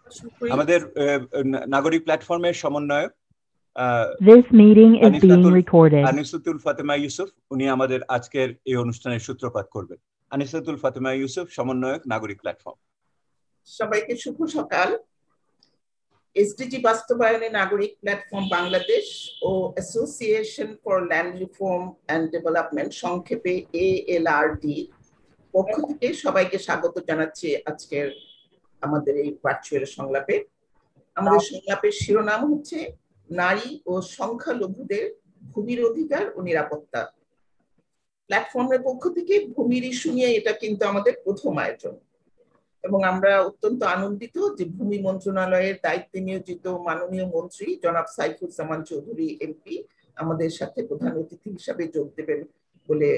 আমাদের নাগরিক প্ল্যাটফর্মের সমন্বয়ক This meeting is being recorded. আনিসাতুল Fatema Yusuf উনি আমাদের আজকের এই অনুষ্ঠানের সূত্রপাত করবেন। আনিসাতুল ফাতেমা ইউসুফ, সমন্বয়ক, নাগরিক প্ল্যাটফর্ম। সবাইকে শুভ সকাল। এসডিজি বাস্তবায়নে নাগরিক প্ল্যাটফর্ম বাংলাদেশ ও association for land reform and development, সংক্ষেপে ALRD পক্ষ থেকে সবাইকে স্বাগত জানাচ্ছি আজকের আমাদের এই ভার্চুয়াল সংলাপে। আমাদের সংলাপের শিরোনাম হচ্ছে নারী ও সংখ্যালঘুদের ভূমির অধিকার ও নিরাপত্তা। প্ল্যাটফর্মের পক্ষ থেকে ভূমির ইস্যু নিয়ে এটা কিন্তু আমাদের প্রথম আয়োজন এবং আমরা অত্যন্ত আনন্দিত যে ভূমি মন্ত্রণালয়ের দায়িত্বে নিয়োজিত মাননীয় মন্ত্রী জনাব সাইফুজ্জামান চৌধুরী এমপি আমাদের সাথে প্রধান অতিথি হিসাবে যোগ দেবেন বলে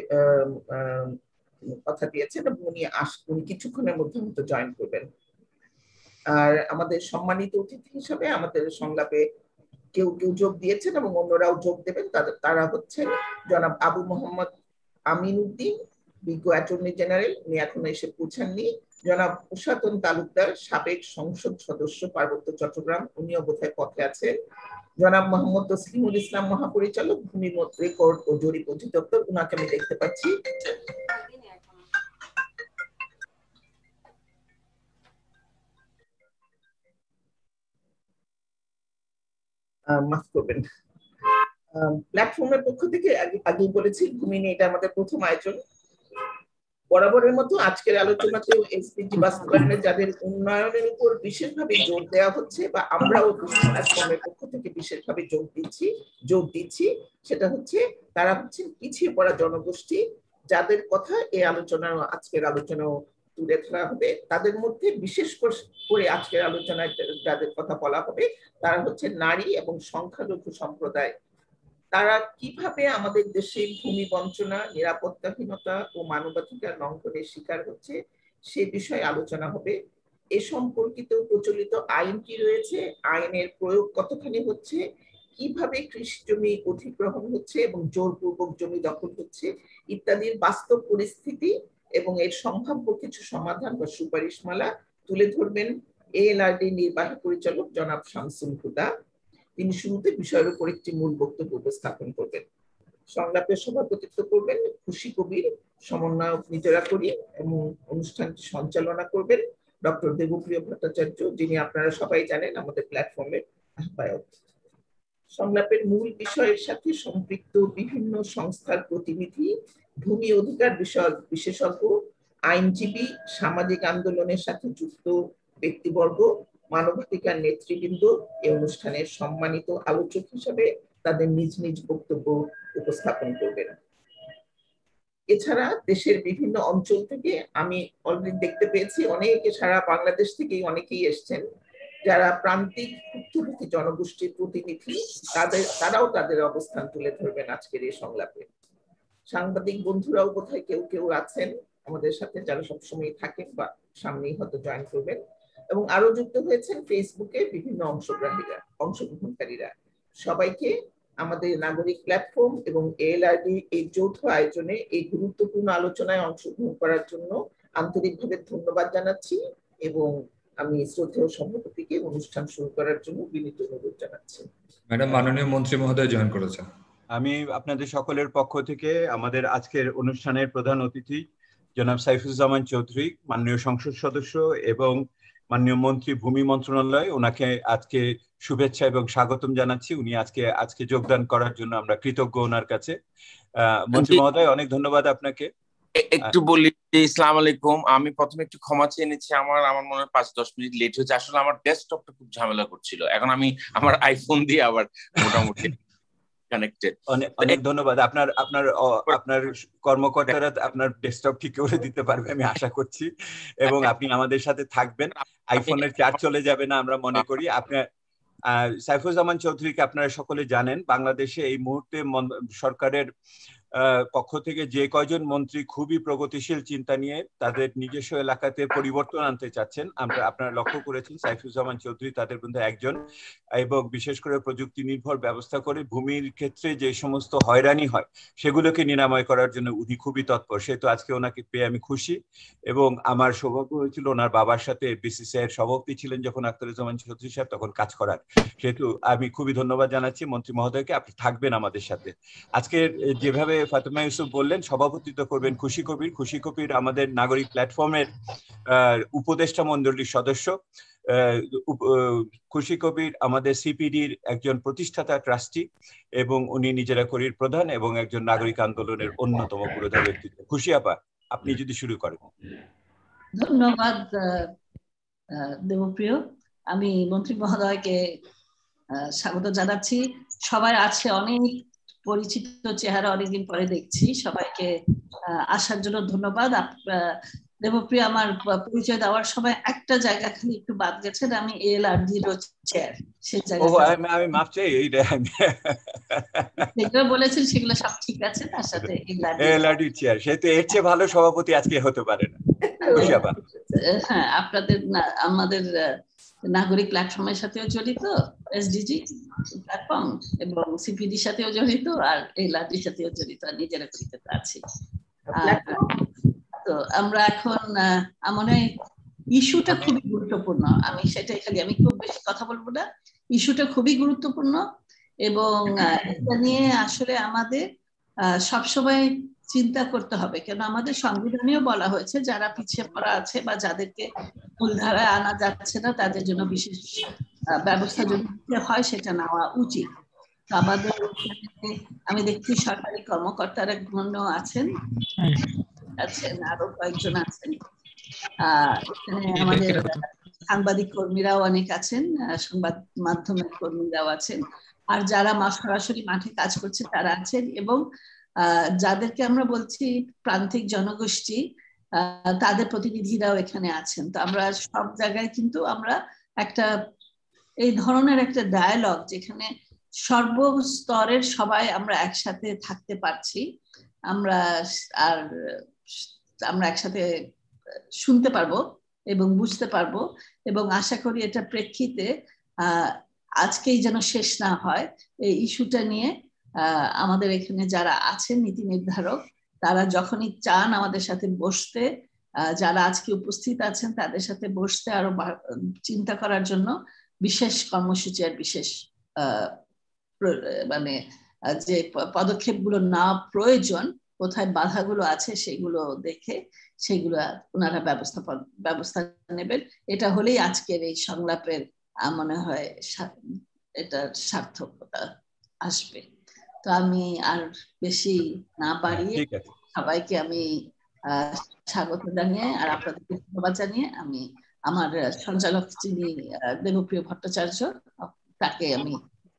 কথা দিয়েছেন এবং উনি কিছুক্ষণের মধ্যে হয়তো জয়েন করবেন। আর আমাদের সম্মানিত অতিথি হিসাবে আমাদের সংলাপে কেউ কেউ যোগ দিয়েছেন এবং অন্যরাও যোগ দেবেন। তারা হচ্ছেন জনাব আবু মোহাম্মদ আমিন উদ্দিন, বিজ্ঞ অ্যাটর্নি জেনারেল, উনি এখনো এসে পৌঁছাননি। জনাব উশাতন তালুকদার, সাবেক সংসদ সদস্য, পার্বত্য চট্টগ্রাম, উনিও বোধহয় পথে আছেন। জনাব মোহাম্মদ তসলিমুল ইসলাম, মহাপরিচালক, ভূমি রেকর্ড ও জরিপ অধিদপ্তর, উনাকে আমি দেখতে পাচ্ছি। মাফ করবেন। প্ল্যাটফর্মের পক্ষ থেকে আগেই বলেছি ভূমি নিয়ে এটা আমাদের প্রথম আয়োজন। বরাবরের মতো আজকের আলোচনাতেও এসডিজি বাস্তবায়নে যাদের উন্নয়নের উপর বিশেষভাবে জোর দেওয়া হচ্ছে বা আমরাও প্ল্যাটফর্মের পক্ষ থেকে বিশেষভাবে জোর দিচ্ছি সেটা হচ্ছে তারা হচ্ছেন পিছিয়ে পড়া জনগোষ্ঠী, যাদের কথা এই আজকের আলোচনাও তুলে ধরা হবে। তাদের মধ্যে বিশেষ করে আজকের আলোচনায় যাদের কথা বলা হবে তারা হচ্ছে নারী এবং সংখ্যালঘু সম্প্রদায়। তারা কিভাবে আমাদের দেশে ভূমি বঞ্চনা, নিরাপত্তাহীনতা ও মানবাধিকার লঙ্ঘনের শিকার হচ্ছে সে বিষয়ে আলোচনা হবে। এ সম্পর্কিত প্রচলিত আইন কি রয়েছে, আইনের প্রয়োগ কতখানি হচ্ছে, কিভাবে কৃষি জমি অধিগ্রহণ হচ্ছে এবং জোরপূর্বক জমি দখল হচ্ছে ইত্যাদির বাস্তব পরিস্থিতি এবং এর সম্ভাব্য কিছু সমাধান বা সুপারিশমালা তুলে ধরবেন ALRD নির্বাহী পরিচালক জনাব শামসুল হুদা। তিনি শুরুতে বিষয়ের উপর একটি মূল বক্তব্য উপস্থাপন করবেন। সংলাপের সভাপতিত্ব করবেন খুশি কবির, সমন্বয়ক নিজেরা করি, এবং অনুষ্ঠানটি সঞ্চালনা করবেন ডক্টর দেবপ্রিয় ভট্টাচার্য, যিনি আপনারা সবাই জানেন আমাদের প্ল্যাটফর্মের আহ্বায়ক। সংলাপের মূল বিষয়ের সাথে সম্পৃক্ত বিভিন্ন সংস্থার প্রতিনিধি, ভূমি অধিকার বিষয়ক বিশেষজ্ঞ, আইনজীবী, সামাজিক আন্দোলনের সাথে যুক্ত ব্যক্তিবর্গ, মানবাধিকার নেতৃবৃন্দ এই অনুষ্ঠানের সম্মানিত আলোচক হিসেবে তাদের নিজ নিজ বক্তব্য উপস্থাপন করবেন। এছাড়া দেশের বিভিন্ন অঞ্চল থেকে আমি অলরেডি দেখতে পেয়েছি অনেকে সারা বাংলাদেশ থেকেই অনেকেই এসছেন, যারা প্রান্তিক ভুক্তভোগী জনগোষ্ঠীর প্রতিনিধি, তারাও তাদের অবস্থান তুলে ধরবেন আজকের এই সংলাপে। সাংবাদিক বন্ধুরাও বোধহয় কেউ কেউ আছেন আমাদের সাথে, যারা সবসময় থাকেন সামনেই হয়তো জয়েন করবেন, এবং আরো যুক্ত হয়েছেন ফেসবুকে বিভিন্ন অংশগ্রহণকারীরা। সবাইকে আমাদের নাগরিক প্ল্যাটফর্ম এবং ALRD এই যৌথ আয়োজনে এই গুরুত্বপূর্ণ আলোচনায় অংশগ্রহণ করার জন্য আন্তরিকভাবে ধন্যবাদ জানাচ্ছি এবং আমি শ্রদ্ধেয় সভাপতিকে অনুষ্ঠান শুরু করার জন্য বিনীত অনুরোধ জানাচ্ছি। ম্যাডাম, মাননীয় মন্ত্রী মহোদয় জয়েন করেছেন। আমি আপনাদের সকলের পক্ষ থেকে আমাদের আজকের অনুষ্ঠানের প্রধান অতিথি জনাব সাইফুজ্জামান চৌধুরী, মাননীয় সংসদ সদস্য এবং মাননীয় মন্ত্রী ভূমি মন্ত্রণালয়, ওনাকে আজকে শুভেচ্ছা এবং স্বাগতম জানাচ্ছি। উনি আজকে যোগদান করার জন্য আমরা কৃতজ্ঞ ওনার কাছে। মন্ত্রী মহোদয়, অনেক ধন্যবাদ আপনাকে। একটু বলি, আসসালামু আলাইকুম। আমি প্রথমে একটু ক্ষমা চেয়ে নিচ্ছি, আমার মনে হয় 5-10 মিনিট লেট হয়েছে। আসলে আমার ডেস্কটপটা খুব ঝামেলা করছিল, এখন আমি আমার আইফোন দিয়ে আবার মোটামুটি কানেক্টেড। অনেক ধন্যবাদ। আপনার কর্মকর্তারা আপনার ডেস্কটপ ঠিক করে দিতে পারবে আমি আশা করছি, এবং আপনি আমাদের সাথে থাকবেন। আইফোনের চার্জ চলে যাবে না আমরা মনে করি। আপনার সাইফুজ্জামান চৌধুরীকে আপনারা সকলে জানেন, বাংলাদেশে এই মুহূর্তে সরকারের পক্ষ থেকে যে কয়জন মন্ত্রী খুবই প্রগতিশীল চিন্তা নিয়ে তাদের নিজস্ব এলাকাতে পরিবর্তন আনতে চাচ্ছেন, আপনারা লক্ষ্য করেছেন সাইফুজ্জামান চৌধুরী তাদের মধ্যে একজন, এবং বিশেষ করে প্রযুক্তি নির্ভর ব্যবস্থা করে ভূমির ক্ষেত্রে যে সমস্ত হয়রানি হয় সেগুলোকে নিরাময় করার জন্য উনি খুবই তৎপর। সেহেতু আজকে ওনাকে পেয়ে আমি খুশি, এবং আমার সৌভাগ্য হয়েছিল ওনার বাবার সাথে বিসিসিআই এর সভাপতি ছিলেন যখন আখতারুজ্জামান চৌধুরী সাহেব, তখন কাজ করার। সেহেতু আমি খুবই ধন্যবাদ জানাচ্ছি মন্ত্রী মহোদয়কে, আপনি থাকবেন আমাদের সাথে। আজকে যেভাবে ফাতেমা ইউসুফ বললেন সভাপতিত্ব করবেন খুশি কবির। খুশি কবির আমাদের নাগরিক প্ল্যাটফর্মের উপদেষ্টা মণ্ডলীর সদস্য। খুশি কবির আমাদের সিপিডির একজন প্রতিষ্ঠাতা ট্রাস্টি, এবং উনি নিজেরা করির প্রধান এবং একজন নাগরিক আন্দোলনের অন্যতম পুরোধা ব্যক্তিত্ব। খুশি আপা, আপনি যদি শুরু করেন। ধন্যবাদ দেবপ্রিয়। আমি মন্ত্রী মহোদয়কে স্বাগত জানাচ্ছি। সবাই আছে, অনেক পরিচিত চেহারা অনেকদিন পরে দেখছি। সবাইকে আসার জন্য ধন্যবাদ। দেবপ্রিয়, আমার পরিচয় দেওয়ার সময় একটা জায়গা খালি একটু বাদ গেছেন, আমি এএলআরডির চেয়ার, সেই জায়গাটা আমি মাফ চাই। যেগুলো বলেছেন সেগুলো সব ঠিক আছে, তার সাথে এএলআরডির চেয়ার, সেহেতু এর চেয়ে ভালো সভাপতি আজকে হতে পারে না। হ্যাঁ, আপনাদের আমাদের নাগরিক প্ল্যাটফর্মের সাথেও জড়িত, এসডিজি প্ল্যাটফর্ম, এবং সিপিডির সাথেও জড়িত, আর এএলআরডির সাথেও জড়িত, আর নিজেরা জড়িত আছি। তো আমরা এখন মনে হয় ইস্যুটা খুবই গুরুত্বপূর্ণ। আমি সেটাই খালি, আমি খুব বেশি কথা বলবো না। ইস্যুটা খুবই গুরুত্বপূর্ণ, এবং এটা নিয়ে আসলে আমাদের সবসময় চিন্তা করতে হবে, কেন আমাদের সংবিধানেও বলা হয়েছে যারা পিছিয়ে পড়া আছে বা যাদেরকে মূলধারায় আনা যাচ্ছে না তাদের জন্য বিশেষ ব্যবস্থা যদি হয় সেটা নেওয়া উচিত। আমাদের আমি দেখছি সরকারি কর্মকর্তারা গণ্য আছেন, আরো কয়েকজন আছেন, এখানে আমাদের সাংবাদিক কর্মীরাও অনেক আছেন, সংবাদ মাধ্যমের কর্মীরাও আছেন, আর যারা সরাসরি মাঠে কাজ করছে তারা আছেন, এবং যাদেরকে আমরা বলছি প্রান্তিক জনগোষ্ঠী, তাদের প্রতিনিধিরাও এখানে আছেন। তো আমরা সব জায়গায় কিন্তু আমরা একটা এই ধরনের একটা ডায়ালগ, যেখানে সর্বস্তরের সবাই আমরা একসাথে থাকতে পারছি, আমরা একসাথে শুনতে পারবো এবং বুঝতে পারবো, এবং আশা করি এটা প্রেক্ষিতে আজকেই যেন শেষ না হয় এই ইস্যুটা নিয়ে। আমাদের এখানে যারা আছেন নীতি নির্ধারক, তারা যখনই চান আমাদের সাথে বসতে, যারা আজকে উপস্থিত আছেন তাদের সাথে বসতে, আরো চিন্তা করার জন্য বিশেষ কর্মসূচি আর বিশেষ মানে যে পদক্ষেপগুলো না প্রয়োজন, কোথায় বাধাগুলো আছে সেগুলো দেখে সেগুলো ওনারা ব্যবস্থা নেবেন। এটা হলেই আজকের এই সংলাপের মনে হয় এটা সার্থকতা আসবে। তো আমি আর বেশি না বাড়িয়ে সবাইকে আমি স্বাগত জানিয়ে আর আপনাদেরকে ধন্যবাদ জানিয়ে আমি আমার সঞ্চালক যিনি দেবপ্রিয় ভট্টাচার্য, তাকে আমি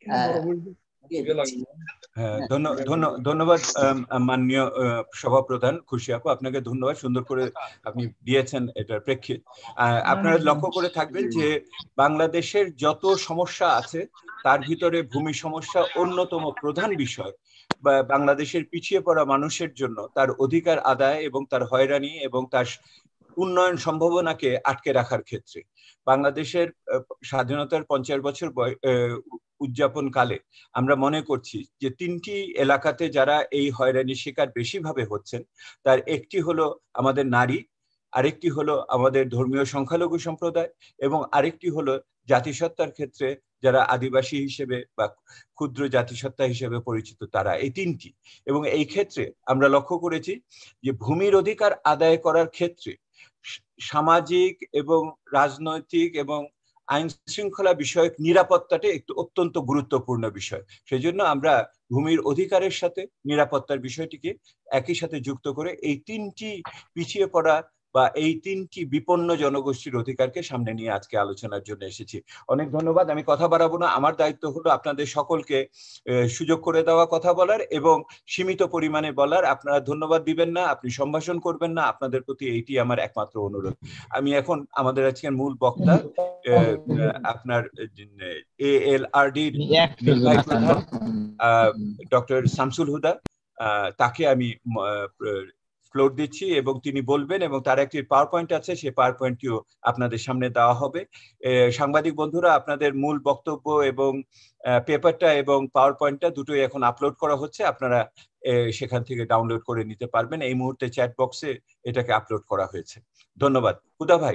ধন্যবাদ মাননীয় সভাপ্রধান খুশি আপু, আপনাকে ধন্যবাদ, সুন্দর করে আপনি দিয়েছেন এটার প্রেক্ষিত। আপনারা লক্ষ্য করে থাকবেন যে বাংলাদেশের যত সমস্যা আছে তার ভিতরে ভূমি সমস্যা অন্যতম প্রধান বিষয়। বাংলাদেশের পিছিয়ে পড়া মানুষের জন্য তার অধিকার আদায় এবং তার হয়রানি এবং তার উন্নয়ন সম্ভাবনাকে আটকে রাখার ক্ষেত্রে বাংলাদেশের স্বাধীনতার 50 বছর উদযাপন কালে আমরা মনে করছি যে 3টি এলাকাতে যারা এই হয়রানির শিকার বেশিভাবে হচ্ছেন, তার একটি হলো আমাদের নারী, আরেকটি হলো আমাদের ধর্মীয় সংখ্যালঘু সম্প্রদায়, এবং আরেকটি হলো জাতিসত্তার ক্ষেত্রে যারা আদিবাসী হিসেবে বা ক্ষুদ্র জাতিসত্তা হিসেবে পরিচিত, তারা এই 3টি। এবং এই ক্ষেত্রে আমরা লক্ষ্য করেছি যে ভূমির অধিকার আদায় করার ক্ষেত্রে সামাজিক এবং রাজনৈতিক এবং আইন শৃঙ্খলা বিষয়ক নিরাপত্তাটা একটু অত্যন্ত গুরুত্বপূর্ণ বিষয়। সেই জন্য আমরা ভূমির অধিকারের সাথে নিরাপত্তার বিষয়টিকে একই সাথে যুক্ত করে এই 3টি পিছিয়ে পড়া বা এই 3টি বিপন্ন জনগোষ্ঠীর অধিকারকে সামনে নিয়ে আজকে আলোচনার জন্য এসেছি। অনেক ধন্যবাদ। আমি কথা বাড়াবো না, আমার দায়িত্ব হলো আপনাদের সকলকে সুযোগ করে দেওয়া কথা বলার এবং সীমিত পরিমাণে বলার। আপনারা ধন্যবাদ দিবেন না, আপনি সম্ভাষণ করবেন না, আপনাদের প্রতি এইটি আমার একমাত্র অনুরোধ। আমি এখন আমাদের আজকের মূল বক্তা আপনার এএলআরডির নির্বাহী প্রধান ডক্টর শামসুল হুদা, তাকে আমি ফ্লোর দিচ্ছি এবং তিনি বলবেন, এবং তার একটি পাওয়ার পয়েন্ট আছে, সেই পাওয়ার পয়েন্টটিও আপনাদের সামনে দেওয়া হবে। সাংবাদিক বন্ধুরা, আপনাদের মূল বক্তব্য এবং পেপারটা এবং পাওয়ার পয়েন্টটা দুটোই এখন আপলোড করা হচ্ছে, আপনারা সেখান থেকে ডাউনলোড করে নিতে পারবেন। এই মুহূর্তে চ্যাট বক্সে এটাকে আপলোড করা হয়েছে। ধন্যবাদ। হুদা ভাই।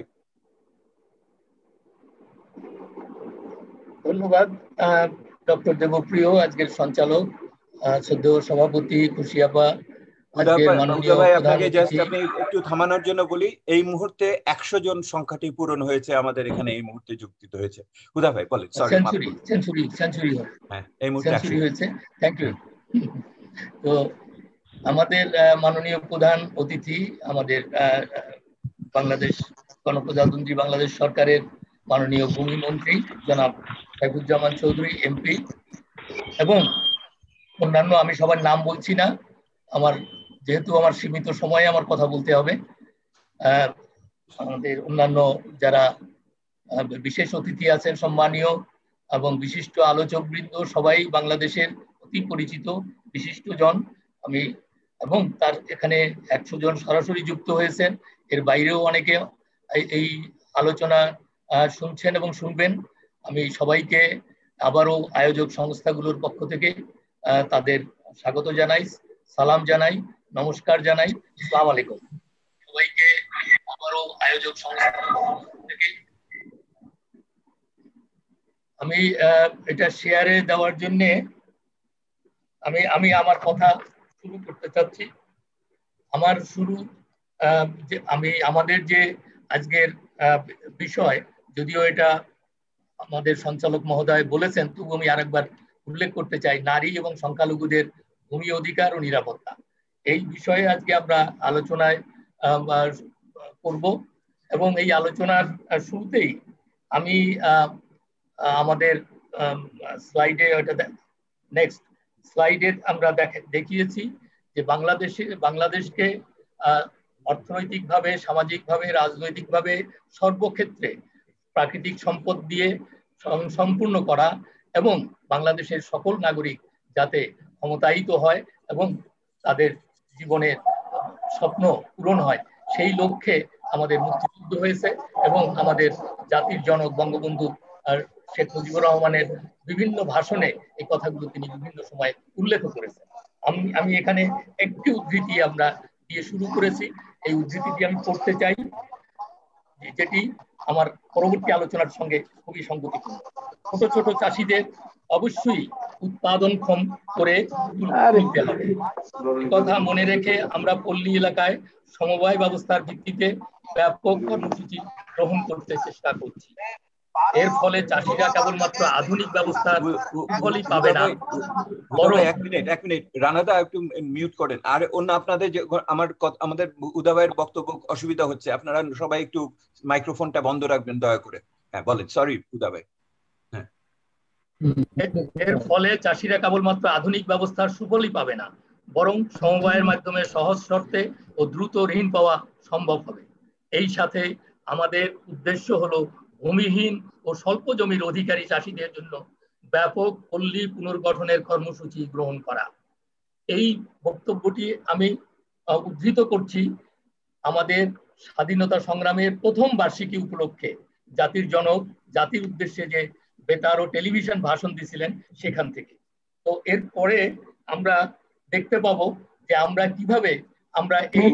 ধন্যবাদ ডক্টর দেবপ্রিয়, আজকের সঞ্চালক, শ্রদ্ধেয় সভাপতি খুশিয়াপা, আজকের মাননীয় আপনাকে জাস্ট আমি একটু থামানোর জন্য বলি, এই মুহূর্তে 100 জন সংখ্যাটি পূরণ হয়েছে আমাদের এখানে, এই মুহূর্তে যুক্তিত হয়েছে। হুদা ভাই বলেন। সেঞ্চুরি হ্যাঁ, এই মুহূর্তে হয়েছে। Thank you. তো আমাদের মাননীয় প্রধান অতিথি, আমাদের বাংলাদেশ গণপ্রজাতন্ত্রী বাংলাদেশ সরকারের মাননীয় ভূমি মন্ত্রী জনাব সাইফুজ্জামান চৌধুরী এমপি, এবং অন্যান্য, আমি সবার নাম বলছি না, যেহেতু আমার সীমিত সময়ে আমার কথা বলতে হবে, আমাদের অন্যান্য যারা বিশেষ অতিথি আছেন সম্মানীয় এবং বিশিষ্ট আলোচকবৃন্দ, সবাই বাংলাদেশের অতি পরিচিত বিশিষ্ট জন। এবং তার এখানে 100 জন সরাসরি যুক্ত হয়েছেন, এর বাইরেও অনেকে এই আলোচনা শুনছেন এবং শুনবেন। আমি সবাইকে আবারও আয়োজক সংস্থাগুলোর পক্ষ থেকে তাদের স্বাগত জানাই, সালাম জানাই, নমস্কার জানাই। আসসালামু আলাইকুম সবাইকে। আবারও আয়োজক সংস্থা থেকে আমি এটা শেয়ারে দেওয়ার জন্য আমি আমার কথা শুরু করতে চাচ্ছি। আমাদের যে আজকের বিষয়, যদিও এটা আমাদের সঞ্চালক মহোদয় বলেছেন, তবু আমি আরেকবার উল্লেখ করতে চাই, নারী এবং সংখ্যালঘুদের ভূমি অধিকার ও নিরাপত্তা। এই বিষয়ে আজকে আমরা আলোচনায় করব, এবং এই আলোচনার শুরুতেই আমি আমাদের স্লাইডে, নেক্সট স্লাইডে আমরা দেখিয়েছি যে বাংলাদেশকে অর্থনৈতিকভাবে, সামাজিকভাবে, রাজনৈতিকভাবে সর্বক্ষেত্রে প্রাকৃতিক সম্পদ দিয়ে সম্পূর্ণ করা, এবং বাংলাদেশের সকল নাগরিক যাতে ক্ষমতায়িত হয় এবং তাদের জীবনের স্বপ্ন পূরণ হয়, সেই লক্ষ্যে আমাদের মুক্তিযুদ্ধ হয়েছে। এবং আমাদের জাতির জনক বঙ্গবন্ধু শেখ মুজিবুর রহমানের বিভিন্ন ভাষণে এই কথাগুলো তিনি বিভিন্ন সময় উল্লেখ করেছেন। আমি এখানে একটি উদ্ধৃতি আমরা দিয়ে শুরু করেছি, এই উদ্ধৃতিটি আমি পড়তে চাই, যেটি আমার পরবর্তী আলোচনার সঙ্গে খুবই সঙ্গতিপূর্ণ। ছোট ছোট চাষিদের অবশ্যই উৎপাদনক্ষম করে তুলতে হবে। কথা মনে রেখে আমরা পল্লী এলাকায় সমবায় ব্যবস্থার ভিত্তিতে ব্যাপক কর্মসূচি গ্রহণ করতে চেষ্টা করছি। এর ফলে চাষিরা কেবলমাত্র আধুনিক ব্যবস্থার ফলই পাবে না, বরং এক মিনিট রানাদা একটু মিউট করেন। আর অন্য আপনাদের আমাদের উদা ভাইয়ের বক্তব্য অসুবিধা হচ্ছে, আপনারা সবাই একটু মাইক্রোফোনটা বন্ধ রাখবেন দয়া করে। হ্যাঁ বলেন, সরি উদা ভাই। হ্যাঁ, এর ফলে চাষিরা কেবলমাত্র আধুনিক ব্যবস্থার সুফলই পাবে না, বরং সমবায়ের মাধ্যমে সহজ শর্তে ও দ্রুত ঋণ পাওয়া সম্ভব হবে। এই সাথে আমাদের উদ্দেশ্য হলো ভূমিহীন ও স্বল্প জমির অধিকারী চাষীদের জন্য ব্যাপক পল্লী পুনর্গঠনের কর্মসূচি গ্রহণ করা। এই বক্তব্যটি আমি উদ্ধৃত করছি আমাদের স্বাধীনতা সংগ্রামের প্রথম বার্ষিকী উপলক্ষে জাতির জনক জাতির উদ্দেশ্যে যে বেতার ও টেলিভিশন ভাষণ দিয়েছিলেন সেখান থেকে। তো এরপরে আমরা দেখতে পাবো যে আমরা কিভাবে আমরা এই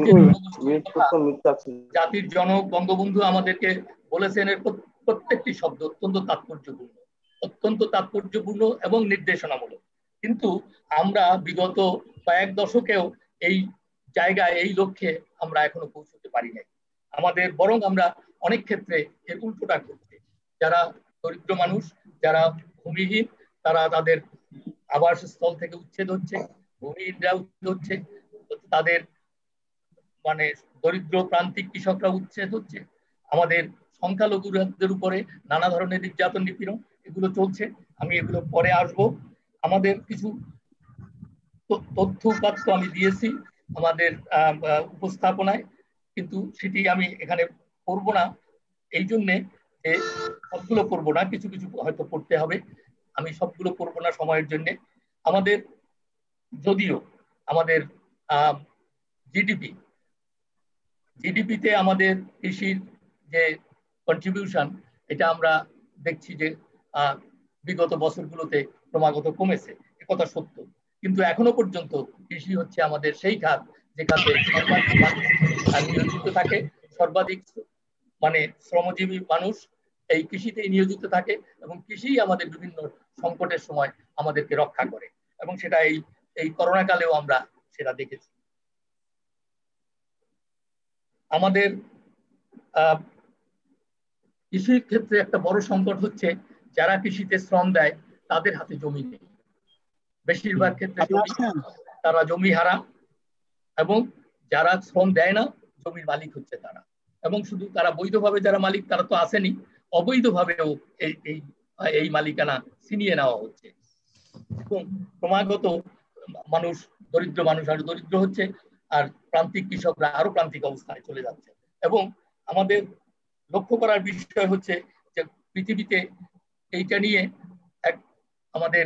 জাতির জনক বঙ্গবন্ধু আমাদেরকে বলেছেন, এর প্রত্যেকটি শব্দ অত্যন্ত তাৎপর্যপূর্ণ এবং নির্দেশনামূলক। কিন্তু আমরা বিগত কয়েক দশকেও এই জায়গায়, এই লক্ষ্যে আমরা এখনো পৌঁছতে পারি নাই। বরং আমরা অনেক ক্ষেত্রে এর উল্টোটা করছি। যারা দরিদ্র মানুষ, যারা ভূমিহীন, তারা তাদের আবাসস্থল থেকে উচ্ছেদ হচ্ছে, ভূমিহীনরা উচ্ছেদ হচ্ছে, তাদের দরিদ্র প্রান্তিক কৃষকরা উচ্ছেদ হচ্ছে, আমাদের সংখ্যালঘুদের উপরে নানা ধরনের নির্যাতন নিপীড়ন এগুলো চলছে। আমি এগুলো পরে আসবো। আমাদের কিছু তথ্য উপাত্ত আমি দিয়েছি আমাদের উপস্থাপনায়, কিন্তু সেটি আমি এখানে পড়বো না, এই জন্যে যে সবগুলো পড়বো না, কিছু কিছু হয়তো পড়তে হবে, আমি সবগুলো পড়বো না সময়ের জন্য। যদিও আমাদের জিডিপিতে আমাদের কৃষির যে কন্ট্রিবিউশন, এটা আমরা দেখছি যে বিগত বছরগুলোতে ক্রমাগত কমেছে, একথা সত্য। কিন্তু এখনো পর্যন্ত কৃষি হচ্ছে আমাদের সেই খাত যেখানে সর্বাধিক মানুষ নিয়োজিত থাকে, সর্বাধিক মানে শ্রমজীবী মানুষ এই কৃষিতেই নিয়োজিত থাকে, এবং কৃষি আমাদের বিভিন্ন সংকটের সময় আমাদেরকে রক্ষা করে, এবং সেটা এই করোনা কালেও আমরা সেটা দেখেছি। আমাদের কৃষির ক্ষেত্রে একটা বড় সংকট হচ্ছে যারা কৃষিতে শ্রম দেয় তাদের হাতে জমি নেই, বেশিরভাগ ক্ষেত্রে তারা জমি হারা, এবং যারা শ্রম দেয় না জমির মালিক হচ্ছে তারা, এবং শুধু তারা বৈধভাবে যারা মালিক তারা তো আসেনি, অবৈধভাবেও এই মালিকানা ছিনিয়ে নেওয়া হচ্ছে, এবং ক্রমাগত দরিদ্র মানুষ আরো দরিদ্র হচ্ছে, আর প্রান্তিক কৃষকরা আরো প্রান্তিক অবস্থায় চলে যাচ্ছে। এবং আমাদের লক্ষ্য করার বিষয় হচ্ছে যে পৃথিবীতে এইটা নিয়ে আমাদের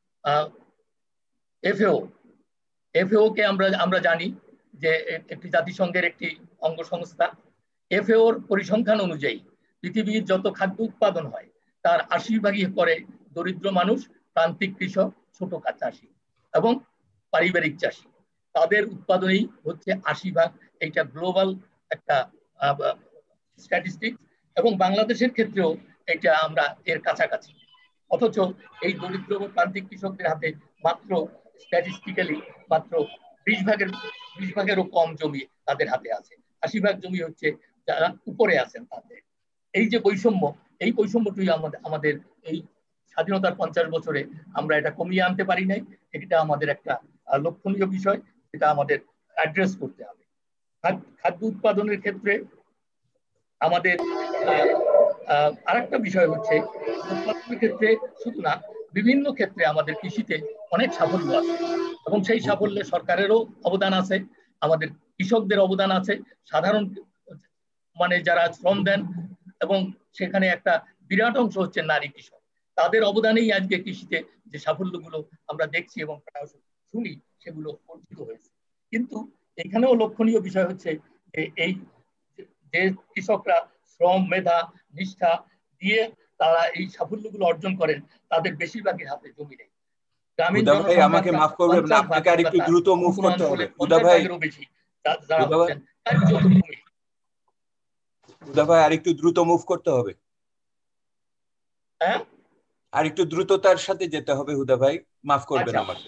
এফএও কে আমরা জানি যে একটি জাতিসংঘের একটি অঙ্গ সংস্থা। এফএওর পরিসংখ্যান অনুযায়ী পৃথিবীর যত খাদ্য উৎপাদন হয় তার 80% করে দরিদ্র মানুষ, প্রান্তিক কৃষক, ছোট চাষি এবং পারিবারিক চাষি, তাদের উৎপাদনেই হচ্ছে 80%। এইটা গ্লোবাল একটা স্ট্যাটিস্টিক্স, এবং বাংলাদেশের ক্ষেত্রেও এটা আমরা এর কাছাকাছি। অথচ এই দরিদ্র ও প্রান্তিক কৃষকদের হাতে মাত্র স্ট্যাটিস্টিক্যালি মাত্র 20%-এরও কম জমি তাদের হাতে আছে। 80% জমি হচ্ছে যারা উপরে আছেন তাদের। এই যে বৈষম্য, এই বৈষম্যটি আমাদের এই স্বাধীনতার 50 বছরে আমরা এটা কমিয়ে আনতে পারি নাই। এটা আমাদের একটা লক্ষণীয় বিষয়, যেটা আমাদের অ্যাড্রেস করতে হবে। খাদ্য উৎপাদনের ক্ষেত্রে আমাদের আরেকটা বিষয় হচ্ছে উৎপাদনের ক্ষেত্রে শুধু না, বিভিন্ন ক্ষেত্রে আমাদের কৃষিতে অনেক সাফল্য আছে, এবং সেই সাফল্যে সরকারেরও অবদান আছে, আমাদের কৃষকদের অবদান আছে, সাধারণ যারা শ্রম দেন, এবং সেখানে একটা বিরাট অংশ হচ্ছে নারী কৃষক, তাদের অবদানেই আজকে কৃষিতে যে সাফল্যগুলো আমরা দেখছি এবং প্রায় শুনি সেগুলো অর্জিত হয়েছে। কিন্তু এখানেও লক্ষণীয় বিষয় হচ্ছে যে এই যে কৃষকরা শ্রম, মেধা, নিষ্ঠা দিয়ে তারা এই সাফল্যগুলো অর্জন করেন, তাদের বেশিরভাগই হাতে জমি নেই। গ্রামীণ জনসংখ্যা আমাকে মাফ করবেন, আপনাকে আরেকটু দ্রুত মুভ করতে হবে। হুদা ভাই, বেশি যারা হচ্ছেন তার যত ভূমি। হুদা ভাই আরেকটু দ্রুত মুভ করতে হবে। হ্যাঁ, আরেকটু দ্রুততার সাথে যেতে হবে হুদা ভাই, মাফ করবেন আমাকে।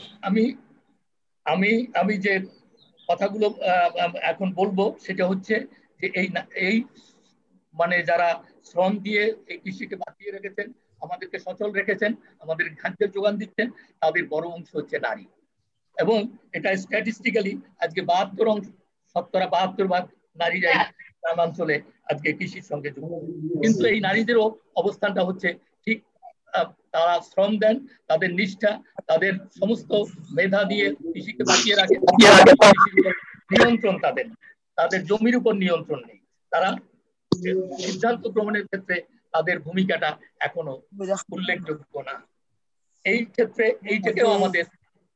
আমি যে কথাগুলো এখন বলবো সেটা হচ্ছে যে এই যারা শ্রম দিয়ে এই কৃষিকে বাঁচিয়ে রেখেছেন, আমাদেরকে সচল রেখেছেন, আমাদের খাদ্যের যোগান দিচ্ছেন, তাদের বড় অংশ হচ্ছে নারী। এবং এটা স্ট্যাটিস্টিক্যালি আজকে 72% নারীরাই গ্রামাঞ্চলে আজকে কৃষির সঙ্গে যুক্ত। কিন্তু এই নারীদেরও অবস্থানটা হচ্ছে ঠিক, তারা শ্রম দেন, তাদের নিষ্ঠা, তাদের সমস্ত মেধা দিয়ে কৃষিকে বাঁচিয়ে রাখেন। নিয়ন্ত্রণ তাদের জমির উপর নিয়ন্ত্রণ নেই, তারা সিদ্ধান্ত গ্রহণের ক্ষেত্রে তাদের ভূমিকাটা এখনো উল্লেখযোগ্য না। এই ক্ষেত্রে এইটাকেও আমাদের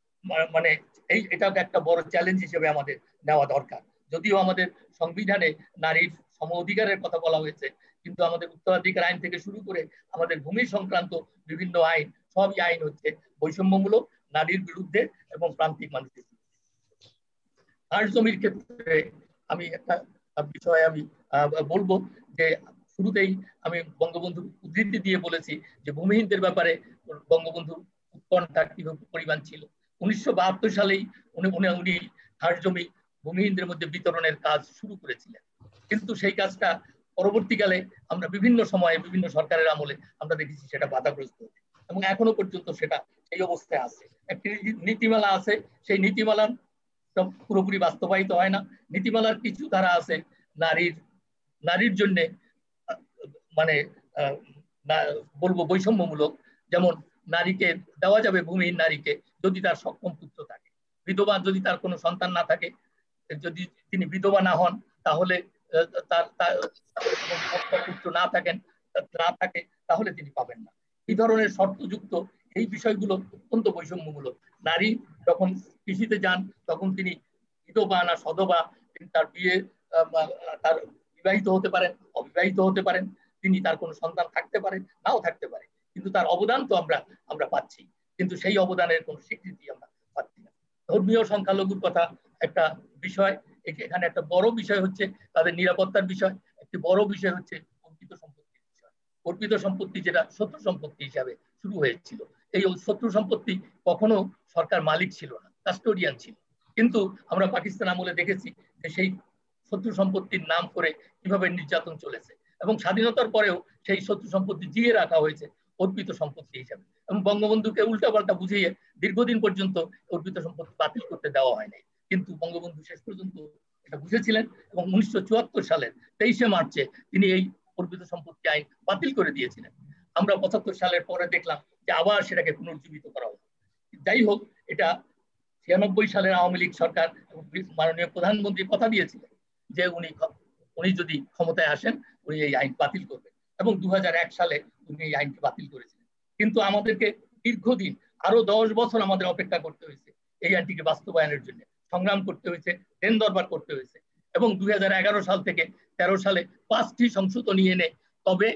এটাকে একটা বড় চ্যালেঞ্জ হিসেবে আমাদের নেওয়া দরকার। যদিও আমাদের সংবিধানে নারীর সম অধিকারের কথা বলা হয়েছে, কিন্তু আমাদের উত্তরাধিকার আইন থেকে শুরু করে আমাদের ভূমি সংক্রান্ত বিভিন্ন আইন, সবই আইন হচ্ছে বৈষম্যমূলক, নারীর বিরুদ্ধে এবং প্রান্তিক মানুষের বিরুদ্ধে। আর জমির ক্ষেত্রে আমি একটা বিষয় আমি বলবো যে শুরুতেই আমি বঙ্গবন্ধুর উদ্ধৃতি দিয়ে বলেছি যে ভূমিহীনদের ব্যাপারে বঙ্গবন্ধুর উৎকণ্ঠা কিভাবে পরিমাণ ছিল। 1972 সালেই উনি হাঁস জমি ভূমিহীনদের মধ্যে বিতরণের কাজ শুরু করেছিলেন, কিন্তু সেই কাজটা পরবর্তীকালে আমরা বিভিন্ন সময়ে বিভিন্ন সরকারের আমলে আমরা দেখেছি সেটা বাধাগ্রস্ত হচ্ছে, এবং এখনো পর্যন্ত সেটা এই অবস্থায় আছে। একটি নীতিমালা আছে, সেই নীতিমালার পুরোপুরি বাস্তবায়িত হয় না। নীতিমালার কিছু ধারা আছে নারীর জন্য বলবো বৈষম্যমূলক, যেমন নারীকে দেওয়া যাবে ভূমিহীন নারীকে যদি তার সক্ষম পুত্র থাকে, বিধবা যদি তার কোনো সন্তান না থাকে, যদি তিনি বিধবা না হন, তাহলে তার পুত্র না থাকে তাহলে তিনি পাবেন না। এই ধরনের শর্তযুক্ত এই বিষয়গুলো অত্যন্ত বৈষম্যমূলক, নারী যখন কৃষিতে যান তখন তিনি বিধবা না সধবা, তিনি তার বিয়ে তার বিবাহিত হতে পারেন, অবিবাহিত হতে পারেন, তিনি তার কোনো সন্তান থাকতে পারেন, নাও থাকতে পারে, কিন্তু তার অবদান তো আমরা পাচ্ছি, কিন্তু সেই অবদানের কোনো স্বীকৃতি আমরা পাচ্ছি না। ধর্মীয় সংখ্যালঘুর কথা একটা বিষয়, এখানে একটা বড় বিষয় হচ্ছে তাদের নিরাপত্তার বিষয়, একটি বড় বিষয় হচ্ছে অর্পিত সম্পত্তির বিষয়। অর্পিত সম্পত্তি যেটা শত্রু সম্পত্তি হিসাবে শুরু হয়েছিল, এই শত্রু সম্পত্তি কখনো সরকার মালিক ছিল না, কাস্টোডিয়ান ছিল, কিন্তু আমরা পাকিস্তান আমলে দেখেছি যে সেই শত্রু সম্পত্তির নাম করে কিভাবে নির্যাতন চলেছে, এবং স্বাধীনতার পরেও সেই শত্রু সম্পত্তি জিয়ে রাখা হয়েছে অর্পিত সম্পত্তি হিসাবে, এবং বঙ্গবন্ধুকে উল্টাপাল্টা বুঝিয়ে দীর্ঘদিন পর্যন্ত অর্পিত সম্পত্তি বাতিল করতে দেওয়া হয় নাই, কিন্তু বঙ্গবন্ধু শেষ পর্যন্ত এটা বুঝেছিলেন এবং 1974 সালের 23শে মার্চে তিনি এই অর্পিত সম্পত্তি আইন বাতিল করে দিয়েছিলেন। আমরা 75 সালের পরে দেখলাম যে আবার সেটাকে পুনর্জীবিত করা হলো। যাই হোক, এটা 96 সালের আওয়ামী লীগ সরকার মাননীয় প্রধানমন্ত্রী কথা দিয়েছিলেন যে উনি যদি ক্ষমতায় আসেন উনি এই আইন বাতিল করবেন, এবং 2001 সালে উনি এই আইনটি বাতিল করেছিলেন। কিন্তু আমাদেরকে দীর্ঘদিন আরো 10 বছর আমাদের অপেক্ষা করতে হয়েছে এই আইনটিকে বাস্তবায়নের জন্য, সংগ্রাম করতে হয়েছে, দেন দরবার করতে হয়েছে, এবং 2011 সাল থেকে 13 সালে 5টি সংশোধনী এনে তবে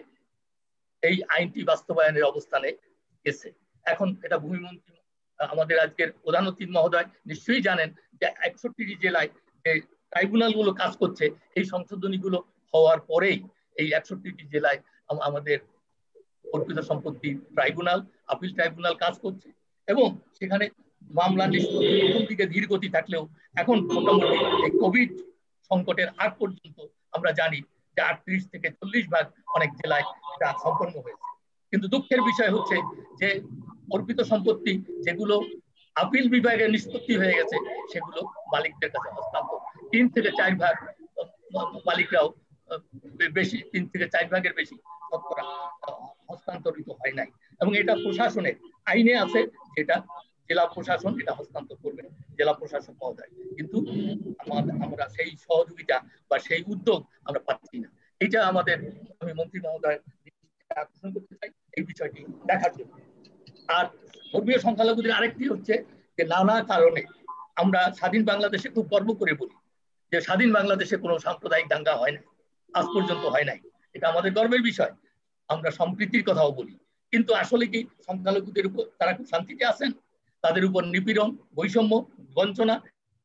এই আইনটি বাস্তবায়নের অবস্থানে গেছে। এখন এটা ভূমিমন্ত্রী আমাদের আজকের প্রধান অতিথি মহোদয় নিশ্চয়ই জানেন যে 61টি জেলায় যে ট্রাইব্যুনাল গুলো কাজ করছে, এই সংশোধনীগুলো হওয়ার পরেই এই 61টি জেলায় আমাদের অর্পিত সম্পত্তি ট্রাইব্যুনাল, আপিল ট্রাইব্যুনাল কাজ করছে, এবং সেখানে মামলা নিষ্পত্তি প্রথম দিকে ধীর গতি থাকলেও এখন মোটামুটি এই কোভিড সংকটের আগ পর্যন্ত আমরা জানি যে 38 থেকে 40% অনেক জেলায় এটা সম্পন্ন হয়েছে। কিন্তু দুঃখের বিষয় হচ্ছে যে অর্পিত সম্পত্তি যেগুলো আপিল বিভাগের নিষ্পত্তি হয়ে গেছে সেগুলো মালিকদের কাছে হস্তান্তর, 3 থেকে 4 ভাগ মালিকরাও বেশি, 3 থেকে 4 ভাগের বেশি শতকরা হস্তান্তরিত হয় নাই, এবং এটা প্রশাসনের আইনে আছে যেটা জেলা প্রশাসন এটা হস্তান্তর করবে, জেলা প্রশাসক মহোদয়, কিন্তু আমরা সেই সহযোগিতা বা সেই উদ্যোগ আমরা পাচ্ছি না। এটা আমাদের আমি মন্ত্রী মহোদয় আকর্ষণ করতে চাই এই বিষয়টি দেখার জন্য। আর ধর্মীয় সংখ্যালঘুদের আরেকটি হচ্ছে যে নানা কারণে আমরা স্বাধীন বাংলাদেশে খুব গর্ব করে বলি যে স্বাধীন বাংলাদেশে কোনো সাম্প্রদায়িক দাঙ্গা হয় না, আজ পর্যন্ত হয় নাই, এটা আমাদের গর্বের বিষয়। আমরা সম্প্রীতির কথাও বলি, কিন্তু আসলে কি সংখ্যালঘুদের উপর তারা খুব শান্তিতে আছেন? তাদের উপর নিপীড়ন, বৈষম্য, বঞ্চনা।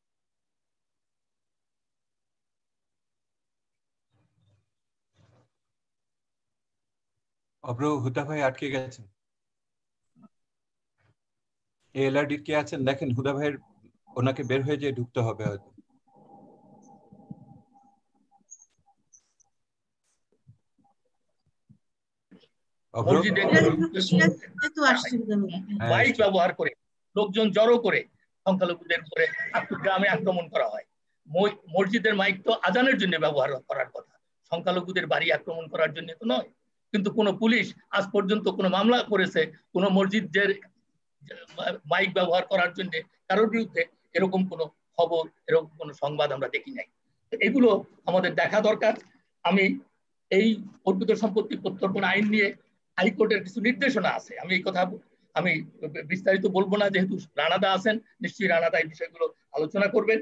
অব্র হুদা ভাই আটকে গেছেন, এলআরডি কে আছেন দেখেন, হুদা ভাইয়ের ওনাকে বের হয়ে যেয়ে ঢুকতে হবে হয়তো। বাইক ব্যবহার করে লোকজন জড়ো করে সংখ্যালঘুদের উপরে গ্রামে আক্রমণ করা হয়। মসজিদের মাইক তো আজানের জন্য ব্যবহার করার কথা, সংখ্যালঘুদের বাড়ি আক্রমণ করার জন্য তো নয়। কিন্তু কোন পুলিশ আজ পর্যন্ত কোনো মামলা করেছে কোন মসজিদের মাইক ব্যবহার করার জন্য কারোর বিরুদ্ধে এরকম কোনো খবর, এরকম কোনো সংবাদ আমরা দেখি নাই। এগুলো আমাদের দেখা দরকার। আমি এই অর্পিত সম্পত্তি প্রত্যর্পণ আইন নিয়ে হাইকোর্টের কিছু নির্দেশনা আছে, আমি এই কথা আমি বিস্তারিত বলবো না, যেহেতু রানাদা আছেন, নিশ্চয়ই রানাদা এই বিষয়গুলো আলোচনা করবেন।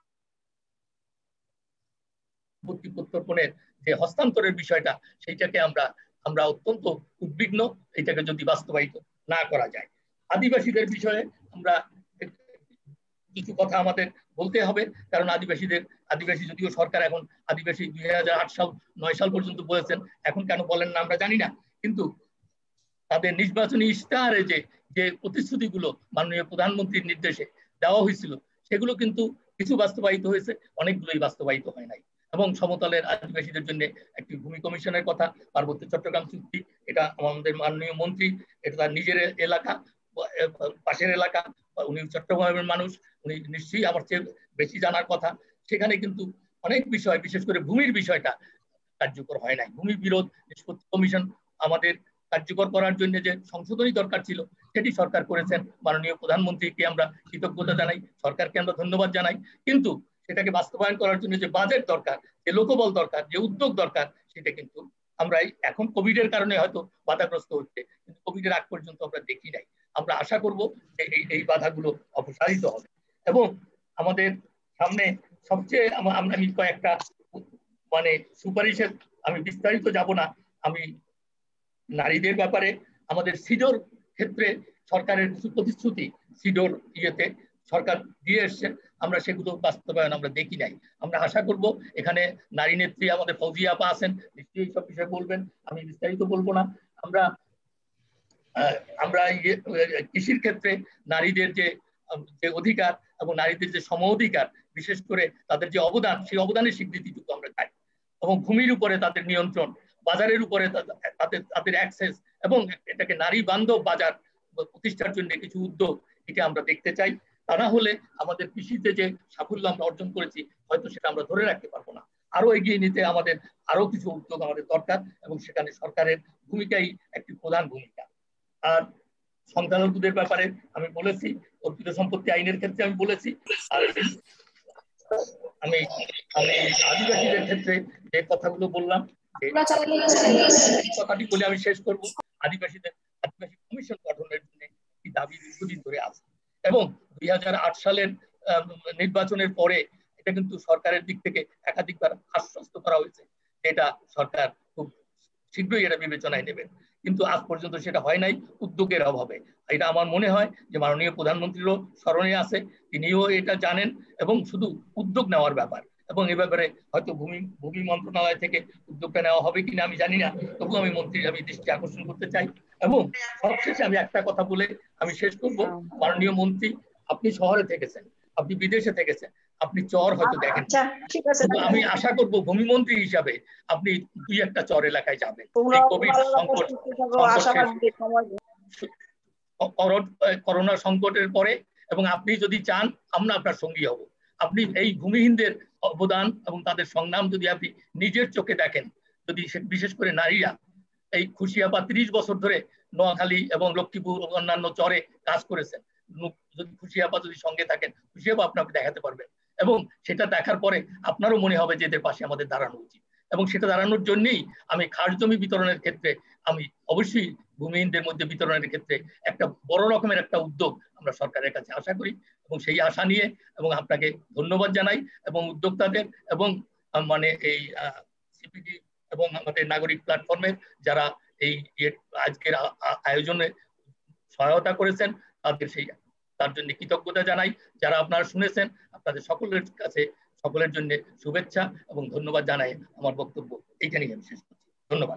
সম্পত্তি প্রত্যর্পণের যে হস্তান্তরের বিষয়টা, সেইটাকে আমরা অত্যন্ত উদ্বিগ্ন, এটাকে যদি বাস্তবায়িত না করা যায়। আদিবাসীদের বিষয়ে আমরা কিছু কথা আমাদের বলতে হবে, কারণ আদিবাসী যদিও সরকার এখন আদিবাসী 2008 সাল পর্যন্ত বলেছেন, এখন কেন বলেন না আমরা জানি না, কিন্তু তাদের নির্বাচনী ইশতেহারে যে প্রতিশ্রুতিগুলো মাননীয় প্রধানমন্ত্রীর নির্দেশে দেওয়া হয়েছিল সেগুলো কিন্তু কিছু বাস্তবায়িত হয়েছে, অনেকগুলোই বাস্তবায়িত হয় নাই। এবং সমতলের আদিবাসীদের জন্য একটি ভূমি কমিশনের কথা, পার্বত্য চট্টগ্রাম চুক্তি, এটা আমাদের মাননীয় মন্ত্রী, এটা তার নিজের এলাকা, পাশের এলাকা, উনি চট্টগ্রামের মানুষ, উনি নিশ্চয়ই আমার চেয়ে বেশি জানার কথা। সেখানে কিন্তু অনেক বিষয়, বিশেষ করে ভূমির বিষয়টা কার্যকর হয় নাই। ভূমি বিরোধ নিষ্পত্তি কমিশন আমাদের কার্যকর করার জন্য যে সংশোধনী দরকার ছিল সেটি সরকার করেছেন, মাননীয় প্রধানমন্ত্রীকে আমরা কৃতজ্ঞতা জানাই, সরকারকে আমরা ধন্যবাদ জানাই, কিন্তু সেটাকে বাস্তবায়ন করার জন্য যে বাজেট দরকার, যে লোকবল দরকার, যে উদ্যোগ দরকার, সেটা কিন্তু আমরা এখন কোভিডের কারণে হয়তো বাধাগ্রস্ত হচ্ছে, কিন্তু কোভিডের আগ পর্যন্ত আমরা দেখি নাই। আমরা আশা করব যে এই বাধাগুলো অপসারিত হবে। এবং আমাদের সামনে সবচেয়ে আমি কয়েকটা মানে সুপারিশের, আমি বিস্তারিত যাব না, আমি নারীদের ব্যাপারে আমাদের সিডোর ক্ষেত্রে সরকারের কিছু প্রতিশ্রুতি সিডোর ইয়েতে সরকার দিয়ে এসছে, আমরা সেগুলো বাস্তবায়ন আমরা দেখি নাই। আমরা আশা করব এখানে নারী নেত্রী আমাদের ফৌজিয়া আপা আছেন, নিশ্চয়ই সব বিষয়ে বলবেন, আমি বিস্তারিত বলবো না। আমরা কৃষির ক্ষেত্রে নারীদের যে অধিকার এবং নারীদের যে সম অধিকার, বিশেষ করে তাদের যে অবদান, সেই অবদানের স্বীকৃতিটুকু আমরা চাই। এবং ভূমির উপরে তাদের নিয়ন্ত্রণ, বাজারের উপরে তাদের অ্যাক্সেস, এবং এটাকে নারী বান্ধব বাজার প্রতিষ্ঠার জন্য কিছু উদ্যোগ, এটা আমরা দেখতে চাই। তা না হলে আমাদের কৃষিতে যে সাফল্য আমরা অর্জন করেছি হয়তো সেটা আমরা ধরে রাখতে পারবো না। আরো এগিয়ে নিতে আমাদের আরো কিছু উদ্যোগ আমাদের দরকার, এবং সেখানে সরকারের ভূমিকাই একটি প্রধান ভূমিকা। আর সংখ্যালঘুদের ব্যাপারে আমি বলেছি, অর্পিত সম্পত্তি আইনের ক্ষেত্রে আমি বলেছি, আর আমি আদিবাসীদের ক্ষেত্রে যে কথাগুলো বললাম, কথাটি বলে আমি শেষ করব। আদিবাসী কমিশন গঠনের জন্য একটি দাবি দীর্ঘদিন ধরে আছে, এবং 2008 সালের নির্বাচনের পরে এটা কিন্তু সরকারের দিক থেকে একাধিকবার আশ্বস্ত করা হয়েছে, এটা সরকার খুব শীঘ্রই এটা বিবেচনায় নেবেন, কিন্তু আজ পর্যন্ত সেটা হয় নাই উদ্যোগের অভাবে। এটা আমার মনে হয় যে মাননীয় প্রধানমন্ত্রীরও স্মরণে আছে, তিনিও এটা জানেন, এবং শুধু উদ্যোগ নেওয়ার ব্যাপার, এবং এ ব্যাপারে হয়তো ভূমি মন্ত্রণালয় থেকে উদ্যোগটা নেওয়া হবে কিনা আমি জানি না, তবু আমি আমি দৃষ্টি আকর্ষণ করতে চাই। এবং সবশেষে আমি একটা কথা বলে আমি শেষ করব। মাননীয় মন্ত্রী, আপনি শহরে থেকেছেন, আপনি বিদেশে থেকেছেন, আপনি চর হয়তো দেখেন, আমি আশা করব ভূমিমন্ত্রী হিসাবে আপনি 2-1টা চর এলাকায় যাবেন। কোভিড সংকট, করোনা সংকটের পরে, এবং আপনি যদি চান আমরা আপনার সঙ্গী হব। আপনি এই ভূমিহীনদের অবদান এবং তাদের সংগ্রাম যদি আপনি নিজের চোখে দেখেন, যদি বিশেষ করে নারীরা, এই খুশি আপা 30 বছর ধরে নোয়াখালী এবং লক্ষ্মীপুর ও অন্যান্য চরে কাজ করেছেন, যদি খুশি আপা যদি সঙ্গে থাকেন, খুশি আপা আপনাকে দেখাতে পারবেন, এবং সেটা দেখার পরে আপনারও মনে হবে যে এদের পাশে আমাদের দাঁড়ানো উচিত। এবং সেটা দাঁড়ানোর জন্যই আমি খাস জমি বিতরণের ক্ষেত্রে আমি অবশ্যই ভূমিহীনদের মধ্যে বিতরণের ক্ষেত্রে একটা বড় রকমের একটা উদ্যোগ আমরা সরকারের কাছে আশা করি, এবং সেই আশা নিয়ে এবং আপনাকে ধন্যবাদ জানাই, এবং উদ্যোক্তাদের এবং মানে এই সিপিডি এবং আমাদের নাগরিক প্ল্যাটফর্মের যারা এই আজকের আয়োজনে সহায়তা করেছেন তার জন্য কৃতজ্ঞতা জানাই। যারা আপনারা শুনেছেন, আপনাদের সকলের কাছে সকলের জন্য শুভেচ্ছা এবং ধন্যবাদ জানাই। আমার বক্তব্য এইখানেই আমি শেষ করছি। ধন্যবাদ।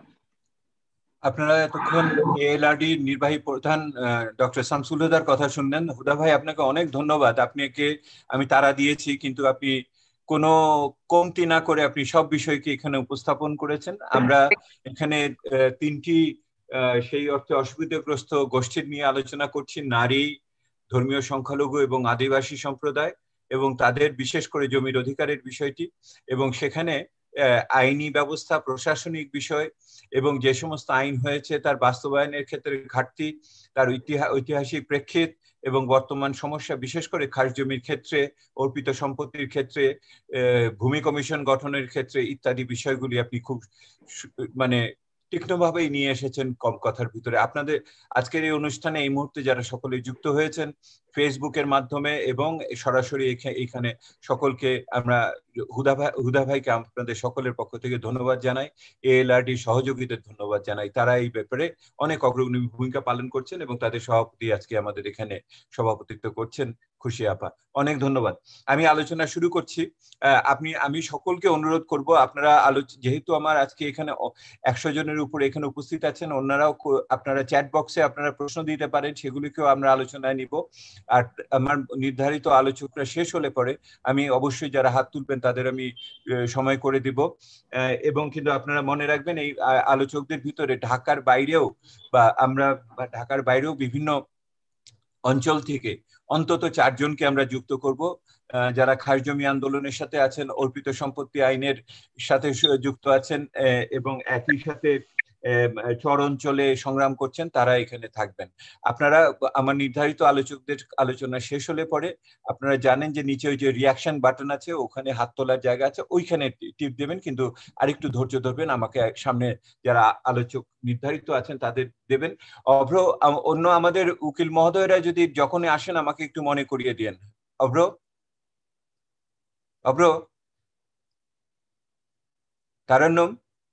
আপনারা এতক্ষণ এএলআরডি নির্বাহী প্রধান ডক্টর শামসুল হুদার কথা শুনলেন। হুদা ভাই, আপনাকে অনেক ধন্যবাদ। আপনাকে আমি তাড়া দিয়েছি, কিন্তু আপনি কোনো কমতি না করে আপনি সব বিষয়কে এখানে উপস্থাপন করেছেন। আমরা এখানে 3টি সেই অর্থে অসুবিধাগ্রস্ত গোষ্ঠীর নিয়ে আলোচনা করছি, নারী, ধর্মীয় সংখ্যালঘু এবং আদিবাসী সম্প্রদায়, এবং তাদের বিশেষ করে জমির অধিকারের বিষয়টি, এবং সেখানে আইনি ব্যবস্থা, প্রশাসনিক বিষয়, এবং যে সমস্ত আইন হয়েছে তার বাস্তবায়নের ক্ষেত্রে ঘাটতি, তার ঐতিহাসিক প্রেক্ষিত এবং বর্তমান সমস্যা, বিশেষ করে খাস জমির ক্ষেত্রে, অর্পিত সম্পত্তির ক্ষেত্রে, ভূমি কমিশন গঠনের ক্ষেত্রে ইত্যাদি বিষয়গুলি আপনি খুব মানে তীক্ষ্ণভাবেই নিয়ে এসেছেন কম কথার ভিতরে। আপনাদের আজকের এই অনুষ্ঠানে এই মুহূর্তে যারা সকলে যুক্ত হয়েছেন ফেসবুকের মাধ্যমে এবং সরাসরি এখানে সকলকে আমরা হুদা ভাইকে আপনাদের সকলের পক্ষ থেকে ধন্যবাদ জানাই, এএলআরডি সহযোগীদের ধন্যবাদ জানাই। তারা এই ব্যাপারে অনেক অগ্রণী ভূমিকা পালন করছেন এবং তাদের সভাপতি আজকে আমাদের এখানে সভাপতিত্ব করছেন খুশি আপা। অনেক ধন্যবাদ। আমি আলোচনা শুরু করছি। আমি সকলকে অনুরোধ করব, আপনারা যেহেতু আমার আজকে এখানে 100 জনের উপরে এখানে উপস্থিত আছেন, অন্যরাও আপনারা চ্যাট বক্সে আপনারা প্রশ্ন দিতে পারেন, সেগুলিকেও আমরা আলোচনায় নিব। আর আমার নির্ধারিত আলোচকরা শেষ হলে পরে আমি অবশ্যই যারা হাত তুলবেন তাদের আমি সময় করে দিব। এবং কিন্তু আপনারা মনে রাখবেন, এই আলোচকদের ভিতরে ঢাকার বাইরেও ঢাকার বাইরেও বিভিন্ন অঞ্চল থেকে অন্তত 4 জনকে আমরা যুক্ত করব, যারা খাস জমি আন্দোলনের সাথে আছেন, অর্পিত সম্পত্তি আইনের সাথে যুক্ত আছেন, এবং একই সাথে চর অঞ্চলে সংগ্রাম করছেন তারা এখানে থাকবেন। আপনারা আমার নির্ধারিত আলোচকদের আলোচনা শেষ হলে পরে আপনারা জানেন যে নিচে ওই যে রিয়াকশন বাটন আছে, ওখানে হাত তোলার জায়গা আছে, ওইখানে টিপ দেবেন, কিন্তু আরেকটু ধৈর্য ধরবেন, আমাকে সামনে যারা আলোচক নির্ধারিত আছেন তাদের দেবেন। অভ্র, অন্য আমাদের উকিল মহোদয়রা যদি যখনই আসেন আমাকে একটু মনে করিয়ে দিয়েন। অভ্র, অভ্র, তারান্নম,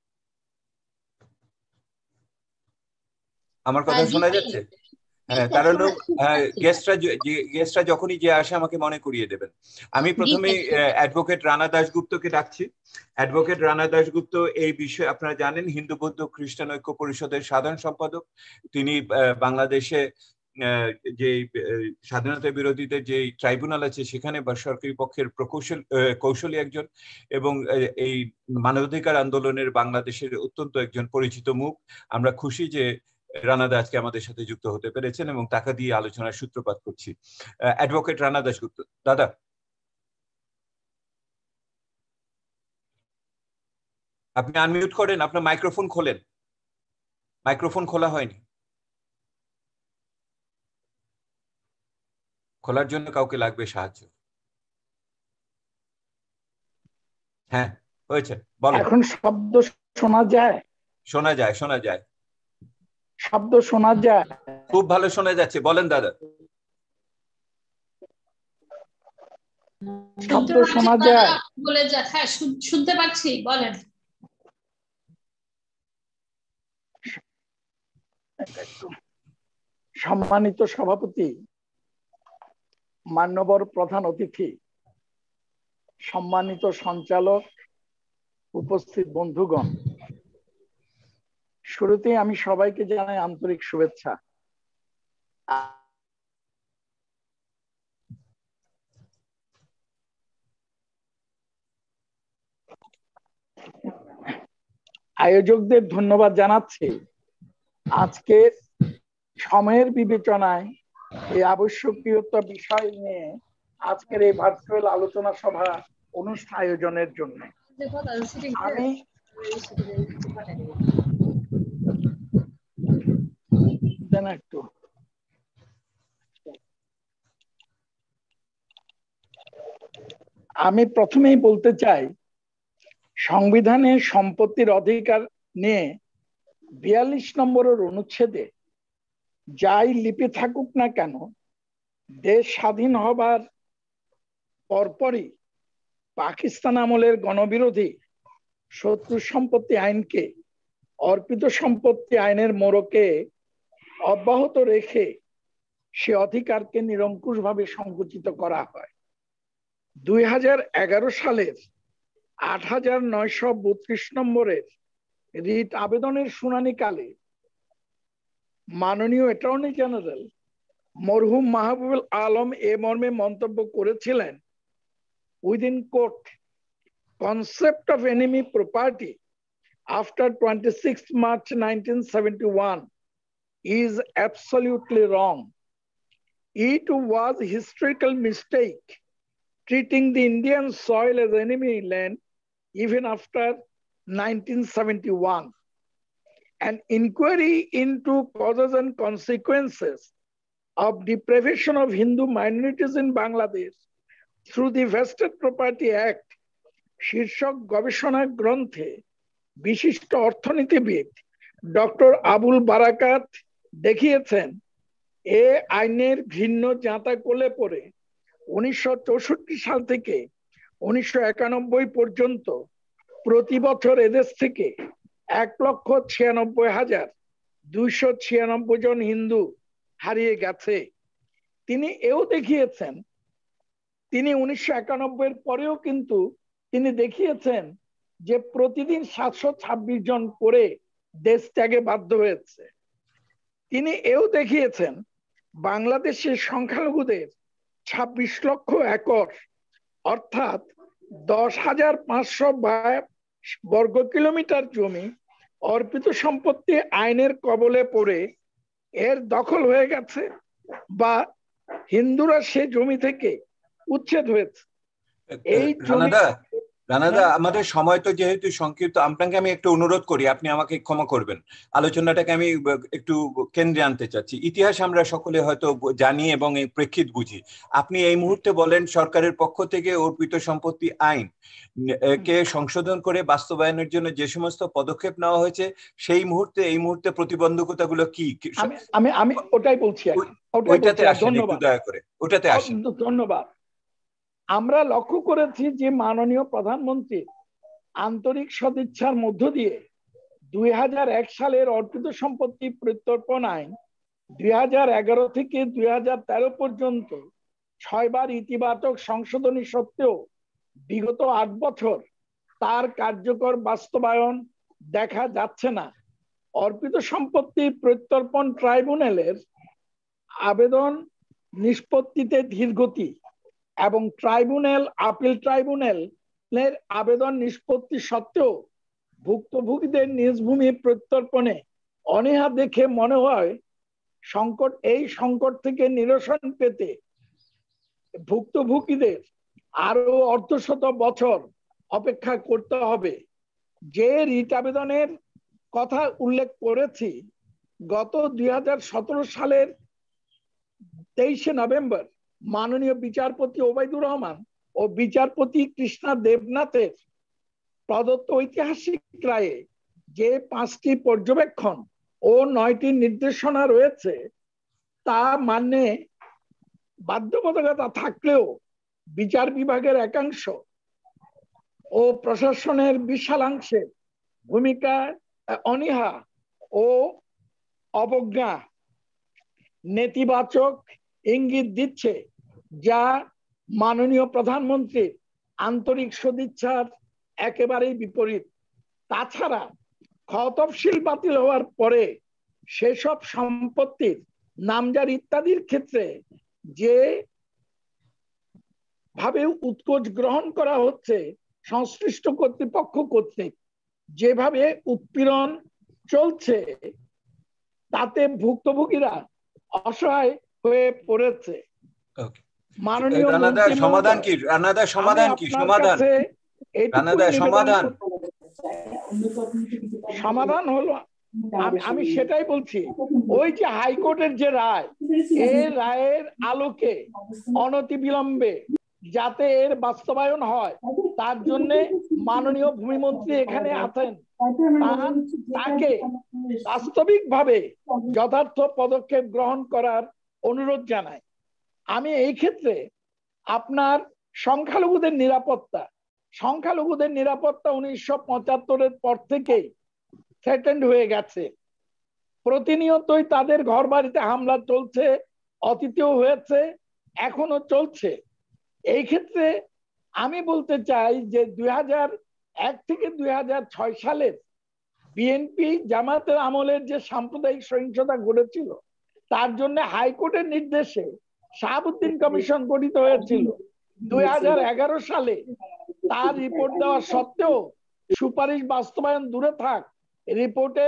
আমার কথা শোনা যাচ্ছে? হ্যাঁ, তারান্নম, গেস্টরা যখনই যে আসে আমাকে মনে করিয়ে দেবেন। আমি প্রথমে অ্যাডভোকেট রানা দাশগুপ্তকে ডাকছি। অ্যাডভোকেট রানা দাশগুপ্ত এই বিষয়ে আপনারা জানেন হিন্দু বৌদ্ধ খ্রিস্টান ঐক্য পরিষদের সাধারণ সম্পাদক। তিনি বাংলাদেশে যে স্বাধীনতা বিরোধীদের যে ট্রাইব্যুনাল আছে সেখানে বা সরকারি পক্ষের কৌশলী একজন, এবং এই মানবাধিকার আন্দোলনের বাংলাদেশের অত্যন্ত একজন পরিচিত মুখ। আমরা খুশি যে রানা দাস আজকে আমাদের সাথে যুক্ত হতে পেরেছেন এবং তাকে দিয়ে আলোচনার সূত্রপাত করছি। অ্যাডভোকেট রানা দাশগুপ্ত, দাদা। আপনি আনমিউট করেন, আপনার মাইক্রোফোন খোলেন। মাইক্রোফোন খোলা হয়নি। খোলার জন্য কাউকে লাগবে সাহায্য। হ্যাঁ, হয়েছে, বলেন। এখন শব্দ শোনা যায়? শোনা যায়, শোনা যায়, শব্দ শোনা যায়, খুব ভালো শোনা যাচ্ছে, বলেন দাদা। শব্দ শোনা যায়? বলে যা, হ্যাঁ শুনতে পাচ্ছি, বলেন। সম্মানিত সভাপতি, মান্যবর প্রধান অতিথি, সম্মানিত সঞ্চালক, উপস্থিত বন্ধুগণ, শুরুতেই আমি সবাইকে জানাই আন্তরিক শুভেচ্ছা। আয়োজকদের ধন্যবাদ জানাচ্ছি। আজকের সময়ের বিবেচনায় এই আবশ্যকীয়তা বিষয় নিয়ে আজকের এই ভার্চুয়াল আলোচনা সভা অনুষ্ঠান আয়োজনের জন্য আমি প্রথমেই বলতে চাই, সংবিধানে সম্পত্তির অধিকার নিয়ে 42 নম্বরের অনুচ্ছেদে যাই লিপি থাকুক না কেন, দেশ স্বাধীন হবার পরপরই পাকিস্তান আমলের গণবিরোধী শত্রু সম্পত্তি আইনকে অর্পিত সম্পত্তি আইনের মোড়কে অব্যাহত রেখে সে অধিকারকে নিরঙ্কুশভাবে সংকুচিত করা হয়। 2011 সালের 8932 নম্বরের রিট আবেদনের শুনানিকালে মাননীয় অ্যাটর্নি জেনারেল মরহুম মাহবুবুল আলম এ মর্মে মন্তব্য করেছিলেন, within court, concept of enemy property after 26 March 1971 is absolutely wrong. It was a historical mistake treating the Indian soil as enemy land even after 1971. An inquiry into causes and consequences of deprivation of Hindu minorities in Bangladesh through the Vested Property Act শীর্ষক গবেষণা গ্রন্থে বিশিষ্ট অর্থনীতিবিদ doctor Abul বারাকাত দেখিয়েছেন, এ আইনের ঘৃণ্য জাঁতা কোলে পড়ে 1964 সাল থেকে 1991 পর্যন্ত প্রতি বছর এদেশ থেকে 1,96,296 জন হিন্দু হারিয়ে গেছে। তিনি এও দেখিয়েছেন, তিনি 1991 পরেও কিন্তু তিনি দেখিয়েছেন যে প্রতিদিন 726 জন করে দেশ ত্যাগে বাধ্য হয়েছে। তিনি এও দেখিয়েছেন বাংলাদেশের সংখ্যালঘুদের 26 লক্ষ একর অর্থাৎ 10,500 বর্গ কিলোমিটার জমি অর্পিত সম্পত্তি আইনের কবলে পড়ে এর দখল হয়ে গেছে বা হিন্দুরা সে জমি থেকে উচ্ছেদ হয়েছে। এই রানাদা, আমাদের সময় তো যেহেতু সংক্ষিপ্ত, আপনাকে আমি একটু অনুরোধ করি, আপনি আমাকে ক্ষমা করবেন, আলোচনাটাকে আমি একটু কেন্দ্রে আনতে চাচ্ছি। ইতিহাস আমরা সকলে হয়তো জানি এবং এই প্রেক্ষিত বুঝি। আপনি এই মুহূর্তে বলেন সরকারের পক্ষ থেকে অর্পিত সম্পত্তি আইন কে সংশোধন করে বাস্তবায়নের জন্য যে সমস্ত পদক্ষেপ নেওয়া হয়েছে, সেই মুহূর্তে এই মুহূর্তে প্রতিবন্ধকতাগুলো কি? আমি ওটাই বলছি, ওইটাতে আসেন একটু দয়া করে, ওটাতে আসেন। ধন্যবাদ। আমরা লক্ষ্য করেছি যে মাননীয় প্রধানমন্ত্রী আন্তরিক সদিচ্ছার মধ্য দিয়ে 2001 সালের অর্পিত সম্পত্তি প্রত্যর্পণ আইন 2011 থেকে 2013 পর্যন্ত 6 বার ইতিবাচক সংশোধনী সত্ত্বেও বিগত 8 বছর তার কার্যকর বাস্তবায়ন দেখা যাচ্ছে না। অর্পিত সম্পত্তি প্রত্যর্পণ ট্রাইব্যুনালের আবেদন নিষ্পত্তিতে ধীরগতি এবং আপিল ট্রাইব্যুনালের আবেদন নিষ্পত্তি সত্ত্বেও ভুক্তভোগীদের নিজ ভূমি প্রত্যর্পণে অনীহা দেখে মনে হয় এই সংকট থেকে নিরসন পেতে ভুক্তভোগীদের আরো অর্ধশত বছর অপেক্ষা করতে হবে। যে রিট আবেদনের কথা উল্লেখ করেছি, গত 2017 সালের 23 নভেম্বর মাননীয় বিচারপতি ওবায়দুর রহমান ও বিচারপতি কৃষ্ণা দেবনাথের প্রদত্ত ঐতিহাসিক রায়ে যে 5টি পর্যবেক্ষণ ও 9টি নির্দেশনা রয়েছে তা মানে বাধ্যবাধকতা থাকলেও বিচার বিভাগের একাংশ ও প্রশাসনের বিশালাংশের ভূমিকা অনীহা ও অবজ্ঞা নেতিবাচক ইঙ্গিত দিচ্ছে, যা মাননীয় প্রধানমন্ত্রীর আন্তরিক সদিচ্ছার একেবারেই বিপরীত। তাছাড়া তফসিল বাতিল হওয়ার পরে সেসব সম্পত্তির নামজারি ইত্যাদির ক্ষেত্রে যে ভাবে উৎকোচ গ্রহণ করা হচ্ছে সংশ্লিষ্ট কর্তৃপক্ষ কর্তৃক, যেভাবে উৎপীড়ন চলছে তাতে ভুক্তভোগীরা অসহায় হয়ে পড়েছে। মাননীয় সমাধান কি? সমাধান হলো, আমি সেটাই বলছি, ওই যে হাইকোর্টের যে রায়, এই রায়ের আলোকে অনতিবিলম্বে যাতে এর বাস্তবায়ন হয় তার জন্য মাননীয় ভূমিমন্ত্রী এখানে আছেন, তাকে বাস্তবিকভাবে যথার্থ পদক্ষেপ গ্রহণ করার অনুরোধ জানাই। আমি এই ক্ষেত্রে আপনার সংখ্যালঘুদের নিরাপত্তা 1975-এর পর থেকেই থ্রেটেন্ড হয়ে গেছে। প্রতিনিয়তই তাদের ঘর বাড়িতে হামলা চলছে, অতীতেও হয়েছে, এখনো চলছে। এই ক্ষেত্রে আমি বলতে চাই যে 2001 থেকে 2006 সালের বিএনপি জামাতের আমলের যে সাম্প্রদায়িক সহিংসতা ঘটেছিল তার জন্য হাইকোর্টের নির্দেশে শাহাবুদ্দিন কমিশন গঠিত হয়েছিল। 2011 সালে তার রিপোর্ট দেওয়া সত্ত্বেও সুপারিশ বাস্তবায়ন দূরে থাক, রিপোর্টে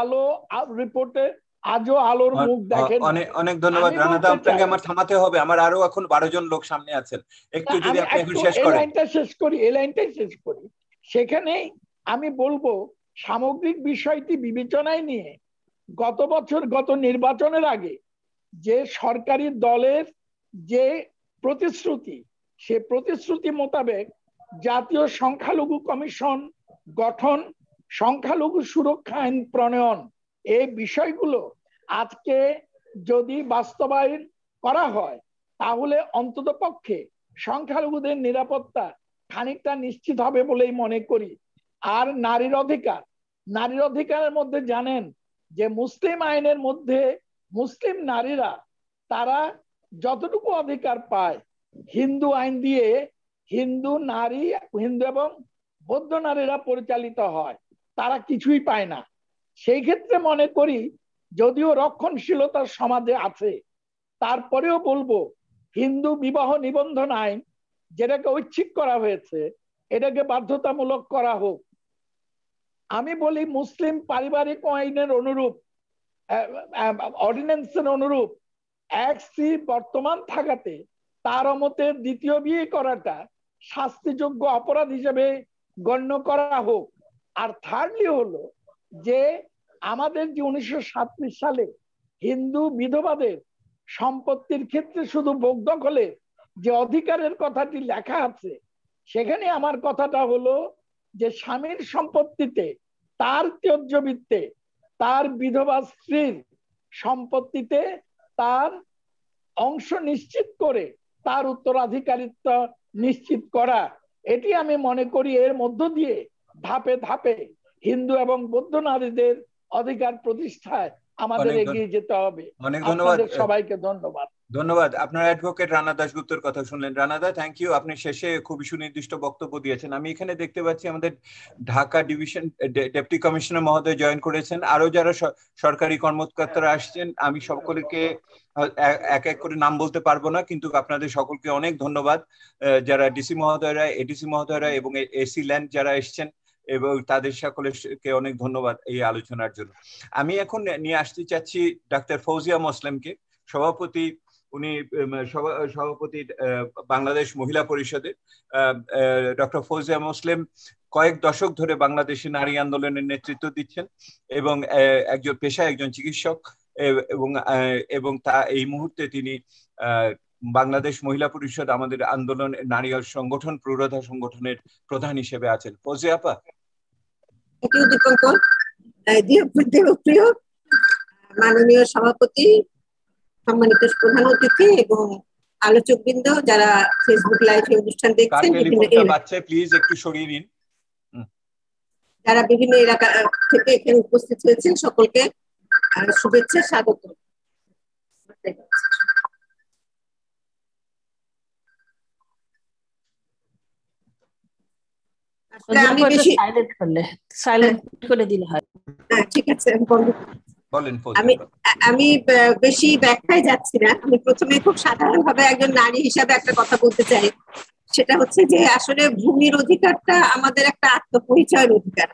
আজও আলোর মুখ দেখেন। অনেক ধন্যবাদ রানাদা, আপনাকে আমার থামাতে হবে, আমার আরো এখন 12 জন লোক সামনে আছেন, একটু যদি আপনি এখন শেষ করেন। এই লাইনটাই শেষ করি। সেখানে আমি বলবো সামগ্রিক বিষয়টি বিবেচনায় নিয়ে গত নির্বাচনের আগে যে সরকারি দলের যে প্রতিশ্রুতি, সে প্রতিশ্রুতি মোতাবেক জাতীয় সংখ্যালঘু কমিশন গঠন, সংখ্যালঘু সুরক্ষা আইন প্রণয়ন, এই বিষয়গুলো আজকে যদি বাস্তবায়ন করা হয় তাহলে অন্ততপক্ষে সংখ্যালঘুদের নিরাপত্তা খানিকটা নিশ্চিত হবে বলেই মনে করি। আর নারীর অধিকারের মধ্যে জানেন যে মুসলিম আইনের মধ্যে মুসলিম নারীরা তারা যতটুকু অধিকার পায় হিন্দু আইন দিয়ে হিন্দু এবং বৌদ্ধ নারীরা পরিচালিত হয়, তারা কিছুই পায় না। সেই ক্ষেত্রে মনে করি যদিও রক্ষণশীলতার সমাজে আছে, তারপরেও বলবো হিন্দু বিবাহ নিবন্ধন আইন যেটাকে ঐচ্ছিক করা হয়েছে এটাকে বাধ্যতামূলক করা হোক। আমি বলি মুসলিম পারিবারিক আইনের অনুরূপ অর্ডিন্যান্সের অনুরূপ 1C বর্তমান থাকাতে তার মতে দ্বিতীয় বিয়ে করাটা শাস্তিযোগ্য অপরাধ হিসেবে গণ্য করা হোক। আর থার্ডলি হলো যে আমাদের যে 1937 সালে হিন্দু বিধবাদের সম্পত্তির ক্ষেত্রে শুধু ভোগ দখলের যে অধিকারের কথাটি লেখা আছে, সেখানে আমার কথাটা হলো যে স্বামীর সম্পত্তিতে তার ত্যায্যবৃত্তে তার বিধবা স্ত্রীর সম্পত্তিতে তার অংশ নিশ্চিত করে তার উত্তরাধিকারিত্ব নিশ্চিত করা, এটি আমি মনে করি এর মধ্য দিয়ে ধাপে ধাপে হিন্দু এবং বৌদ্ধ নারীদের অধিকার প্রতিষ্ঠায় আমাদের এগিয়ে যেতে হবে। অনেক ধন্যবাদ সবাইকে। ধন্যবাদ। ধন্যবাদ। আপনার অ্যাডভোকেট রানা দাশগুপ্তর কথা শুনলেন। রানাদা, থ্যাংক ইউ। আপনি শেষে খুবই সুনির্দিষ্ট বক্তব্য দিয়েছেন। আমি এখানে দেখতে পাচ্ছি আমাদের ঢাকা ডিভিশন ডেপুটি কমিশনার মহোদয় জয়েন করেছেন, আরো যারা সরকারি কর্মকর্তারা আসছেন। আমি সকলকে এক এক করে নাম বলতে পারবো না, কিন্তু আপনাদের সকলকে অনেক ধন্যবাদ, যারা ডিসি মহোদয়রা, এডিসি মহোদয়রা এবং এসি ল্যান্ড যারা এসছেন, এবং তাদের সকলকে অনেক ধন্যবাদ এই আলোচনার জন্য। আমি এখন নিয়ে আসতে চাচ্ছি ডাক্তার ফৌজিয়া মোসলেমকে, সভাপতি, উনি সভাপতি বাংলাদেশ মহিলা পরিষদের। ডক্টর ফৌজিয়া মোসলেম কয়েক দশক ধরে বাংলাদেশে নারী আন্দোলনের নেতৃত্ব দিচ্ছেন এবং একজন পেশায় একজন চিকিৎসক, এবং তা এই মুহূর্তে তিনি বাংলাদেশ মহিলা পরিষদ, আমাদের আন্দোলন নারী সংগঠন, প্রৌঢ়া সংগঠনের প্রধান হিসেবে আছেন। ফৌজিয়া আপা। প্রিয় মাননীয় সভাপতি, সম্মানিত প্রধান অতিথি এবং আলোচকবৃন্দ যারা ফেসবুক লাইভে অনুষ্ঠান দেখছেন, প্লিজ একটু সরিয়ে নিন, যারা বিভিন্ন এলাকা থেকে এখানে উপস্থিত হয়েছেন, সকলকে শুভেচ্ছা, স্বাগত। আমি বেশি সাইলেন্ট করে দিলে হয়। ঠিক আছে, আমি বেশি ব্যাখ্যায় যাচ্ছি না। আমি প্রথমে খুব সাধারণভাবে একজন নারী হিসাবে একটা কথা বলতে চাই, সেটা হচ্ছে যে আসলে ভূমির অধিকারটা আমাদের একটা আত্মপরিচয়ের অধিকার।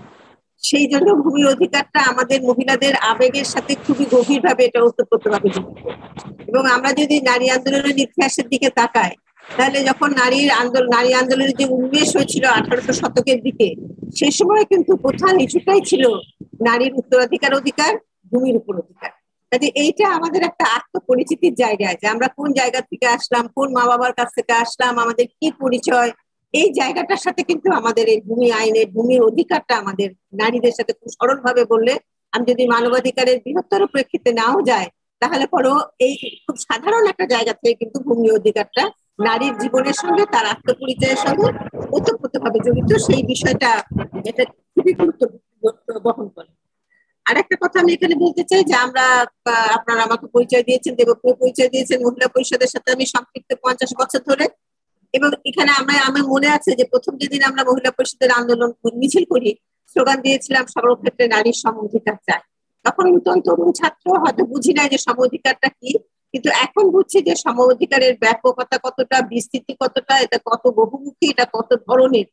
সেই জন্য ভূমির অধিকারটা আমাদের মহিলাদের আবেগের সাথে খুবই গভীরভাবে এটা ওতপ্রোতভাবে জড়িত। এবং আমরা যদি নারী আন্দোলনের ইতিহাসের দিকে তাকাই, তাহলে যখন নারী আন্দোলনের যে উন্মেষ হয়েছিল 1800 শতকের দিকে, সেই সময় কিন্তু প্রধান ইস্যুটাই ছিল নারীর উত্তরাধিকার অধিকার, ভূমির উপর অধিকার। কাজে এইটা আমাদের একটা আত্মপরিচিতির জায়গায়, যে আমরা কোন জায়গা থেকে আসলাম, কোন মা বাবার কাছ থেকে আসলাম, আমাদের কি পরিচয়, এই জায়গাটার সাথে কিন্তু আমাদের এই ভূমি আইনের ভূমির অধিকারটা আমাদের নারীদের সাথে খুব সরল ভাবে বললে, আমি যদি মানবাধিকারের বৃহত্তর প্রেক্ষিতে নাও যায়, তাহলে পরও এই খুব সাধারণ একটা জায়গা থেকে কিন্তু ভূমি অধিকারটা নারীর জীবনের সঙ্গে, তার আত্মপরিচয়ের সঙ্গে ওতপ্রোতভাবে জড়িত। সেই বিষয়টা এটা খুবই গুরুত্ব বহন করে। আর একটা কথা আমি এখানে বলতে চাই যে আপনারা আমাকে পরিচয় দিয়েছেন, দেবপ্রিয় পরিচয় দিয়েছেন। মহিলা পরিষদের সাথে আমি সম্পৃক্ত 50 বছর ধরে, এবং এখানে আমার মনে আছে যে প্রথম যেদিন আমরা মহিলা পরিষদের আন্দোলন মিছিল করি, স্লোগান দিয়েছিলাম সর্বক্ষেত্রে নারীর সম অধিকার চাই। তখন নতুন তরুণ ছাত্র, হয়তো বুঝি নাই যে সম অধিকারটা কি, কিন্তু এখন বুঝছি যে সম অধিকারের ব্যাপকতা কতটা, বিস্তৃতি কতটা, এটা কত বহুমুখী, এটা কত ধরনের।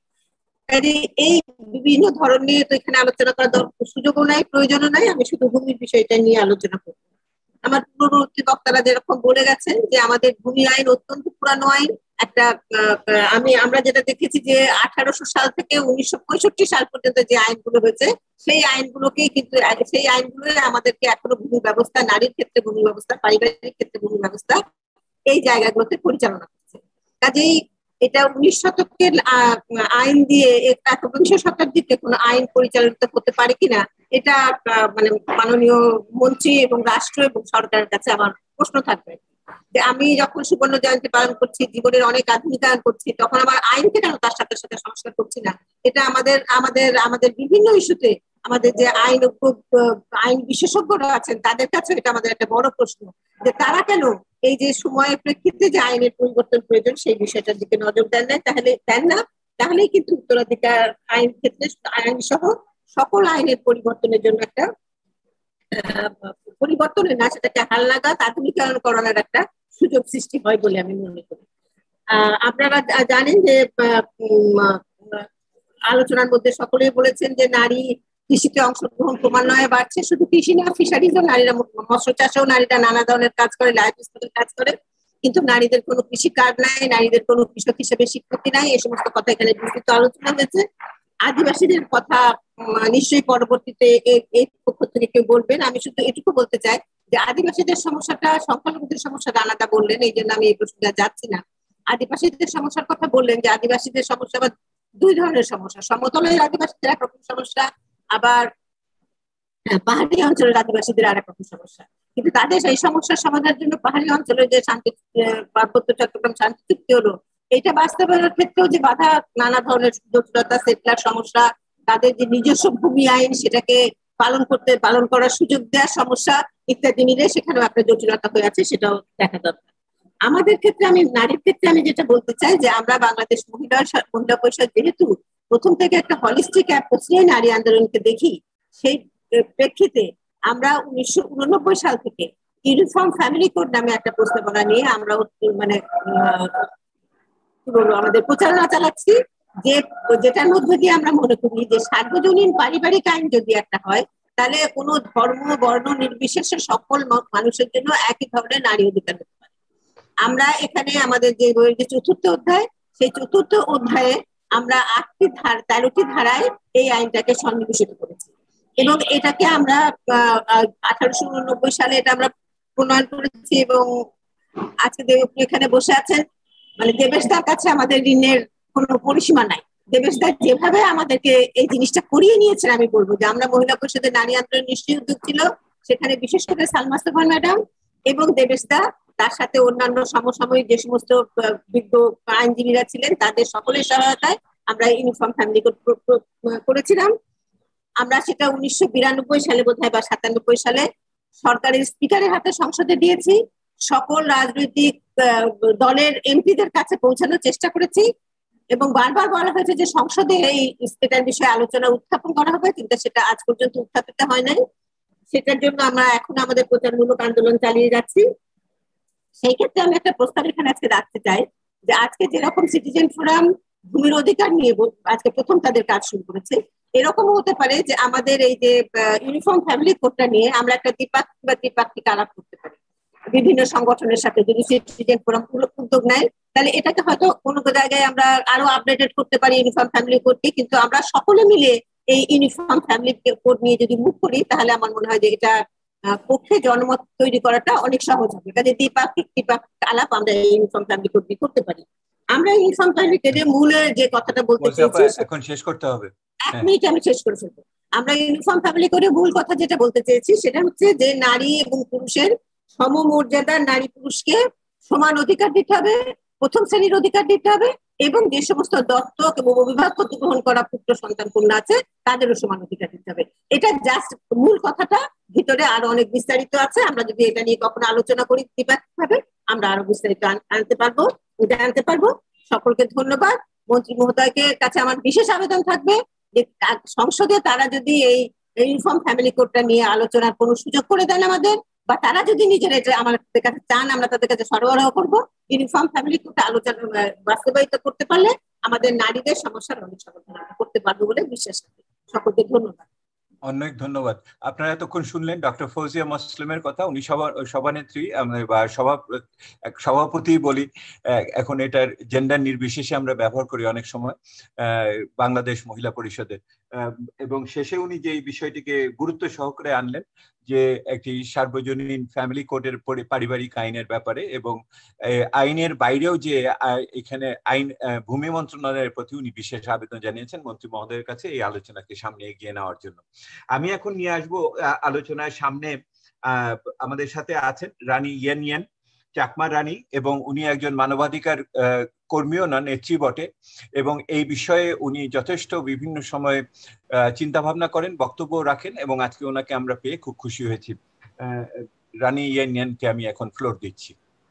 এই বিভিন্ন ধরনের তো এখানে আলোচনা করার সুযোগও নাই, প্রয়োজনও নাই। আমি শুধু ভূমির বিষয়টা নিয়ে আলোচনা করব। আমার পূর্ববর্তী বক্তারা যেরকম বলে গেছেন যে আমাদের ভূমি আইন অত্যন্ত পুরানো আইন। একটা আমরা যেটা দেখেছি যে 1800 সাল থেকে 1965 সাল পর্যন্ত যে আইনগুলো হয়েছে, সেই আইনগুলোকেই কিন্তু সেই আইনগুলো আমাদেরকে এখনো ভূমি ব্যবস্থা, নারীর ক্ষেত্রে ভূমি ব্যবস্থা, পারিবারিক ক্ষেত্রে ভূমি ব্যবস্থা, এই জায়গাগুলোতে পরিচালনা করছে। কাজেই এটা 19 শতকের আইন দিয়ে 21 শতাব্দীতে কোনো আইন পরিচালিত হতে পারে কিনা, এটা মানে মাননীয় মন্ত্রী এবং রাষ্ট্র এবং সরকারের কাছে আমার প্রশ্ন থাকবে। যে আমি যখন সুবর্ণ জয়ন্তী পালন করছি, জীবনের অনেক আধুনিকায়ন করছি, তখন আমার আইনকে কেন তার সাথে সাথে সংস্কার করছি না? এটা আমাদের বিভিন্ন ইস্যুতে আমাদের যে আইন বিশেষজ্ঞরা আছেন, তাদের কাছে এটা আমাদের একটা বড় প্রশ্ন, যে তারা কেন এই যে সময়ের প্রেক্ষিতে যে আইনের পরিবর্তন প্রয়োজন সেই বিষয়টার দিকে নজর দেন না। তাহলেই কিন্তু উত্তরাধিকার আইন ক্ষেত্রে আইন সহ সকল আইনের পরিবর্তনের জন্য একটা পরিবর্তনের না, সেটাকে হালনাগাদ আধুনিকায়ন করানোর একটা সুযোগ সৃষ্টি হয় বলে আমি মনে করি। আপনারা জানেন যে আলোচনার মধ্যে সকলেই বলেছেন যে নারী কৃষিতে অংশগ্রহণ ক্রমান্বয়ে বাড়ছে। শুধু কৃষি না, ফিশারিজও নারীরা, মৎস্য চাষেও নারীরা নানা ধরনের কাজ করে, লাইফ স্টাইলের কাজ করে। কিন্তু নারীদের কোনো কৃষি কার্ড নাই, নারীদের কোনো কৃষক হিসেবে স্বীকৃতি নাই, এই সমস্ত কথা এখানে বিস্তৃত আলোচনা হয়েছে। আদিবাসীদের কথা নিশ্চয়ই পরবর্তীতে এই পক্ষ থেকে কেউ বলবেন। আমি শুধু এটুকু বলতে চাই যে আদিবাসীদের সমস্যাটা সংখ্যালঘুদের সমস্যাটা আলাদা বললেন, এই জন্য আমি এই প্রশ্নটা যাচ্ছি না। আদিবাসীদের সমস্যার কথা বললেন যে আদিবাসীদের সমস্যা আবার দুই ধরনের সমস্যা, সমতলের আদিবাসীদের একরকম সমস্যা, আবার পাহাড়ি অঞ্চলের আদিবাসীদের আর এক রকম সমস্যা। কিন্তু তাদের এই সমস্যার সমাধানের জন্য পাহাড়ি অঞ্চলের যে শান্তি পার্বত্য চট্টগ্রাম শান্তি চুক্তি হলো, এটা বাস্তবায়নের ক্ষেত্রেও যে বাধা, নানা ধরনের জটিলতা, সেটলার সমস্যা, তাদের যে নিজস্ব ভূমি আইন সেটাকে পালন করার সুযোগ দেওয়ার সমস্যা ইত্যাদি মিলে সেখানেও একটা জটিলতা হয়ে আছে, সেটাও দেখা দরকার। আমাদের ক্ষেত্রে, আমি নারীর ক্ষেত্রে আমি যেটা বলতে চাই যে আমরা বাংলাদেশ মহিলা পরিষদ যেহেতু প্রথম থেকে একটা হলিস্টিক অ্যাপ্রোচ নিয়ে নারী আন্দোলনকে দেখি, সেই প্রেক্ষিতে আমরা 1989 সাল থেকে ইউনিফর্ম ফ্যামিলি কোড নামে একটা প্রস্তাবনা নিয়ে আমরা মানে কি বলবো আমাদের প্রচারণা চালাচ্ছি, যেটার মধ্যে দিয়ে আমরা মনে করি যে সার্বজনীন পারিবারিক আইন যদি একটা হয়, তাহলে কোনো ধর্ম বর্ণ নির্বিশেষে সকল মানুষের জন্য একই ধরনের নারী অধিকার হতে পারে। আমরা এখানে আমাদের যে বইয়ের যে 4th অধ্যায়, সেই 4th অধ্যায়ে আমরা 13টি ধারায় এই আইনটাকে সন্নিবেশিত করেছি এবং এটাকে আমরা 1889 সালে এটা আমরা প্রণয়ন করেছি। এবং আজকে এখানে বসে আছেন, মানে দেবেশদার কাছে আমাদের ঋণের কোনো পরিসীমা নাই। দেবেশদা যেভাবে আমাদেরকে এই জিনিসটা করিয়ে নিয়েছেন, আমি বলবো যে আমরা মহিলা পরিষদের নারী আন্দোলন নিশ্চয়ই উদ্যোগ ছিল, সেখানে বিশেষ করে সালমা সুবহান ম্যাডাম এবং দেবেশদা, তার সাথে অন্যান্য সমসাময়িক যে সমস্ত বিজ্ঞ আইনজীবীরা ছিলেন, তাদের সকলের সহায়তায় আমরা ইউনিফর্ম ফ্যামিলি কোড করেছিলাম। আমরা সেটা 1992 সালে বোধহয় বা 97 সালে সরকারের স্পিকারের হাতে সংসদে দিয়েছি। সকল রাজনৈতিক দলের এমপিদের কাছে পৌঁছানোর চেষ্টা করেছি এবং বারবার বলা হয়েছে যে সংসদে এটার বিষয়ে আলোচনা উত্থাপন করা হবে, কিন্তু সেটা আজ পর্যন্ত উত্থাপিত হয় নাই। সেটার জন্য আমরা এখন আমাদের প্রচারমূলক আন্দোলন চালিয়ে যাচ্ছি। সেই ক্ষেত্রে আমি একটা প্রস্তাব এখানে আজকে রাখতে চাই যে আজকে যেরকম সিটিজেন ফোরাম ভূমির অধিকার নিয়ে আজকে প্রথম তাদের কাজ শুরু করেছে, এরকমও হতে পারে যে আমাদের এই যে ইউনিফর্ম ফ্যামিলি কোডটা নিয়ে আমরা একটা দ্বিপাক্ষিক আলাপ করতে পারি বিভিন্ন সংগঠনের সাথে। যদি সিটিজেন ফোরাম উদ্যোগ নেয়, তাহলে এটাকে হয়তো কোনো জায়গায় আমরা আরো আপডেটেড করতে পারি ইউনিফর্ম ফ্যামিলি কোডকে, কিন্তু আমরা সকলে মিলে এই ইউনিফর্ম ফ্যামিলি কোড নিয়ে যদি মুভ করি, তাহলে আমার মনে হয় যে এটা পক্ষে জনমত তৈরি করাটা অনেক সহজ হবে। কাজে দ্বিপাক্ষিক আলাপ আমরা এই ইউনিফর্ম ফ্যামিলি কোড দিয়ে করতে পারি। আমরা ইউনিফর্ম ফ্যামিলি কোডের মূলের যে কথাটা বলতে চেয়েছি, এখন শেষ করতে হবে, 1 মিনিট আমি শেষ করে ফেলবো। আমরা ইউনিফর্ম ফ্যামিলি কোডের মূল কথা যেটা বলতে চেয়েছি, সেটা হচ্ছে যে নারী এবং পুরুষের সমমর্যাদার, নারী পুরুষকে সমান অধিকার দিতে হবে, প্রথম শ্রেণীর অধিকার দিতে হবে, এবং যে সমস্ত দত্তক এবং অভিভাবক গ্রহণ করা পুত্র সন্তান কন্যা আছে তাদেরও সমান অধিকার দিতে হবে। এটা জাস্ট মূল কথাটা, ভিতরে আরো অনেক বিস্তারিত আছে। আমরা যদি এটা নিয়ে কখনো আলোচনা করি দ্বিপাক্ষিকভাবে, আমরা আরো বিস্তারিত জানতে পারবো। সকলকে ধন্যবাদ। মন্ত্রী মহোদয়কে কাছে আমার বিশেষ আবেদন থাকবে যে সংসদে তারা যদি এই ইউনিফর্ম ফ্যামিলি কোডটা নিয়ে আলোচনার কোনো সুযোগ করে দেন আমাদের, বা তারা যদি নিজেরা এটা আমাদের কাছে চান, আমরা তাদের কাছে সরবরাহ করবো। ইউনিফর্ম ফ্যামিলি কোডটা আলোচনা বাস্তবায়িত করতে পারলে আমাদের নারীদের সমস্যার অনেক সমাধান করতে পারবো বলে বিশ্বাস করি। সকলকে ধন্যবাদ। অনেক ধন্যবাদ। আপনারা এতক্ষণ শুনলেন ডক্টর ফৌজিয়া মুসলিমের কথা। উনি সভানেত্রী বা সভাপতি বলি, এখন এটার জেন্ডার নির্বিশেষে আমরা ব্যবহার করি অনেক সময়, বাংলাদেশ মহিলা পরিষদের। এবং শেষে উনি যে বিষয়টিকে গুরুত্ব সহকারে আনলেন যে একটি সার্বজনীন ফ্যামিলি কোডের পারিবারিক আইনের ব্যাপারে, এবং আইনের বাইরেও যে এখানে আইন ভূমি মন্ত্রণালয়ের প্রতি উনি বিশেষ আবেদন জানিয়েছেন মন্ত্রী মহোদয়ের কাছে এই আলোচনাকে সামনে এগিয়ে নেওয়ার জন্য। আমি এখন নিয়ে আসবো আলোচনার সামনে, আমাদের সাথে আছেন রানী ইয়ান চাকমা রানী, এবং উনি একজন মানবাধিকার কর্মীও নন, নেত্রী বটে, এবং এই বিষয়ে উনি যথেষ্ট বিভিন্ন সময়ে চিন্তা ভাবনা করেন, বক্তব্য রাখেন, এবং আজকে ওনাকে আমরা পেয়ে খুব খুশি হয়েছি। রানী ইয়ানকে আমি এখন ফ্লোর দিচ্ছি।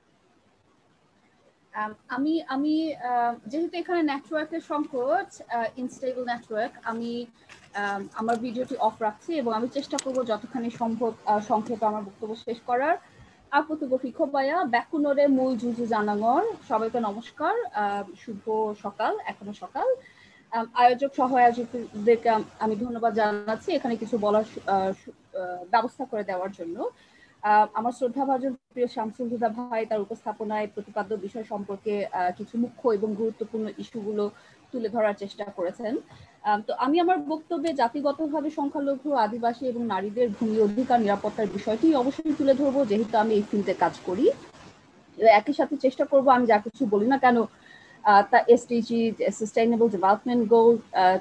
আমি যেহেতু এখানে নেটওয়ার্কের সংকট, ইনস্টেবল নেটওয়ার্ক, আমি আমার ভিডিওটি অফ রাখছি এবং আমি চেষ্টা করব যতখানি সম্ভব সংক্ষেপে আমার বক্তব্য শেষ করার। আপুতুগো ফিখোবায়া ব্যাকুনরে মূল জুজু জানাঙর, সবাইকে নমস্কার, শুভ সকাল, এখনো সকাল। আয়োজক সহ আয়োজকদেরকে আমি ধন্যবাদ জানাচ্ছি এখানে কিছু বলার ব্যবস্থা করে দেওয়ার জন্য। আমার শ্রদ্ধাভাজন প্রিয় শামসুল হুদা ভাই তার উপস্থাপনায় প্রতিপাদ্য বিষয় সম্পর্কে কিছু মুখ্য এবং গুরুত্বপূর্ণ ইস্যুগুলো তুলে ধরার চেষ্টা করেছেন। তো আমি আমার বক্তব্যে জাতিগতভাবে সংখ্যালঘু, আদিবাসী এবং নারীদের ভূমি অধিকার নিরাপত্তার বিষয়টি অবশ্যই তুলে ধরবো, যেহেতু আমি এই ফিল্ডে কাজ করি। একই সাথে চেষ্টা করব আমি যা কিছু বলি না কেন তা এসডিজি সাস্টেইনেবল ডেভেলপমেন্ট গোল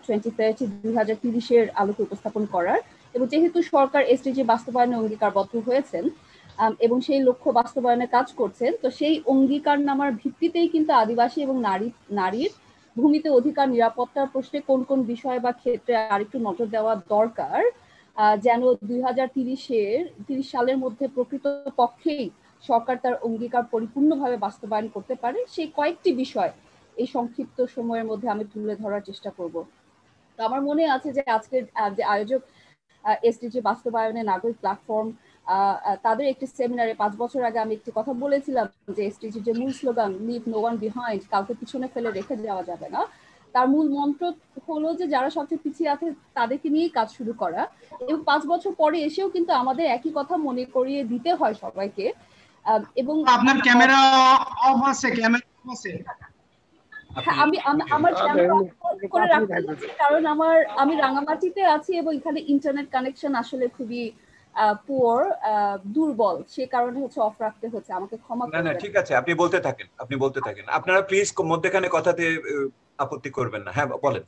2030 আলোকে উপস্থাপন করার, এবং যেহেতু সরকার এসডিজি বাস্তবায়নে অঙ্গীকারবদ্ধ হয়েছেন এবং সেই লক্ষ্য বাস্তবায়নে কাজ করছেন, তো সেই অঙ্গীকারনামার ভিত্তিতেই কিন্তু আদিবাসী এবং নারীর ভূমিতে অধিকার নিরাপত্তার প্রশ্নে কোন কোন বিষয় বা ক্ষেত্রে আরেকটু নজর দেওয়া দরকার, যেন 2030 সালের মধ্যে প্রকৃত পক্ষেই সরকার তার অঙ্গীকার পরিপূর্ণভাবে বাস্তবায়ন করতে পারে, সেই কয়েকটি বিষয় এই সংক্ষিপ্ত সময়ের মধ্যে আমি তুলে ধরার চেষ্টা করব। তো আমার মনে আছে যে আজকের যে আয়োজক এসডিজি বাস্তবায়নে নাগরিক প্ল্যাটফর্ম, তাদের একটি সেমিনারে 5 বছর আগে আমি একটি কথা বলেছিলাম যে এসডিজি যে মূল slogan leave no one behind, কাউকে পিছনে ফেলে রেখে যাওয়া যাবে না, তার মূল মন্ত্র হলো যে যারা সবচেয়ে পিছিয়ে আছে তাদেরকে নিয়েই কাজ শুরু করা। এবং 5 বছর পরে এসেও কিন্তু আমাদের একই কথা মনে করিয়ে দিতে হয় সবাইকে। এবং আপনার ক্যামেরা অফ আছে, ক্যামেরা অফ আছে। আমি আমার ক্যামেরা করে রাখতে হচ্ছে কারণ আমি রাঙামাটিতে আছি এবং এখানে ইন্টারনেট কানেকশন আসলে খুবই পুয়ার, দুর্বল, সে কারণে হচ্ছে অফ রাখতে হচ্ছে, আমাকে ক্ষমা করবেন। না ঠিক আছে, আপনি বলতে থাকেন, আপনারা প্লিজ মধ্যখানে কথাতে আপত্তি করবেন না। হ্যাঁ বলেন।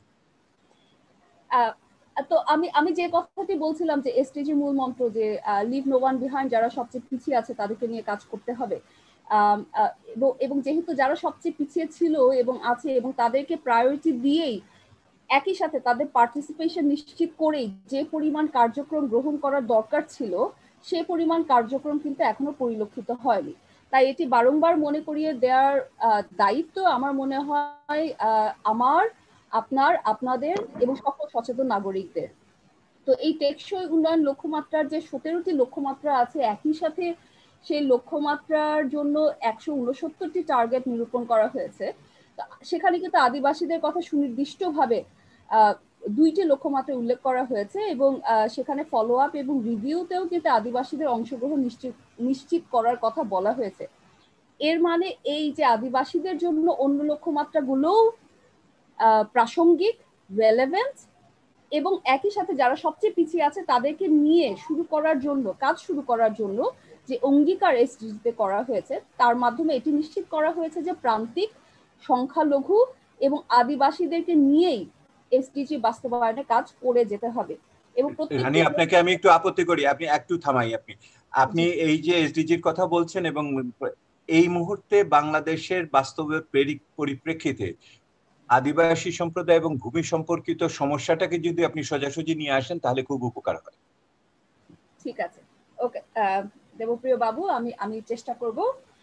তো আমি যে কথাটি বলছিলাম যে এসডিজি মূল মন্ত্র যে লিভ নো ওয়ান বিহাইন্ড, যারা সবচেয়ে পিছিয়ে আছে তাদেরকে নিয়ে কাজ করতে হবে, এবং যেহেতু যারা সবচেয়ে পিছিয়ে ছিল এবং আছে এবং তাদেরকে প্রায়োরিটি দিয়েই একই সাথে তাদের পার্টিসিপেশন নিশ্চিত করেই যে পরিমাণ কার্যক্রম গ্রহণ করার দরকার ছিল সে পরিমাণ কার্যক্রম কিন্তু এখনো পরিলক্ষিত হয়নি। তাই এটি বারংবার মনে করিয়ে দেওয়ার দায়িত্ব আমার মনে হয় আমার, আপনার, আপনাদের এবং সকল সচেতন নাগরিকদের। তো এই টেকসই উন্নয়ন লক্ষ্যমাত্রার যে 17টি লক্ষ্যমাত্রা আছে, একই সাথে সেই লক্ষ্যমাত্রার জন্য 169টি টার্গেট নিরূপণ করা হয়েছে। সেখানে কিন্তু আদিবাসীদের কথা সুনির্দিষ্টভাবে 2টি লক্ষ্যমাত্রা উল্লেখ করা হয়েছে এবং সেখানে ফলো আপ এবং রিভিউতেও কিন্তু আদিবাসীদের অংশগ্রহণ নিশ্চিত করার কথা বলা হয়েছে। এর মানে এই যে আদিবাসীদের জন্য অন্য লক্ষ্যমাত্রাগুলোও প্রাসঙ্গিক, রেলেভেন্ট এবং একই সাথে যারা সবচেয়ে পিছিয়ে আছে তাদেরকে নিয়ে কাজ শুরু করার জন্য যে অঙ্গীকার এসডিজিতে করা হয়েছে তার মাধ্যমে এটি নিশ্চিত করা হয়েছে যে প্রান্তিক, সংখ্যালঘু এবং আদিবাসীদেরকে নিয়েই এসডিজি বাস্তবায়নে কাজ করে যেতে হবে। এবং আপনাকে আমি একটু আপত্তি করি, আপনি একটু থামাই। আপনি এই যে এসডিজির কথা বলছেন এবং এই মুহূর্তে বাংলাদেশের বাস্তবের পরিপ্রেক্ষিতে আদিবাসী সম্প্রদায় এবং ভূমি সম্পর্কিত সমস্যাটাকে যদি আপনি সোজাসুজি নিয়ে আসেন তাহলে খুব উপকার হয়। ঠিক আছে, ওকে দেবপ্রিয় বাবু, আমি চেষ্টা করব।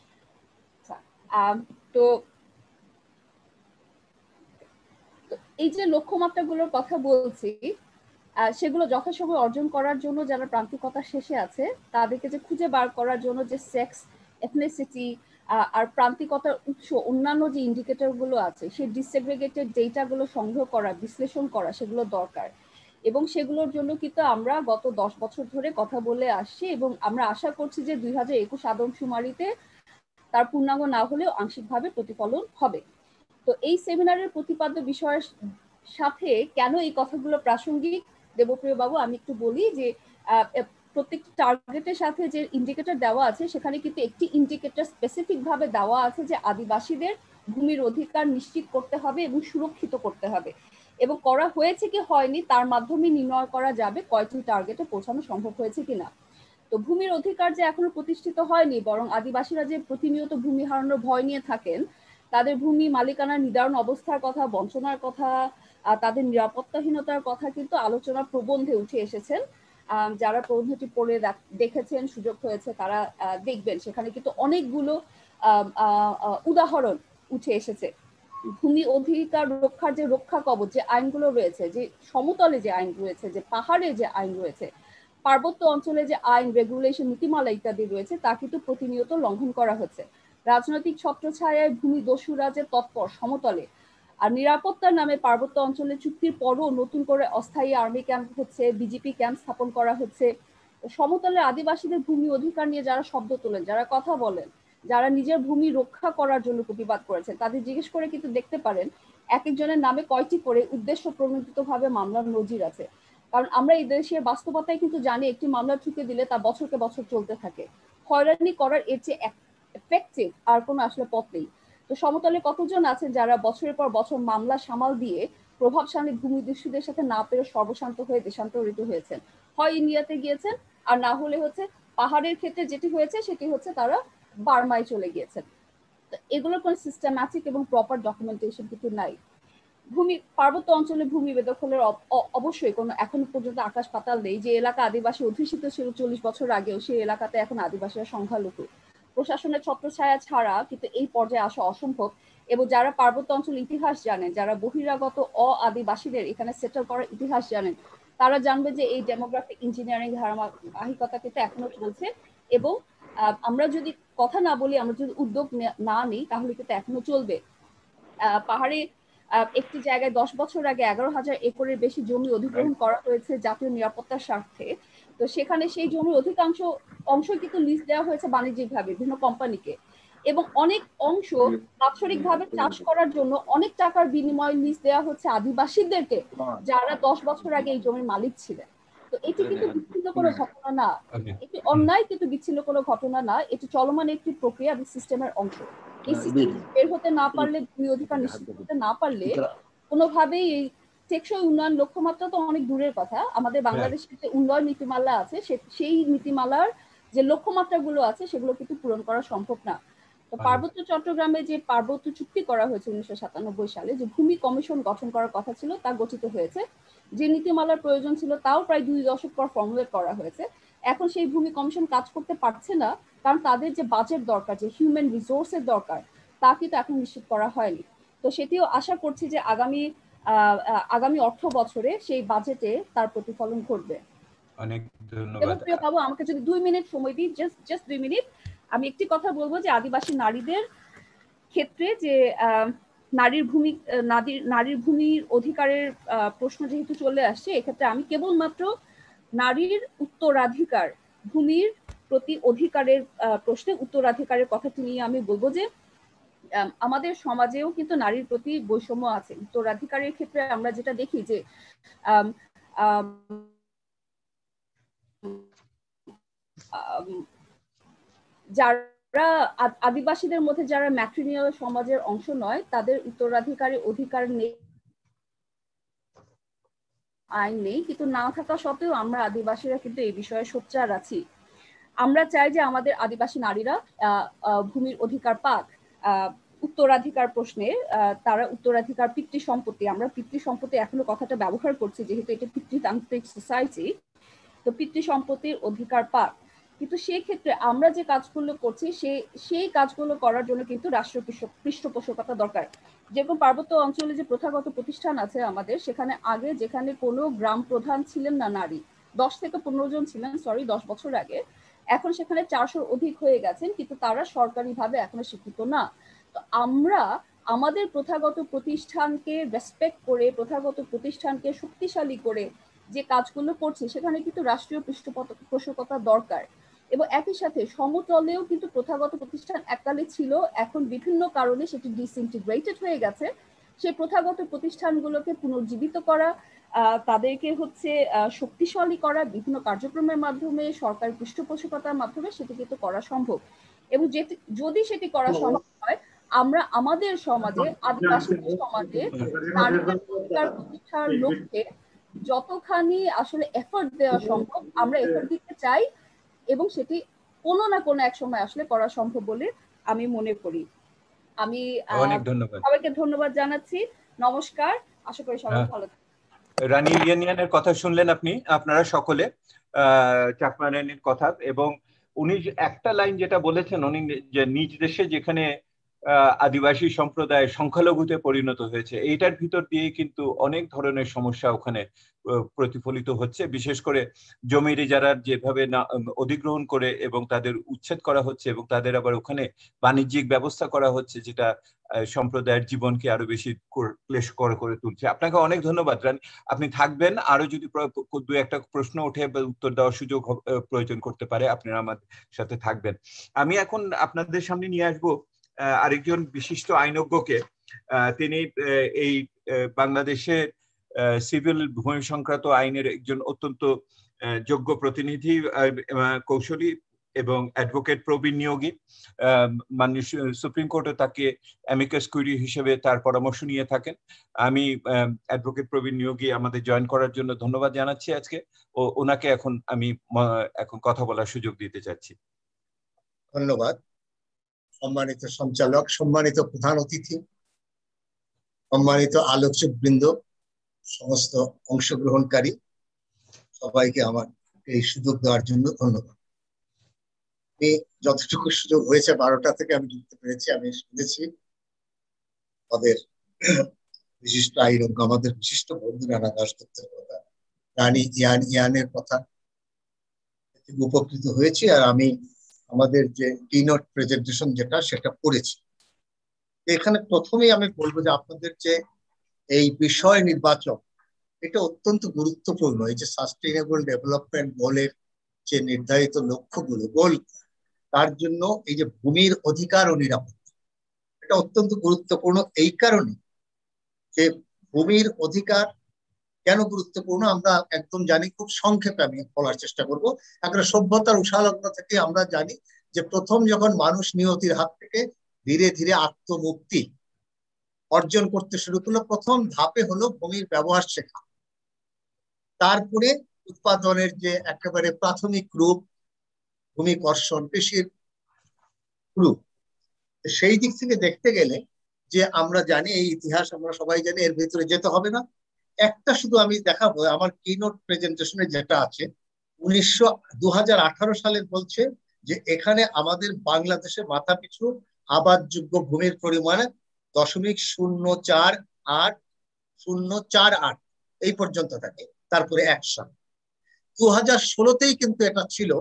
তো এই যে লক্ষ্যমাত্রাগুলোর কথা বলছি সেগুলো যথাসময়ে অর্জন করার জন্য যারা প্রান্তিকতা শেষে আছে তাদেরকে যে খুঁজে বার করার জন্য যে সেক্স, এথনিসিটি আর প্রান্তিকতার উৎস অন্যান্য যে ইন্ডিকেটর গুলো আছে সেই ডিসেগ্রেগেটেড ডেটাগুলো সংগ্রহ করা, বিশ্লেষণ করা সেগুলো দরকার। এবং সেগুলোর জন্য কিন্তু আমরা গত 10 বছর ধরে কথা বলে আসছি এবং আমরা আশা করছি যে 2021 আদমশুমারিতে তার পূর্ণাঙ্গ না হলেও আংশিকভাবে প্রতিফলন হবে। তো এই সেমিনারের প্রতিপাদ্য বিষয়ের সাথে কেন এই কথাগুলো প্রাসঙ্গিক দেবপ্রিয় বাবু আমি একটু বলি যে প্রত্যেকটি টার্গেটের সাথে যে ইন্ডিকেটর দেওয়া আছে সেখানে কিন্তু একটি ইন্ডিকেটর স্পেসিফিক ভাবে দেওয়া আছে যে আদিবাসীদের ভূমির অধিকার নিশ্চিত করতে হবে এবং সুরক্ষিত করতে হবে, এবং করা হয়েছে কি হয়নি তার মাধ্যমে নির্ণয় করা যাবে কয়টি টার্গেটে পৌঁছানো সম্ভব হয়েছে কিনা। তো ভূমির অধিকার যে এখনো প্রতিষ্ঠিত হয়নি, বরং আদিবাসীরা যে প্রতিনিয়ত ভূমি হারানোর ভয় নিয়ে থাকেন, তাদের ভূমি মালিকানার নিদারুণ অবস্থার কথা, বঞ্চনার কথা, তাদের নিরাপত্তাহীনতার কথা কিন্তু আলোচনা প্রবন্ধে উঠে এসেছেন। যারা প্রবন্ধটি পড়ে দেখেছেন, সুযোগ হয়েছে, তারা দেখবেন সেখানে কিন্তু অনেকগুলো উদাহরণ উঠে এসেছে। ভূমি অধিকার রক্ষার যে রক্ষা কবচ, যে আইনগুলো রয়েছে, যে সমতলে যে আইন রয়েছে, যে পাহাড়ে যে আইন রয়েছে, পার্বত্য অঞ্চলে যে আইন, রেগুলেশন, নীতিমালা ইত্যাদি রয়েছে তা কিন্তু প্রতিনিয়ত লঙ্ঘন করা হচ্ছে। রাজনৈতিক ছত্রছায়ায় ভূমি দস্যুরা যে তৎপর সমতলে, আর নিরাপত্তার নামে পার্বত্য অঞ্চলে চুক্তির পরও নতুন করে অস্থায়ী আর্মি ক্যাম্প হচ্ছে, বিজেপি ক্যাম্প স্থাপন করা হচ্ছে, সমতলের আদিবাসীদের ভূমি অধিকার নিয়ে যারা শব্দ তোলেন, যারা কথা বলেন, যারা নিজের ভূমি রক্ষা করার জন্য প্রতিবাদ করেছেন, তাদের জিজ্ঞেস করে কিন্তু দেখতে পারেন এক একজনের নামে কয়টি করে উদ্দেশ্য প্রণোদিতভাবে মামলার নজির আছে। কারণ আমরা এই দেশের বাস্তবতায় কিন্তু জানি একটি মামলা ঠুকে দিলে তা বছরকে বছর চলতে থাকে। হয়রানি করার এর চেয়ে এফেক্টিভ আর কোনো আসলে পথ নেই। তো সমতলে কতজন আছে যারা বছরের পর বছর মামলা সামাল দিয়ে প্রভাবশালী ভূমিদস্যুদের সাথে না পেরে সর্বশান্ত হয়ে দেশান্তরিত হয়েছেন, হয় ইন্ডিয়াতে গিয়েছেন, আর না হলে হচ্ছে পাহাড়ের ক্ষেত্রে যেটি হয়েছে সেটি হচ্ছে তারা বার্মায় চলে গিয়েছেন। এগুলোর কোনো সিস্টেম্যাটিক এবং প্রপার ডকুমেন্টেশন কিন্তু নাই। পার্বত্য অঞ্চলে ভূমি বেদখলের অবশ্যই কোনো এখনো পর্যন্ত আকাশ পাতাল নেই। যে এলাকা আদিবাসী অধ্যুষিত ছিল 40 বছর আগেও, সেই এলাকাতে এখন আদিবাসীরা সংখ্যালঘু। প্রশাসনের ছত্রছায়া ছাড়া কিন্তু এই পর্যায়ে আসা অসম্ভব। এবং যারা পার্বত্য অঞ্চল ইতিহাস জানেন, যারা বহিরাগত আদিবাসীদের এখানে সেটেল করার ইতিহাস জানেন, তারা জানবে যে এই ডেমোগ্রাফিক ইঞ্জিনিয়ারিং ধারাবাহিকতা কিন্তু এখনো চলছে। এবং আমরা যদি কথা না বলি, আমরা যদি উদ্যোগ না নিই, তাহলে কিন্তু এখনো চলবে। পাহাড়ে একটি জায়গায় 10 বছর আগে 11,000 একরের বেশি জমি অধিগ্রহণ করা হয়েছে জাতীয় নিরাপত্তার স্বার্থে। তো সেখানে সেই জমির অধিকাংশ অংশ কিন্তু লিজ দেওয়া হয়েছে বাণিজ্যিকভাবে বিভিন্ন কোম্পানিকে, এবং অনেক অংশ বাৎসরিকভাবে চাষ করার জন্য অনেক টাকার বিনিময়ে লিজ দেওয়া হচ্ছে আদিবাসীদেরকে, যারা 10 বছর আগে এই জমির মালিক ছিলেন। তো এটি কিন্তু বিচ্ছিন্ন কোনো ঘটনা না, এটি অন্যায় কিন্তু বিচ্ছিন্ন কোনো ঘটনা না, এটি চলমান একটি প্রক্রিয়া এবং সিস্টেমের অংশ। এই সিস্টেম বের হতে না পারলে, ভূমি অধিকার নিশ্চিত করতে না পারলে কোনোভাবেই এই টেকসই উন্নয়ন লক্ষ্যমাত্রা তো অনেক দূরের কথা। আমাদের বাংলাদেশের যে উন্নয়ন নীতিমালা আছে, সেই নীতিমালার যে লক্ষ্যমাত্রাগুলো আছে সেগুলো কিন্তু পূরণ করা সম্ভব না। তো পার্বত্য চট্টগ্রামে যে পার্বত্য চুক্তি করা হয়েছে 1997 সালে, যে ভূমি কমিশন গঠন করার কথা ছিল তা গঠিত হয়েছে। যে নীতিমালার প্রয়োজন ছিল তাও প্রায় 2 দশক পর ফর্মুলেট করা হয়েছে। এখন সেই ভূমি কমিশন কাজ করতে পারছে না, কারণ তাদের যে বাজেট দরকার, যে হিউম্যান রিসোর্সের দরকার, তা কিন্তু এখন নিশ্চিত করা হয়নি। তো সেটিও আশা করছি যে আগামী অর্থ বছরে সেই বাজেটে তার প্রতিফলন ঘটবে। অনেক ধন্যবাদ। প্রিয় বাবু, আমাকে যদি 2 মিনিট সময় দিই, জাস্ট 2 মিনিট, আমি একটি কথা বলবো যে আদিবাসী নারীদের ক্ষেত্রে যে নারীর ভূমির অধিকারের প্রশ্ন যেহেতু চলে আসছে, এক্ষেত্রে আমি কেবলমাত্র নারীর উত্তরাধিকার, ভূমির প্রতি অধিকারের প্রশ্নে উত্তরাধিকারের কথাটি নিয়ে আমি বলবো যে আমাদের সমাজেও কিন্তু নারীর প্রতি বৈষম্য আছে। উত্তরাধিকারের ক্ষেত্রে আমরা যেটা দেখি যে যারা আদিবাসীদের মধ্যে যারা ম্যাট্রিনিয়াল সমাজের অংশ নয়, তাদের উত্তরাধিকারের অধিকার নেই, আইন নেই, কিন্তু না থাকা সত্ত্বেও আমরা আদিবাসীরা কিন্তু এই বিষয়ে সোচ্চার আছি। আমরা চাই যে আমাদের আদিবাসী নারীরা ভূমির অধিকার পাক। উত্তরাধিকার প্রশ্নে তারা উত্তরাধিকার পিতৃ সম্পত্তি, আমরা পিতৃ সম্পত্তি এখনো কথাটা ব্যবহার করছি যেহেতু এটা পিতৃতান্ত্রিক সোসাইটি, তো পিতৃ সম্পত্তির অধিকার পাক। কিন্তু সেই ক্ষেত্রে আমরা যে কাজগুলো করছি সেই কাজগুলো করার জন্য কিন্তু রাষ্ট্রীয় পৃষ্ঠপোষকতা দরকার। যেরকম পার্বত্য অঞ্চলে যে প্রথাগত প্রতিষ্ঠান আছে আমাদের, সেখানে আগে যেখানে কোনো গ্রাম প্রধান ছিলেন না নারী, 10 থেকে 15 জন ছিলেন, 10 বছর আগে, এখন সেখানে 400 অধিক হয়ে গেছেন, কিন্তু তারা সরকারিভাবে এখনো স্বীকৃত না। তো আমরা আমাদের প্রথাগত প্রতিষ্ঠানকে রেসপেক্ট করে, প্রথাগত প্রতিষ্ঠানকে শক্তিশালী করে যে কাজগুলো করছি, সেখানে কিন্তু রাষ্ট্রীয় পৃষ্ঠপোষকতা দরকার। এবং একই সাথে সমতলেও কিন্তু প্রথাগত প্রতিষ্ঠান এককালে ছিল, এখন বিভিন্ন কারণে সেটি ডিসইন্টিগ্রেটেড হয়ে গেছে। সেই প্রথাগত প্রতিষ্ঠানগুলোকে পুনর্জীবিত করা, তাদেরকে শক্তিশালী করা বিভিন্ন কার্যক্রমের মাধ্যমে, সরকারি পৃষ্ঠপোষকতার মাধ্যমে সেটি কিন্তু করা সম্ভব। এবং যদি সেটি করা সম্ভব হয়, আমরা আমাদের সমাজে, আদিবাসী সমাজে নারীদের অধিকার প্রতিষ্ঠার লক্ষ্যে যতখানি আসলে এফোর্ট দেওয়া সম্ভব আমরা এফোর্ট দিতে চাই, এবং সেটি কোনো না কোনো এক সময় আসলে করা সম্ভব বলে আমি মনে করি। আমি সবাইকে ধন্যবাদ জানাচ্ছি। নমস্কার, আশা করি সবাই ভালো থাকবেন। রানী ইলিয়ানিয়ানের কথা শুনলেন আপনারা সকলে, চাকমা রানীর কথা, এবং উনি একটা লাইন যেটা বলেছেন, উনি যে নিজ দেশে যেখানে আদিবাসী সম্প্রদায় সংখ্যালঘুতে পরিণত হয়েছে। এইটার ভিতর দিয়ে কিন্তু অনেক ধরনের সমস্যা ওখানে প্রতিফলিত হচ্ছে, বিশেষ করে জমির ইজারার যেভাবে অধিগ্রহণ করে এবং তাদের উচ্ছেদ করা হচ্ছে এবং তাদের আবার ওখানে বাণিজ্যিক ব্যবস্থা করা হচ্ছে, যেটা সম্প্রদায়ের জীবনকে আরো বেশি ক্লেশকর করে তুলছে। আপনাকে অনেক ধন্যবাদ রানী, আপনি থাকবেন। আরো যদি দু একটা প্রশ্ন ওঠে বা উত্তর দেওয়ার সুযোগ প্রয়োজন করতে পারে, আপনারা আমাদের সাথে থাকবেন। আমি এখন আপনাদের সামনে নিয়ে আসবো আরেকজন বিশিষ্ট আইনজ্ঞকে। তিনি এই বাংলাদেশের সিভিল ভূমি সংক্রান্ত আইনের একজন অত্যন্ত যোগ্য প্রতিনিধি, কৌশলী এবং অ্যাডভোকেট প্রবীণ নিয়োগী। মাননীয় সুপ্রিম কোর্টে তাকে অ্যামিকাস কিউরি হিসেবে তার পরামর্শ নিয়ে থাকেন। আমি অ্যাডভোকেট প্রবীণ নিয়োগী আমাদের জয়েন করার জন্য ধন্যবাদ জানাচ্ছি আজকে, ও ওনাকে আমি এখন কথা বলার সুযোগ দিতে চাচ্ছি। ধন্যবাদ। সম্মানিত সঞ্চালক, সম্মানিত প্রধান অতিথি, সম্মানিত আলোচক বৃন্দ, সমস্ত অংশগ্রহণকারী, সবাইকে আমার এই সুযোগ দেওয়ার জন্য ধন্যবাদ। আমি যতটুকু সুযোগ হয়েছে 12টা থেকে আমি ঢুকতে পেরেছি। আমি শুনেছি আমাদের বিশিষ্ট আইনজ্ঞ, আমাদের বিশিষ্ট বন্ধু রানা দাশগুপ্তের কথা, রানী ইয়ানের কথা, উপকৃত হয়েছি। আর আমি আমাদের যে কিনোট প্রেজেন্টেশন যেটা সেটা পড়েছি। এখানে প্রথমেই আমি বলবো যে আপনাদের যে এই বিষয় নির্বাচন, এটা অত্যন্ত গুরুত্বপূর্ণ। এই যে সাস্টেইনেবল ডেভেলপমেন্ট গোলের যে নির্ধারিত লক্ষ্যগুলো, গোল, তার জন্য এই যে ভূমির অধিকার ও নিরাপত্তা, এটা অত্যন্ত গুরুত্বপূর্ণ। এই কারণে যে ভূমির অধিকার কেন গুরুত্বপূর্ণ আমরা একদম জানি। খুব সংক্ষেপে আমি বলার চেষ্টা করব। একটা সভ্যতার উষালগ্ন থেকে আমরা জানি যে প্রথম যখন মানুষ নিয়তির হাত থেকে ধীরে ধীরে আত্মমুক্তি অর্জন করতে শুরু করলো, প্রথম ধাপে হলো ভূমির ব্যবহার শেখা। তারপরে উৎপাদনের যে একেবারে প্রাথমিক রূপ, ভূমি কর্ষণ, কৃষির রূপ। সেই দিক থেকে দেখতে গেলে যে আমরা জানি, এই ইতিহাস আমরা সবাই জানি, এর ভিতরে যেতে হবে না। একটা শুধু আমি দেখাবো, আমার কিনোট প্রেজেন্টেশনে যেটা আছে 2018 সালের বলছে যে এখানে আমাদের বাংলাদেশে মাথাপিছু আবাদযোগ্য ভূমির পরিমাণ 0.048 এই পর্যন্ত থাকে। তারপরে 1 সাল 2016তেই কিন্তু এটা ছিল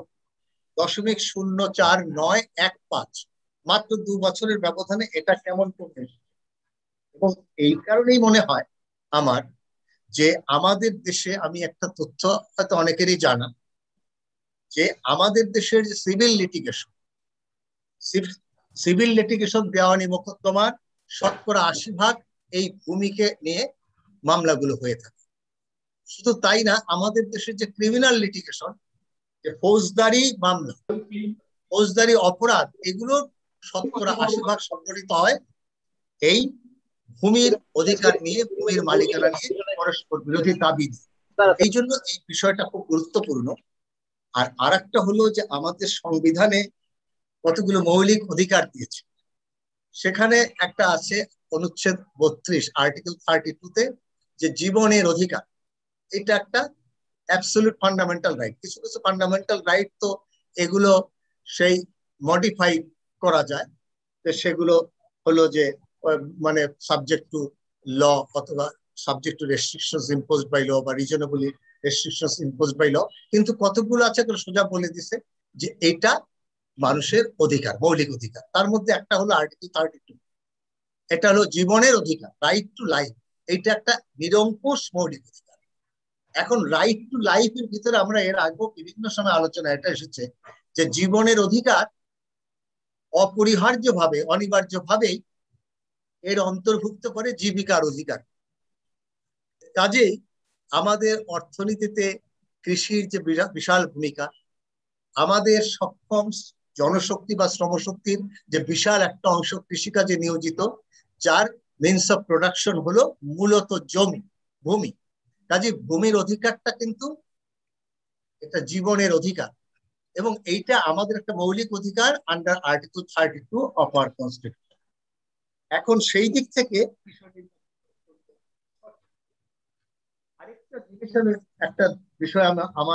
0.04915। মাত্র 2 বছরের ব্যবধানে এটা কেমন কমে এসেছে। এবং এই কারণেই মনে হয় আমার যে আমাদের দেশে, আমি একটা তথ্য হয়তো অনেকেরই জানা, যে আমাদের দেশের যে সিভিল লিটিগেশন দেওয়ানি মোকদ্দমার 80% এই ভূমিকে নিয়ে মামলাগুলো হয়ে থাকে। শুধু তাই না, আমাদের দেশের যে ক্রিমিনাল লিটিগেশন, যে ফৌজদারি মামলা, ফৌজদারি অপরাধ, এগুলো 80% সংঘটিত হয় এই ভূমির অধিকার নিয়ে, ভূমির মালিকানা নিয়ে পরস্পর বিরোধী দাবি। এই জন্য এই বিষয়টা খুব গুরুত্বপূর্ণ। আর আরেকটা হলো যে আমাদের সংবিধানে কতগুলো মৌলিক অধিকার দিয়েছে। সেখানে একটা আছে অনুচ্ছেদ 32, আর্টিকেল 32-তে, যে জীবনের অধিকার। এটা একটা অ্যাবসলিউট ফান্ডামেন্টাল রাইট। কিছু কিছু ফান্ডামেন্টাল রাইট তো এগুলো সেই মডিফাই করা যায়, সেগুলো হলো যে মানে সাবজেক্ট টু ল, অথবা subject to restrictions imposed by law, বা reasonably restrictions imposed by law. কিন্তু কতগুলো আছে সোজা বলে দিছে যে এটা মানুষের অধিকার, মৌলিক অধিকার। তার মধ্যে একটা হলো আর্টিকেল 32, এটা হলো জীবনের অধিকার, রাইট টু লাইফ। এইটা একটা নিরঙ্কুশ মৌলিক অধিকার। এখন রাইট টু লাইফের ভিতরে আমরা এর আগেও বিভিন্ন সময় আলোচনা এটা এসেছে যে জীবনের অধিকার অপরিহার্যভাবে, অনিবার্যভাবেই এর অন্তর্ভুক্ত করে জীবিকার অধিকার। কাজেই আমাদের অর্থনীতিতে কৃষির যে বিশাল ভূমিকা, আমাদের সক্ষম জনশক্তি বা শ্রমশক্তির যে বিশাল একটা অংশ কৃষিকাজে নিয়োজিত, যার মিনস অফ প্রোডাকশন হলো মূলত ভূমি। কাজে ভূমির অধিকারটা কিন্তু এটা জীবনের অধিকার, এবং এইটা আমাদের একটা মৌলিক অধিকার under article 32 of our constitution. এখন সেই দিক থেকে আরেকটা জিনিসের একটা বিষয়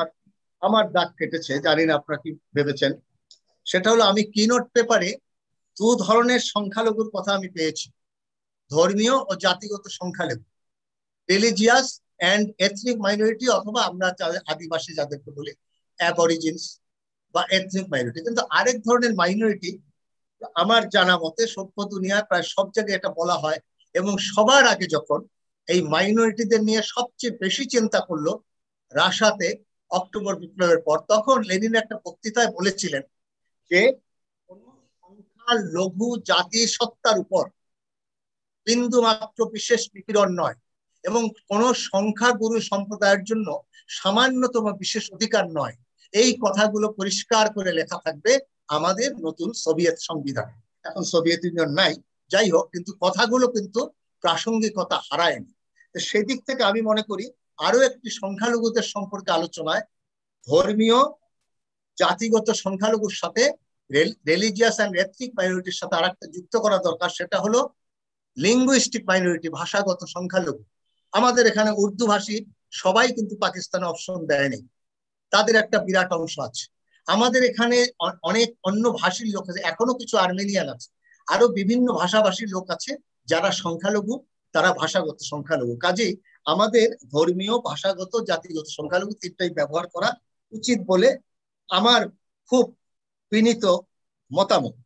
আমার দাগ কেটেছে, জানি না আপনারা কি ভেবেছেন। সেটা হলো আমি কিনোট পেপারে দু ধরনের সংখ্যালঘুর কথা আমি পেয়েছি, ধর্মীয় ও জাতিগত সংখ্যালঘু, রিলিজিয়াস অ্যান্ড এথনিক মাইনরিটি, অথবা আমরা আদিবাসী যাদেরকে বলি অ্যাবরিজিনস বা এথনিক মাইনরিটি। কিন্তু আরেক ধরনের মাইনরিটি আমার জানা মতে সভ্য দুনিয়ায় প্রায় সব জায়গায় এটা বলা হয়, এবং সবার আগে যখন এই মাইনরিটিদের নিয়ে সবচেয়ে বেশি চিন্তা করলো রাশিয়াতে অক্টোবর বিপ্লবের পর, তখন লেনিন একটা বক্তৃতায় বলেছিলেন যে সংখ্যালঘু জাতি সত্তার উপর বিন্দু মাত্র বিশেষ নিপীড়ন নয়, এবং কোন সংখ্যাগুরু সম্প্রদায়ের জন্য সামান্যতম বিশেষ অধিকার নয়। এই কথাগুলো পরিষ্কার করে লেখা থাকবে আমাদের নতুন সোভিয়েত সংবিধান। এখন সোভিয়েত ইউনিয়ন নাই, যাই হোক, কিন্তু কথাগুলো কিন্তু প্রাসঙ্গিকতা হারায়নি। সেদিক থেকে আমি মনে করি আরো একটি সংখ্যালঘুদের সম্পর্কে আলোচনায় ধর্মীয় জাতিগত সংখ্যালঘুর সাথে রিলিজিয়াস অ্যান্ড এথনিক মাইনরিটির সাথে আরেকটা যুক্ত করা দরকার, সেটা হলো লিঙ্গুইস্টিক মাইনরিটি, ভাষাগত সংখ্যালঘু। আমাদের এখানে উর্দু ভাষী সবাই কিন্তু পাকিস্তানে অপশন দেয়নি, তাদের একটা বিরাট অংশ আছে। আমাদের এখানে অনেক অন্য ভাষীর লোক আছে, এখনো কিছু আর্মেনিয়ান আছে, আরো বিভিন্ন ভাষাভাষীর লোক আছে যারা সংখ্যালঘু, তারা ভাষাগত সংখ্যালঘু। কাজেই আমাদের ধর্মীয়, ভাষাগত, জাতিগত সংখ্যালঘু তিনটাই ব্যবহার করা উচিত বলে আমার খুব বিনীত মতামত।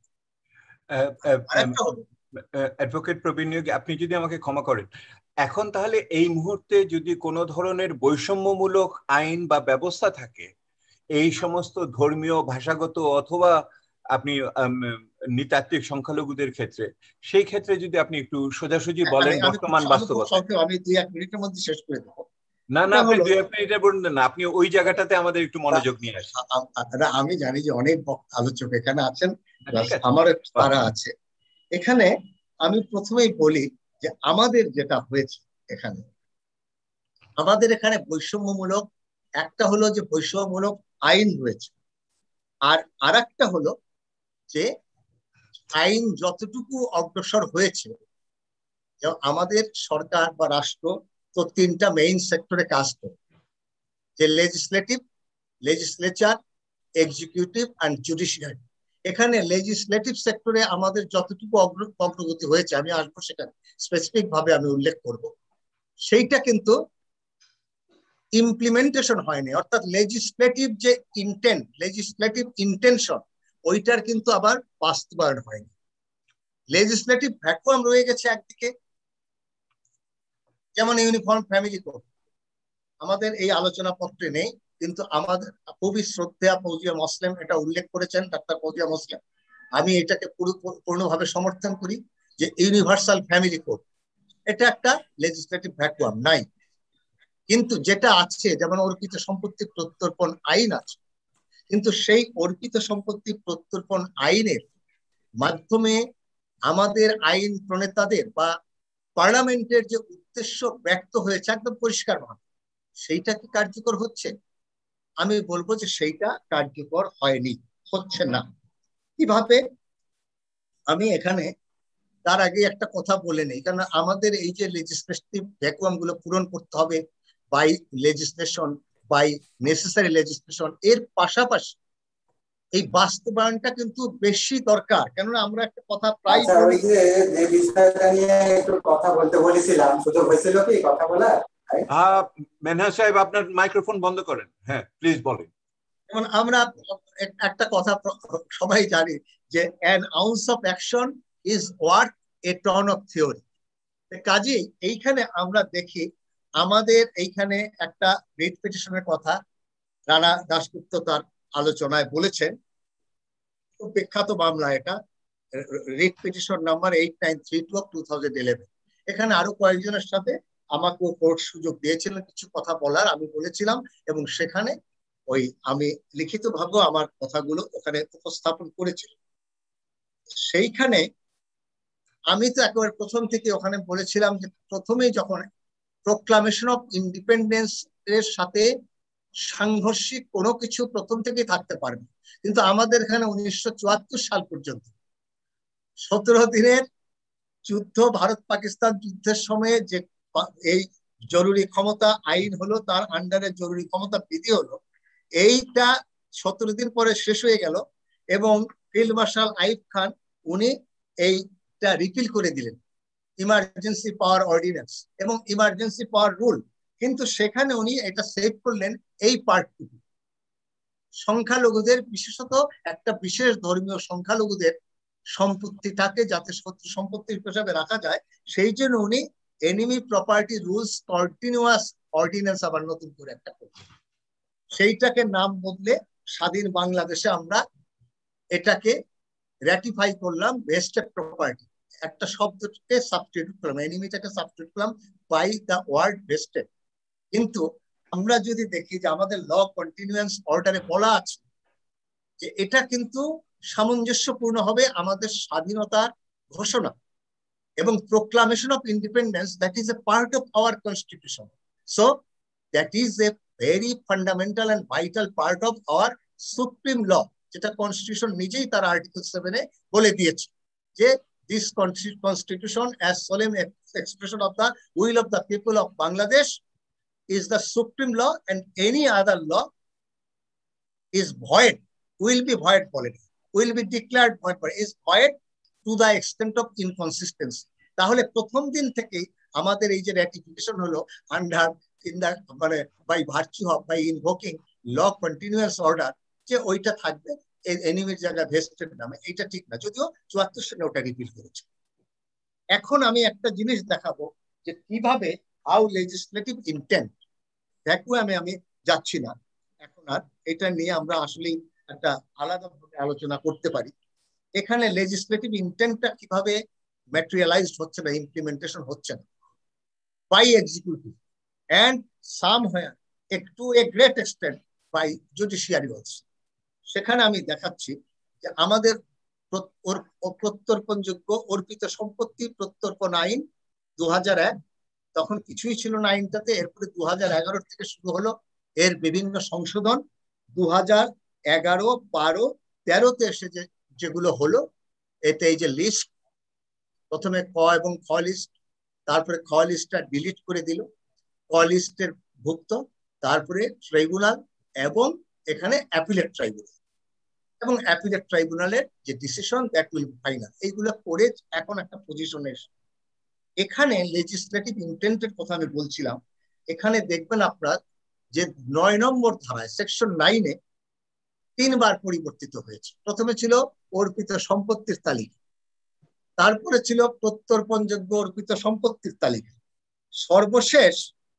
অ্যাডভোকেট প্রবীণ, আপনি যদি আমাকে ক্ষমা করেন, এখন তাহলে এই মুহূর্তে যদি কোনো ধরনের বৈষম্যমূলক আইন বা ব্যবস্থা থাকে এই সমস্ত ধর্মীয়, ভাষাগত অথবা আপনি নৃতাত্ত্বিক সংখ্যালঘুদের ক্ষেত্রে, সেই ক্ষেত্রে যদি আপনি একটু সোজাসুজি বলেন বর্তমান বাস্তবতা। আমি 2-1 মিনিটের মধ্যে শেষ করে দেবো। না, আপনি 2-1 মিনিটে বলবেন না, আপনি ওই জায়গাটাতে আমাদের একটু মনোযোগ নিয়ে আসেন। আমি জানি যে অনেক আলোচক এখানে আছেন, আমার তারা আছে এখানে। আমি প্রথমেই বলি যে আমাদের যেটা হয়েছে এখানে, আমাদের এখানে বৈষম্যমূলক, একটা হলো যে বৈষম্যমূলক আইন হয়েছে, আর আরেকটা হলো যে আইন যতটুকু অগ্রসর হয়েছে, আমাদের সরকার বা রাষ্ট্র তো 3টা মেইন সেক্টরে কাজ করে, যে লেজিসলেচার, এক্সিকিউটিভ অ্যান্ড জুডিশিয়ারি। এখানে লেজিসলেটিভ সেক্টরে আমাদের যতটুকু অগ্রগতি হয়েছে, আমি আসবো সেখানে স্পেসিফিক ভাবে আমি উল্লেখ করব, সেইটা কিন্তু ইমপ্লিমেন্টেশন হয়নি। অর্থাৎ লেজিসলেটিভ যে ইন্টেন্ট, লেজিসলেটিভ ইন্টেনশন, ওইটার কিন্তু আবার বাস্তবায়ন হয়নি। লেজিসলেটিভ ভ্যাকুয়াম রয়ে গেছে একদিকে, যেমন ইউনিফর্ম ফ্যামিলি কোড আমাদের এই আলোচনা পত্রে নেই, কিন্তু আমাদের খুবই শ্রদ্ধেয় ফৌজিয়া মোসলেম এটা উল্লেখ করেছেন, ডাক্তার ফৌজিয়া মোসলেম। আমি এটাকে পূর্ণভাবে সমর্থন করি যে ইউনিভার্সাল ফ্যামিলি কোড, এটা একটা লেজিসলেটিভ ভ্যাকুয়াম নাই। কিন্তু যেটা আছে, যেমন অর্পিত সম্পত্তি প্রত্যর্পণ আইন আছে, কিন্তু সেই অর্পিত সম্পত্তি প্রত্যর্পণ আইনের মাধ্যমে আমাদের আইন প্রণেতাদের বা পার্লামেন্টের যে উদ্দেশ্য ব্যক্ত হয়েছে একদম পরিষ্কার ভাবে, সেইটা কি কার্যকর হচ্ছে? আমি বলবো যে সেইটা কার্যকর হয়নি, হচ্ছে না। কিভাবে? আমি এখানে তার আগে একটা কথা বলে নেই, কারণ আমাদের এই যে লেজিসলেটিভ ভ্যাকুয়াম গুলো পূরণ করতে হবে by legislation, by necessary legislation, এর পাশাপাশি এই বাস্তবায়নটা কিন্তু বেশি দরকার। কেননা আমরা একটা কথা প্রায় বিষয়টা নিয়ে একটু কথা বলতে বলেছিলাম, সুযোগ হয়েছিল কি কথা বলার? মেনহাজ সাহেব, আপনার মাইক্রোফোন বন্ধ করেন। হ্যাঁ, প্লিজ বলেন। যেমন আমরা একটা কথা সবাই জানি যে an ounce of action is worth a ton of theory। কাজেই এইখানে আমরা দেখি আমাদের এইখানে একটা রিট পিটিশনের কথা রানা দাশগুপ্ত তার আলোচনায় বলেছেন, খুব বিখ্যাত মামলা এটা, রিট পিটিশন নাম্বার 8932/2011। এখানে আরো কয়েকজনের সাথে আমাকে কোর্ট সুযোগ দিয়েছিলেন কিছু কথা বলার, আমি বলেছিলাম, এবং সেখানে আমি লিখিতভাবে আমার কথাগুলো ওখানে উপস্থাপন করেছিলাম। সেইখানে আমি তো একেবারে প্রথম থেকে ওখানে বলেছিলাম যে প্রথমেই যখন প্রোক্লামেশন অফ ইন্ডিপেন্ডেন্স এর সাথে সাংঘর্ষিক কোনো কিছু প্রথম থেকেই থাকতে পারবে, কিন্তু আমাদের এখানে 1974 সাল পর্যন্ত 17 দিনের যুদ্ধ, ভারত পাকিস্তান যুদ্ধের সময়ে যে এই জরুরি ক্ষমতা আইন হলো, তার আন্ডারে জরুরি ক্ষমতা বিধি হলো, এইটা 17 দিন পরে শেষ হয়ে গেল, এবং ফিল্ড মার্শাল আইয়ুব খান উনি এইটা রিপিল করে দিলেন, ইমার্জেন্সি পাওয়ার অর্ডিন্যান্স এবং ইমার্জেন্সি পাওয়ার রুল। কিন্তু সেখানে উনি এটা সেভ করলেন এই পার্টটুকু, সংখ্যালঘুদের, বিশেষত একটা বিশেষ ধর্মীয় সংখ্যালঘুদের সম্পত্তিটাকে যাতে শত্রু সম্পত্তি হিসেবে রাখা যায়, সেই জন্য উনি enemy property rules continuous ordinance আবার নতুন করে একটা করলেন। সেইটাকে নাম বদলে স্বাধীন বাংলাদেশে আমরা এটাকে র্যাটিফাই করলাম ভেস্টেড প্রপার্টি, একটা শব্দকে সাবস্টিটিউট করলাম, এনিমিটাকে সাবস্টিটিউট করলাম বাই দ্য ওয়ার্ড ভেস্টেড। কিন্তু আমরা যদি দেখি যে আমাদের ল কন্টিনিউয়ান্স অর্ডারে বলা আছে যে এটা কিন্তু সামঞ্জস্যপূর্ণ হবে আমাদের স্বাধীনতার ঘোষণা এবং proclamation of independence, that is a part of our constitution. So that is a very fundamental and vital part of our supreme law, যেটা কনস্টিটিউশন নিজেই তার আর্টিকেল 7-এ বলে দিয়েছে যে this constitution as solemn expression of the will of the people of Bangladesh is the supreme law and any other law is void, will be void, will be declared void, is void to the extent of inconsistency. তাহলে প্রথম দিন থেকেই আমাদের এই যে র্যাটিফিকেশন হলো under in the মানে by virtue of by invoking law continuous order, যে ওইটা থাকবে এনিমির জায়গায় ভেস্টেড নামে, এটা ঠিক না, যদিও 74 সালে ওটা রিপিল করেছে। এখন আমি একটা জিনিস দেখাবো যে কিভাবে হাউ লেজিসলেটিভ ইন্টেন্ট, দেখো আমি যাচ্ছি না এখন আর, এটা নিয়ে আমরা আসলে একটা আলাদাভাবে আলোচনা করতে পারি। এখানে লেজিসলেটিভ ইন্টেন্টটা কিভাবে ম্যাটেরিয়ালাইজড হচ্ছে না, ইমপ্লিমেন্টেশন হচ্ছে না by executive and somewhere to a great extent by judiciary also. সেখানে আমি দেখাচ্ছি যে আমাদের প্রত্যর্পণযোগ্য অর্পিত সম্পত্তি প্রত্যর্পণ আইন 2001, তখন কিছুই ছিল না আইনটাতে, এরপরে 2011 থেকে শুরু হলো এর বিভিন্ন সংশোধন, 2011, 12, 13-তে এসে যেগুলো হলো, এতে এই যে লিস্ট, প্রথমে ক এবং খ লিস্ট, তারপরে খ লিস্টটা ডিলিট করে দিল, ক লিস্টের ভুক্ত, তারপরে ট্রাইব্যুনাল এবং এখানে অ্যাপিলেট ট্রাইব্যুনাল, এবং অ্যাপিলেট ট্রাইব্যুনালের যে decision that will be final, এইগুলো করে এখন একটা পজিশনে এসে এখানে লেজিসলেটিভ ইন্টেন্টের কথা আমি বলছিলাম। এখানে দেখবেন আপনার যে 9 নম্বর ধারায় সেকশন 9-এ 3বার পরিবর্তিত হয়েছে। প্রথমে ছিল অর্পিত সম্পত্তির তালিকা, তারপরে ছিল প্রত্যর্পণযোগ্য অর্পিত সম্পত্তির তালিকা, সর্বশেষ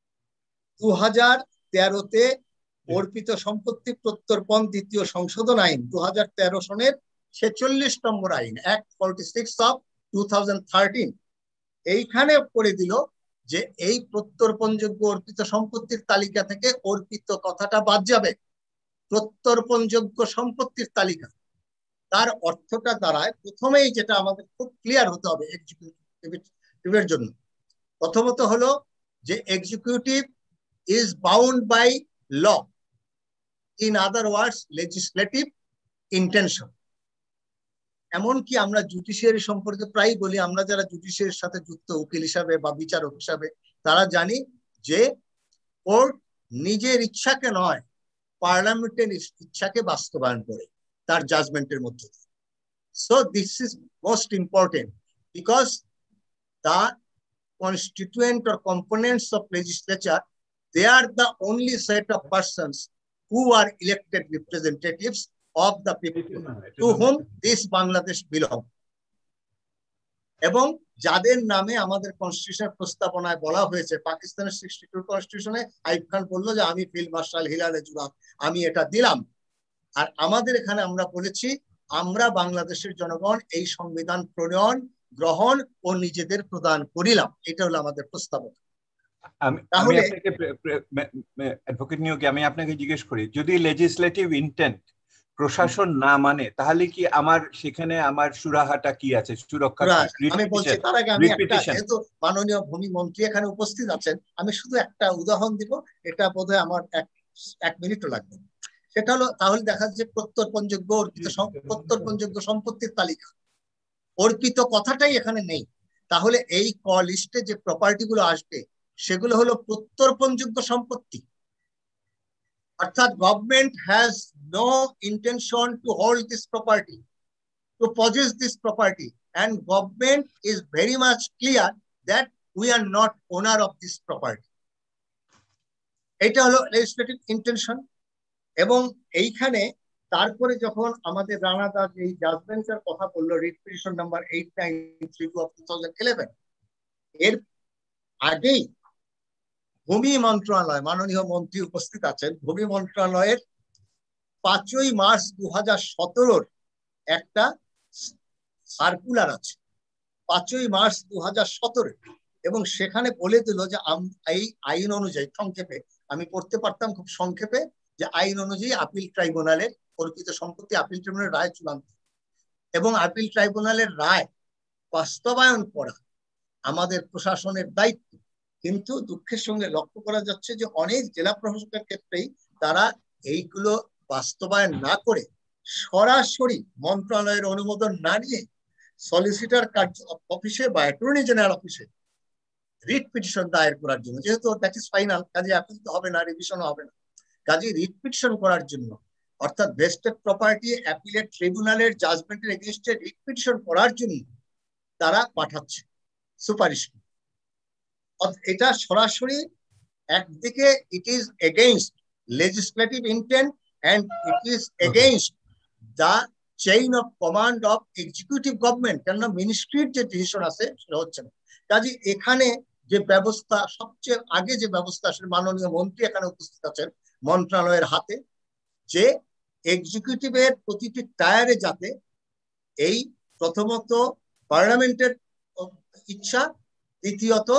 2013-তে অর্পিত সম্পত্তি প্রত্যর্পণ দ্বিতীয় সংশোধন আইন 2013 সনের 46 নম্বর আইন অ্যাক্ট 46 অফ 2013 এইখানে করে দিল যে এই প্রত্যর্পণযোগ্য অর্পিত সম্পত্তির তালিকা থেকে অর্পিত কথাটা বাদ যাবে, প্রত্যর্পণযোগ্য সম্পত্তির তালিকা। তার অর্থটা দাঁড়ায়, প্রথমেই যেটা আমাদের খুব ক্লিয়ার হতে হবে এক্সিকিউটিভের জন্য, প্রথমত হলো যে executive is bound by law, in other words legislative intention। এমনকি আমরা জুডিশিয়ারি সম্পর্কে প্রায় বলি, আমরা যারা জুডিশিয়ারির সাথে যুক্ত উকিল হিসাবে বা বিচারক হিসাবে, তারা জানি যে কোর্ট নিজের ইচ্ছাকে নয়, পার্লামেন্টের ইচ্ছাকে বাস্তবায়ন করে তার জাজমেন্টের মধ্যে। So this is most important because the constituent or components of legislature, they are the only set of persons who are elected representatives of the people to whom this Bangladesh belongs. এবং যাদের নামে আমাদের কনস্টিটিউশনের প্রস্তাবনায় বলা হয়েছে, পাকিস্তানের 62 কনস্টিটিউশনে আইব খান বললো যে আমি ফিল্ড মার্শাল হিলালে জুরাত আমি এটা দিলাম, আর আমাদের এখানে আমরা বলেছি আমরা বাংলাদেশের জনগণ এই সংবিধান প্রণয়ন, গ্রহণ ও নিজেদের প্রদান করিলাম, এটা হলো আমাদের প্রস্তাবনা। আমি আপনাকে জিজ্ঞেস করি, যদি লেজিসলেটিভ ইন্টেন্ট প্রশাসন না মানে, তাহলে কি আমার সেখানে আমার সুরাহাটা কি আছে, সুরক্ষা? আমি বলছি তার আগে আমি একটা, যেহেতু মাননীয় ভূমি মন্ত্রী এখানে উপস্থিত আছেন, আমি শুধু একটা উদাহরণ দিব, এটা বোধহয় আমার এক মিনিটও লাগবে। সেটা হলো, তাহলে দেখা যাচ্ছে প্রত্যর্পণযোগ্য প্রত্যর্পণযোগ্য সম্পত্তির তালিকা, অর্পিত কথাটাই এখানে নেই। তাহলে এই ক লিস্টে যে প্রপার্টি গুলো আসবে সেগুলো হলো প্রত্যর্পণযোগ্য সম্পত্তি, অর্থাৎ government has no intention to hold this property, to possess this property, and government is very much clear that we are not owner of this property. এটা হলো legislative intention এবং এইখানে তারপরে যখন আমাদের রানা দাস এই জাজমেন্টের কথা বললো রিট পিটিশন নাম্বার 8932 of 2011 এর আগেই ভূমি মন্ত্রণালয় মাননীয় মন্ত্রী উপস্থিত আছেন ভূমি মন্ত্রণালয়ের 5ই মার্চ 2017 একটা সার্কুলার আছে 5ই মার্চ 2017 এবং সেখানে বলে দিল যে এই আইন অনুযায়ী সংক্ষেপে আমি পড়তে পারতাম খুব সংক্ষেপে যে আইন অনুযায়ী আপিল ট্রাইব্যুনালের অর্পিত সম্পত্তি আপিল ট্রাইব্যুনালের রায় চূড়ান্ত এবং আপিল ট্রাইব্যুনালের রায় বাস্তবায়ন করা আমাদের প্রশাসনের দায়িত্ব কিন্তু দুঃখের সঙ্গে লক্ষ্য করা যাচ্ছে যে অনেক জেলা প্রশাসকের ক্ষেত্রেই তারা এইগুলো বাস্তবায়ন না করে সরাসরি মন্ত্রণালয়ের অনুমোদন না নিয়ে সলিসিটর অফিসে বা অ্যাটর্নি জেনারেল অফিসে রিট পিটিশন দায়ের করার জন্য যেহেতু দ্যাট ইজ ফাইনাল কাজে অ্যাপিল তো হবে না রিভিশন হবে না কাজে রিট পিটিশন করার জন্য অর্থাৎ ভেস্টেড প্রপার্টি অ্যাপিলেট ট্রিব্যুনালের জাজমেন্টের এগেইনস্টে রিট পিটিশন করার জন্য তারা পাঠাচ্ছে সুপারিশ এটা সরাসরি একদিকে it is against legislative intent and it is against the chain of command of executive government কেননা মিনিস্ট্রির যে ডিসিশন আছে সেটা হচ্ছে না কাজে এখানে যে ব্যবস্থা সবচেয়ে আগে যে ব্যবস্থা আসলে মাননীয় মন্ত্রী এখানে উপস্থিত আছেন মন্ত্রণালয়ের হাতে যে এক্সিকিউটিভের প্রতিটি টায়ারে যাতে এই প্রথমত পার্লামেন্টের ইচ্ছা দ্বিতীয়ত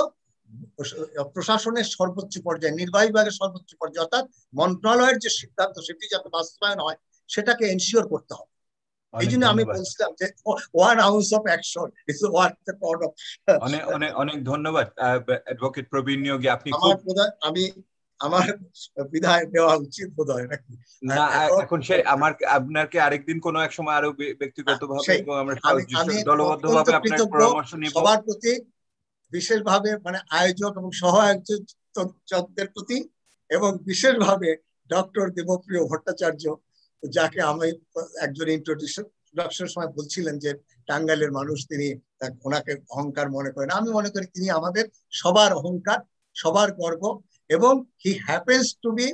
প্রশাসনের সর্বোচ্চ পর্যায়ে নির্বাহী বিভাগের সর্বোচ্চ পর্যায়ে অর্থাৎ মন্ত্রণালয়ের যে সিদ্ধান্ত সেটি যাতে বাস্তবায়ন হয় সেটাকে এনশিওর করতে হবে এই জন্য আমি বলছিলাম যে one house of action is worth the power of অনেক অনেক অনেক ধন্যবাদ অ্যাডভোকেট প্রবীণ নিয়োগী আপনি আমি আমার বিদায় দেওয়া উচিত বোধহয় নাকি না এখন সে আমার আপনাকে আরেকদিন কোনো এক সময় আরো ব্যক্তিগতভাবে এবং আমরা দলবদ্ধভাবে আপনার পরামর্শ নিব সবার প্রতি বিশেষভাবে মানে আয়োজক এবং সহ-আয়োজকদের প্রতি এবং বিশেষভাবে ডক্টর দেবপ্রিয় ভট্টাচার্য যাকে আমি একজন ইন্ট্রোডাকশন সময় বলছিলেন যে টাঙ্গাইলের মানুষ তিনি ওনাকে অহংকার মনে করেন আমি মনে করি তিনি আমাদের সবার অহংকার সবার গর্ব এবং he happens to be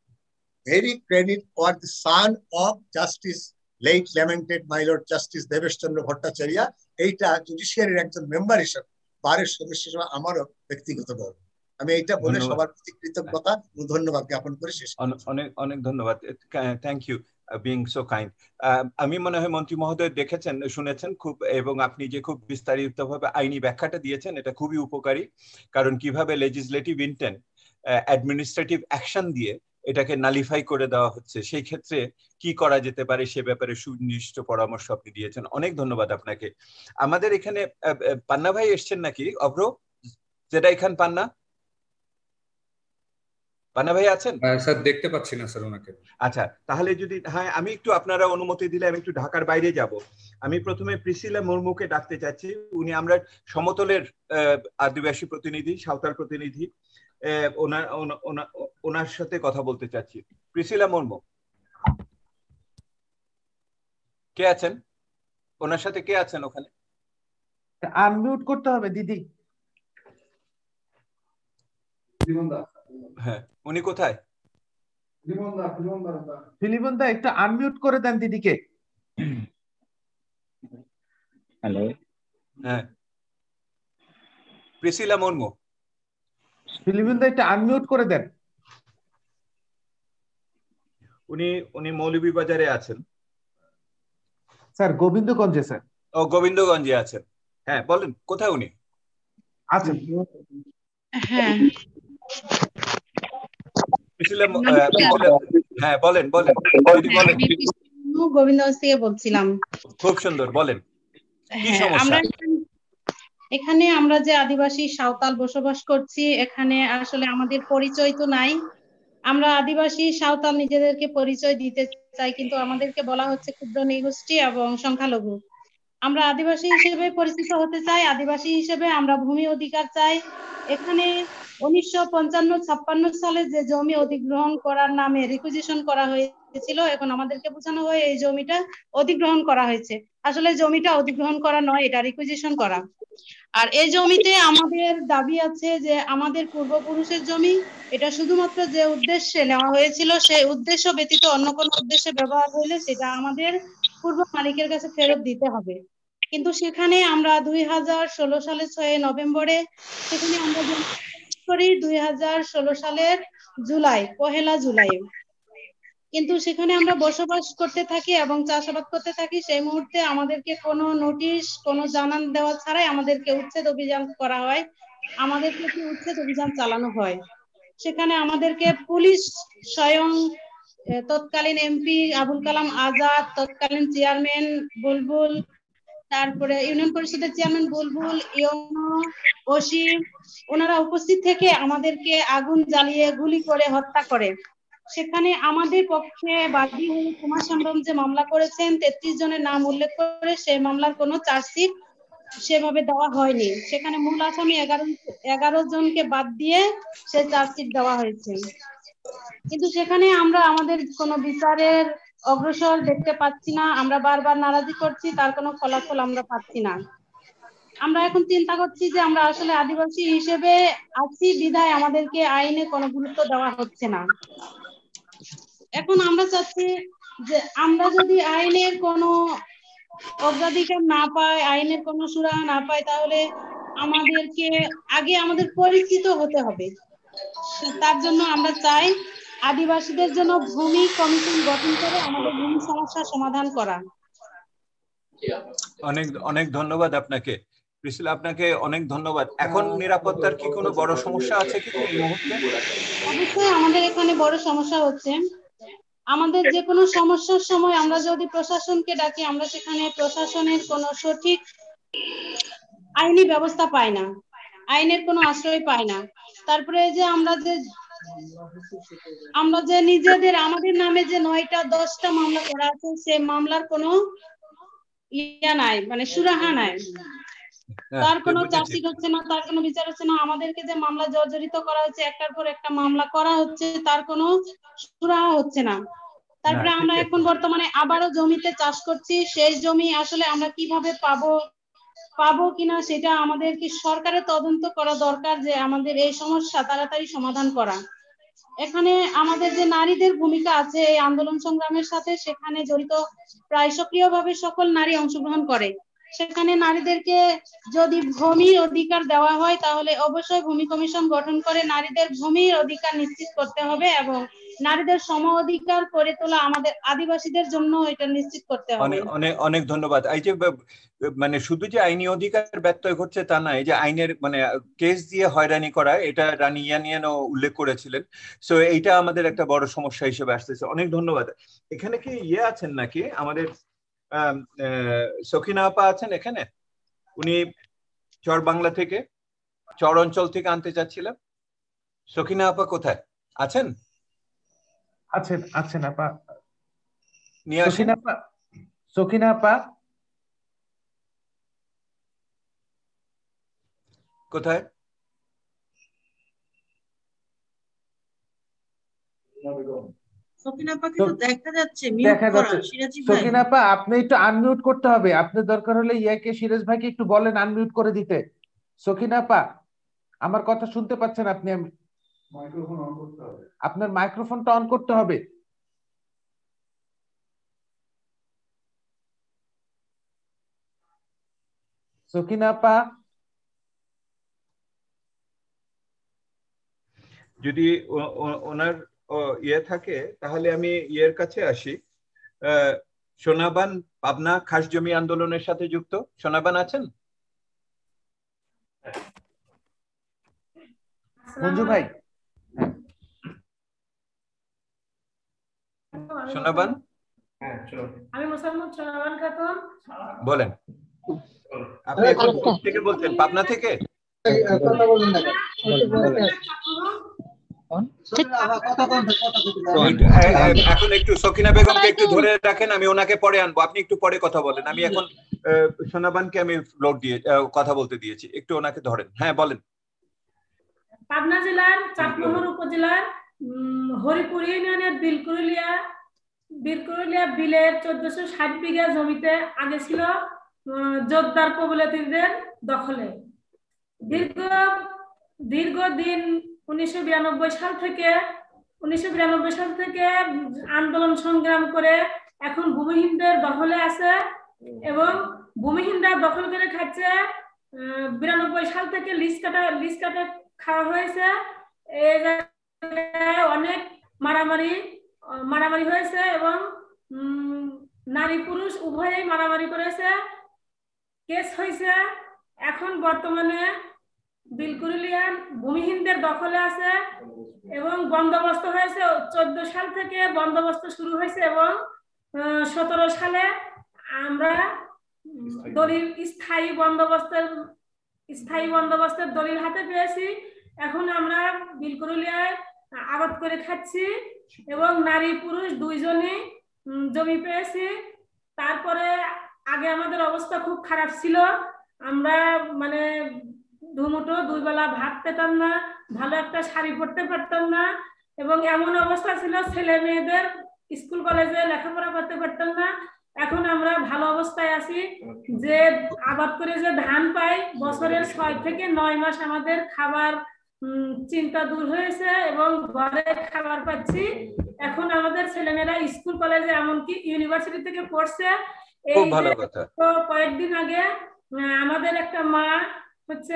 very credit for the son of justice late lamented my lord justice Debesh Chandra Bhattacharya এইটা জুডিশিয়ারির একজন মেম্বার হিসেবে বারের সদস্য হিসেবে আমারও ব্যক্তিগত গর্ব আমি এইটা বলে সবার প্রতি কৃতজ্ঞতা ও ধন্যবাদ জ্ঞাপন করে শেষ অনেক অনেক ধন্যবাদ thank you being so kind আমি মনে হয় মন্ত্রী মহোদয় দেখেছেন শুনেছেন খুব এবং আপনি যে খুব বিস্তারিতভাবে আইনি ব্যাখ্যাটা দিয়েছেন এটা খুবই উপকারী কারণ কিভাবে লেজিসলেটিভ ইন্টেন্ট অ্যাডমিনিস্ট্রেটিভ অ্যাকশন দিয়ে এটাকে নালিফাই করে দেওয়া হচ্ছে সেই ক্ষেত্রে কি করা যেতে পারে সে ব্যাপারে সুনির্দিষ্ট পরামর্শ আপনি দিয়েছেন অনেক ধন্যবাদ আপনাকে আমাদের এখানে পান্না ভাই এসছেন নাকি অভ্র জেডাই খান পান্না পান্না ভাই আছেন স্যার দেখতে পাচ্ছি না স্যার ওনাকে আচ্ছা তাহলে যদি হ্যাঁ আমি একটু আপনারা অনুমতি দিলে আমি একটু ঢাকার বাইরে যাব আমি প্রথমে প্রিসিলা মুর্মুকে ডাকতে চাচ্ছি উনি আমরা সমতলের আদিবাসী প্রতিনিধি সাঁওতাল প্রতিনিধি ওনার সাথে কথা বলতে চাচ্ছি প্রিসিলা মুর্মু কে আছেন ওনার সাথে কে আছেন ওখানে আনমিউট করতে হবে দিদি হ্যাঁ উনি কোথায় ফিলিমন দা একটু আনমিউট করে দেন দিদিকে হ্যালো হ্যাঁ প্রিসিলা মুর্মু ফিলিমন দা একটু আনমিউট করে দেন উনি মৌলভীবাজারে আছেন স্যার গোবিন্দগঞ্জে স্যার ও গোবিন্দগঞ্জে আছেন হ্যাঁ বলেন কোথায় উনি আছেন হ্যাঁ হ্যাঁ বলেন বলেন গোবিন্দগঞ্জ থেকে বলছিলাম খুব সুন্দর বলেন কি সমস্যা এখানে আমরা যে আদিবাসী সাঁওতাল বসবাস করছি এখানে আসলে আমাদের পরিচয় তো নাই আমরা আদিবাসী সাঁওতাল নিজেদেরকে পরিচয় দিতে চাই কিন্তু আমাদেরকে বলা হচ্ছে ক্ষুদ্র নৃগোষ্ঠী এবং সংখ্যালঘু আমরা আদিবাসী হিসেবে পরিচিত হতে চাই আদিবাসী হিসেবে আমরা ভূমি অধিকার চাই এখানে 1955-56 সালে যে জমি অধিগ্রহণ করার নামে রিকুইজিশন করা হয়েছে হয়েছিল, এখন আমাদেরকে বোঝানো হয় এই জমিটা অধিগ্রহণ করা হয়েছে। আসলে জমিটা অধিগ্রহণ করা নয়, এটা রিকুইজিশন করা। আর এই জমিতে আমাদের দাবি আছে যে আমাদের পূর্বপুরুষের জমি, এটা শুধুমাত্র যে উদ্দেশ্যে নেওয়া হয়েছিল সেই উদ্দেশ্য ব্যতীত অন্য কোনো উদ্দেশ্যে ব্যবহার হইলে সেটা আমাদের পূর্ব মালিকের কাছে ফেরত দিতে হবে। কিন্তু সেখানে আমরা 2016 সালের 6 নভেম্বরে সেখানে আমরা করি 2016 সালের পহেলা জুলাই, কিন্তু সেখানে আমরা বসবাস করতে থাকি এবং চাষাবাদ করতে থাকি। সেই মুহূর্তে আমাদেরকে কোনো নোটিশ, কোনো জানান দেওয়া ছাড়াই আমাদেরকে উচ্ছেদ অভিযান করা হয়, আমাদের প্রতি উচ্ছেদ অভিযান চালানো হয়। সেখানে আমাদেরকে পুলিশ স্বয়ং তৎকালীন এমপি আবুল কালাম আজাদ, তৎকালীন চেয়ারম্যান বুলবুল, তারপরে ইউনিয়ন পরিষদের চেয়ারম্যান বুলবুল, ইউনো, ওসি, ওনারা উপস্থিত থেকে আমাদেরকে আগুন জ্বালিয়ে গুলি করে হত্যা করে। সেখানে আমাদের পক্ষে বাদী হয়ে কুমার সামরাম যে মামলা করেছেন 33 জনের নাম উল্লেখ করে সেই মামলার কোনো চার্জশিট সেভাবে দেওয়া হয়নি। সেখানে মূল আসামি 11 জনকে বাদ দিয়ে সে চার্জশিট দেওয়া হয়েছে। কিন্তু সেখানে আমরা আমাদের কোনো বিচারের অগ্রসর দেখতে পাচ্ছি না। আমরা বারবার নারাজি করছি, তার কোনো ফলাফল আমরা পাচ্ছি না। আমরা এখন চিন্তা করছি যে আমরা আসলে আদিবাসী হিসেবে আছি বিধায় আমাদেরকে আইনে কোনো গুরুত্ব দেওয়া হচ্ছে না। এখন আমরা চাচ্ছি যে আমরা যদি আইনের কোনো অগ্রাধিকার না পাই, আইনের কোনো সুরাহা না পাই, তাহলে আমাদেরকে আগে আমাদের পরিচিত হতে হবে। তার জন্য আমরা চাই আদিবাসীদের জন্য ভূমি কমিশন গঠন করে আমাদের ভূমি সমস্যার সমাধান করা। অনেক অনেক ধন্যবাদ আপনাকে প্রিসিলা, আপনাকে অনেক ধন্যবাদ। এখন নিরাপত্তার কি কোনো বড় সমস্যা আছে কি এই মুহূর্তে? অবশ্যই আমাদের এখানে বড় সমস্যা হচ্ছে। আমাদের যে কোনো সমস্যার সময় আমরা যদি প্রশাসনকে ডাকি, আমরা সেখানে প্রশাসনের কোনো সঠিক আইনি ব্যবস্থা পাই না, আইনের কোনো আশ্রয় পাই না। তারপরে যে আমরা যে নিজেদের আমাদের নামে যে 9টা 10টা মামলা করা আছে, সেই মামলার কোনো ইয়া নাই, মানে সুরাহা নাই, তার কোনো চার্জশিট হচ্ছে না, তার কোনো বিচার হচ্ছে না। আমাদেরকে যে মামলা জর্জরিত করা হচ্ছে, একটার পর একটা মামলা করা হচ্ছে, তার কোনো সুরাহা হচ্ছে না। তারপরে আমরা এখন বর্তমানে আবারও জমিতে চাষ করছি, সেই জমি আসলে আমরা কিভাবে পাবো কিনা সেটা আমাদের কি সরকারের তদন্ত করা দরকার, যে আমাদের এই সমস্যা তাড়াতাড়ি সমাধান করা। এখানে আমাদের যে নারীদের ভূমিকা আছে এই আন্দোলন সংগ্রামের সাথে, সেখানে জড়িত প্রায় সক্রিয়ভাবে সকল নারী অংশগ্রহণ করে। সেখানে নারীদেরকে যদি ভূমির অধিকার দেওয়া হয়, তাহলে অবশ্যই ভূমি কমিশন গঠন করে নারীদের ভূমির অধিকার নিশ্চিত করতে হবে এবং নারীদের সম অধিকার করে তোলা আমাদের আদিবাসীদের জন্য এটা নিশ্চিত করতে হবে। অনেক অনেক ধন্যবাদ। এই যে মানে শুধু যে আইনি অধিকার ব্যত্যয় ঘটছে তা না, এই যে আইনের মানে কেস দিয়ে হয়রানি করা, এটা রানী ইয়ানিয়ানও উল্লেখ করেছিলেন। সো এইটা আমাদের একটা বড় সমস্যা হিসেবে আসতেছে। অনেক ধন্যবাদ। এখানে কি আছেন নাকি আমাদের সখিনা আপা আছেন এখানে? উনি চর বাংলা থেকে, চর অঞ্চল থেকে আনতে চাচ্ছিলাম। সখিনা আপা কোথায় আছেন? আছেন আপা, নিয়ে আসেন। সখিনা আপা কোথায়? সখিনা আপাকে তো দেখা যাচ্ছে, দেখা যাচ্ছে। সখিনা আপা আপনি একটু আনমিউট করতে হবে, আপনার দরকার হলে সিরাজ ভাইকে একটু বলেন আনমিউট করে দিতে। সখিনা আপা আমার কথা শুনতে পাচ্ছেন আপনি? মাইক্রোফোন অন করতে হবে, আপনার মাইক্রোফোনটা অন করতে হবে। সখিনা আপা যদি ওনার থাকে তাহলে আমি কাছে আসি। সোনাবান পাবনা খাস জমি আন্দোলনের সাথে যুক্ত। সোনাবান আছেন? মঞ্জু ভাই, সোনাবান, আমি মুসলমান সোনাবান খাতুন। বলেন, আপনি এখন থেকে বলছেন? পাবনা থেকে? কথা বলেন না, এখন একটু সখিনা বেগমকে একটু ধরে রাখেন, আমি ওনাকে পরে আনবো, আপনি একটু পরে কথা বলেন। আমি এখন সোনাবানকে আমি ফ্লোর দিয়ে কথা বলতে দিয়েছি, একটু ওনাকে ধরেন। হ্যাঁ বলেন। পাবনা জেলার চাটমোহর উপজেলার হরিপুর ইউনিয়নের বিলকুরুলিয়া বীরকুরুলিয়া বিলের 1460 বিঘা জমিতে আগে ছিল জোরদার কবুলাতিদের দখলে। দীর্ঘদিন 1992 সাল থেকে আন্দোলন সংগ্রাম করে এখন ভূমিহীনদের দখলে আছে এবং ভূমিহীনরা দখল করে খাচ্ছে। 92 সাল থেকে লিজ কাটে খাওয়া হয়েছে। এই জায়গায় অনেক মারামারি হয়েছে এবং নারী পুরুষ উভয়েই মারামারি করেছে, কেস হয়েছে। এখন বর্তমানে বিলকুরুলিয়া ভূমিহীনদের দখলে আছে এবং বন্দোবস্ত হয়েছে। 14 সাল থেকে বন্দোবস্ত শুরু হয়েছে এবং 17 সালে আমরা দলিল স্থায়ী বন্দোবস্তের দলিল হাতে পেয়েছি। এখন আমরা বিলকুরুলিয়ায় আবাদ করে খাচ্ছি এবং নারী পুরুষ দুইজনেই জমি পেয়েছি। তারপরে আগে আমাদের অবস্থা খুব খারাপ ছিল, আমরা মানে দুমুঠো দুই বেলা ভাত পেতাম না, ভালো একটা শাড়ি পরতে পারতাম না এবং এমন অবস্থা ছিল ছেলে মেয়েদের স্কুল কলেজে লেখাপড়া করতে পারতাম না। এখন আমরা ভালো অবস্থায় আছি, যে আবাদ করে যে ধান পাই বছরের 6 থেকে 9 মাস আমাদের খাবার চিন্তা দূর হয়েছে এবং ঘরে খাবার পাচ্ছি। এখন আমাদের ছেলেমেয়েরা স্কুল কলেজে এমনকি ইউনিভার্সিটি থেকে পড়ছে। এই তো কয়েকদিন আগে আমাদের একটা মা হচ্ছে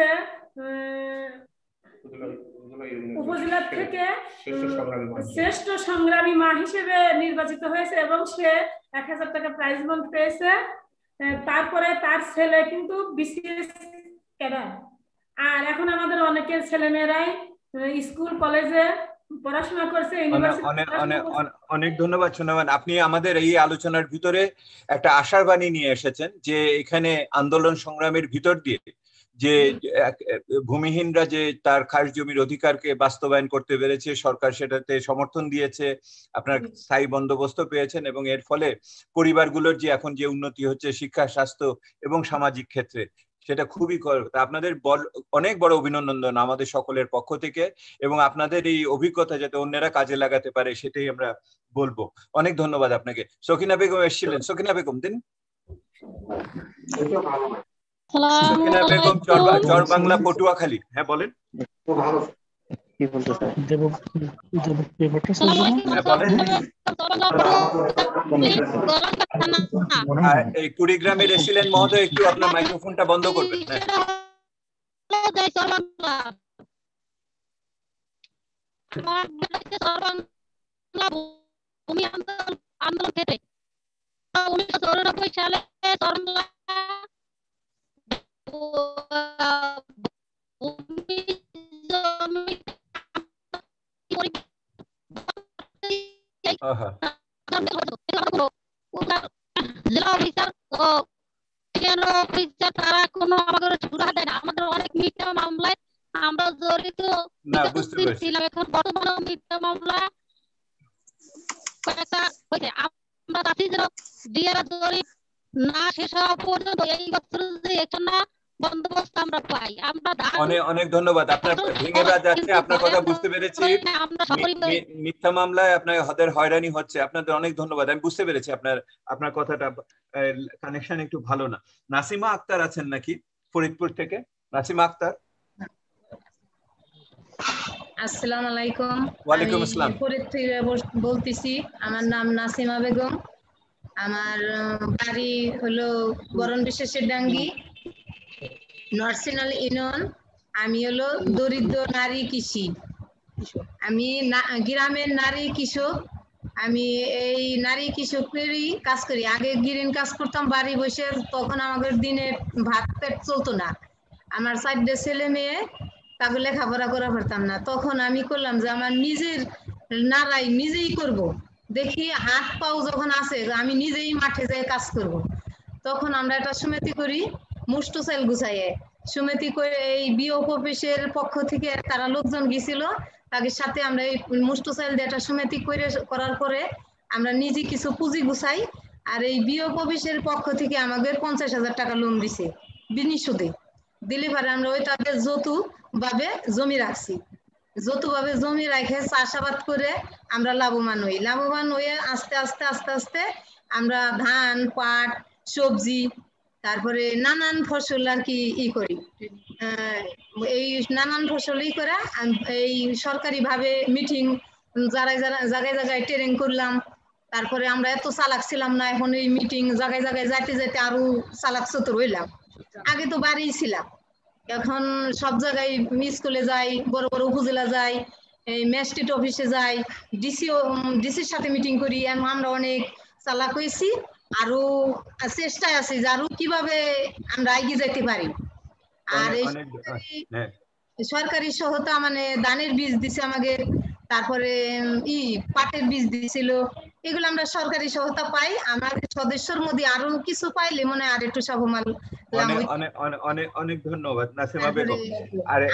উপজেলা থেকে শ্রেষ্ঠ সংগ্রামী মা হিসেবে নির্বাচিত হয়েছে এবং সে 1000 টাকা প্রাইজ বন্ড পেয়েছে। তারপরে তার ছেলে কিন্তু বিসিএস ক্যাডার। আর এখন আমাদের অনেকের ছেলেমেয়েরাই স্কুল কলেজে পড়াশোনা করছে। অনেক ধন্যবাদ সোনামান, আপনি আমাদের এই আলোচনার ভিতরে একটা আশার বাণী নিয়ে এসেছেন যে এখানে আন্দোলন সংগ্রামের ভিতর দিয়ে যে ভূমিহীনরা যে তার খাস জমির অধিকারকে বাস্তবায়ন করতে পেরেছে, সরকার সেটাতে সমর্থন দিয়েছে, আপনার স্থায়ী বন্দোবস্ত পেয়েছেন এবং এর ফলে পরিবারগুলোর যে এখন যে উন্নতি হচ্ছে শিক্ষা, স্বাস্থ্য এবং সামাজিক ক্ষেত্রে, সেটা খুবই আপনাদের অনেক বড় অভিনন্দন আমাদের সকলের পক্ষ থেকে এবং আপনাদের এই অভিজ্ঞতা যাতে অন্যরা কাজে লাগাতে পারে সেটাই আমরা বলবো। অনেক ধন্যবাদ আপনাকে। সকিনা বেগম এসেছিলেন, সকিনা বেগম দিন। সকিনা বেগম চর বাংলা পটুয়াখালী। হ্যাঁ বলেন। এই কুড়িগ্রামের এসেছিলেন মহোদয়, একটু আপনার মাইক্রোফোনটা বন্ধ করবেন। আন্দোলন ক্ষেত্রে 1994 সালে জেলা অফিসার ও অফিসার তারা কোনো আমাদের সুরাহা দেয় না। আমাদের অনেক মিথ্যা মামলায় আমরা জড়িত ছিলাম। এখন বর্তমানে মিথ্যা মামলা কয়েকটা হয়েছে। আমরা চাচ্ছি যেন ডিএরা জরিপ না শেষ হওয়া পর্যন্ত এই বছর যে একটা বন্দোবস্ত আমরা পাই। আমরা অনেক ধন্যবাদ। আপনার ভেঙে যাচ্ছে, আপনার কথা বুঝতে পেরেছি। মিথ্যা মামলায় আপনাদের হয়রানি হচ্ছে, আপনাদের অনেক ধন্যবাদ। আমি বুঝতে পেরেছি আপনার কথাটা, কানেকশন একটু ভালো না। নাসিমা আক্তার আছেন নাকি ফরিদপুর থেকে? নাসিমা আক্তার। আসসালামু আলাইকুম। ওয়ালাইকুম আসসালাম। ফরিদপুর থেকে বলতেছি, আমার নাম নাসিমা বেগম, আমার বাড়ি হলো বরণ বিশেষের ডাঙ্গি, নরসিনাল ইউনিয়ন। আমি হলো দরিদ্র নারী কৃষি, আমি গ্রামের নারী কৃষক। আমি এই নারী কৃষকেরই কাজ করি। আগে গিরিন কাজ করতাম বাড়ি বসে, তখন আমাদের দিনে ভাত পেট চলতো না। আমার 4টে ছেলে মেয়ে, তাকে লেখাপড়া করা পারতাম না। তখন আমি করলাম যে আমার নিজের নাড়াই নিজেই করব, দেখি হাত পাও যখন আছে আমি নিজেই মাঠে যেয়ে কাজ করব। তখন আমরা একটা সমিতি করি, মুষ্ট সেল গুছাইয়ে সমিতি করে এই বিওপ অফিসের পক্ষ থেকে তারা লোকজন গেছিল, তাদের সাথে আমরা এই মুষ্ট সেল দিয়ে একটা সমিতি করার পরে আমরা নিজে কিছু পুঁজি গুছাই। আর এই বিওপ অফিসের পক্ষ থেকে আমাদের 50,000 টাকা লোন দিছে বিনি সুদে। দিলে পরে আমরা ওই তাদের যৌতুক ভাবে জমি রাখছি। যতভাবে জমি রেখে চাষাবাদ করে আমরা লাভবান হয়ে আস্তে আস্তে আস্তে আস্তে আমরা ধান, পাট, সবজি, তারপরে নানান ফসল আর কি করি। এই নানান ফসলই করে এই সরকারি ভাবে মিটিং জায়গায় জায়গায় ট্রেনিং করলাম। তারপরে আমরা এত চালাক ছিলাম না, এখন এই মিটিং জায়গায় জায়গায় যাইতে যাইতে আরো চালাক চতুর হইলাম। আগে তো বাড়িই ছিলাম, এখন সব জায়গায় স্কুলে যাই, বড় বড় উপজেলা যাই, এই ম্যাজিস্ট্রেট অফিসে যাই, ডিসির সাথে মিটিং করি। আমরা অনেক চালাক হয়েছি, আরো চেষ্টায় আছি যে আরো কিভাবে আমরা এগিয়ে যেতে পারি। আর এই সরকারি সহায়তা মানে ধানের বীজ দিছে আমাকে, তারপরে পাটের বীজ দিছিল, এগুলো আমরা সরকারি সহায়তা পাই। আমার সদস্যর মধ্যে আরো কিছু পাইলে মনে আর একটু সবমাল। অনেক ধন্যবাদ নাসিমা বেগম। আরে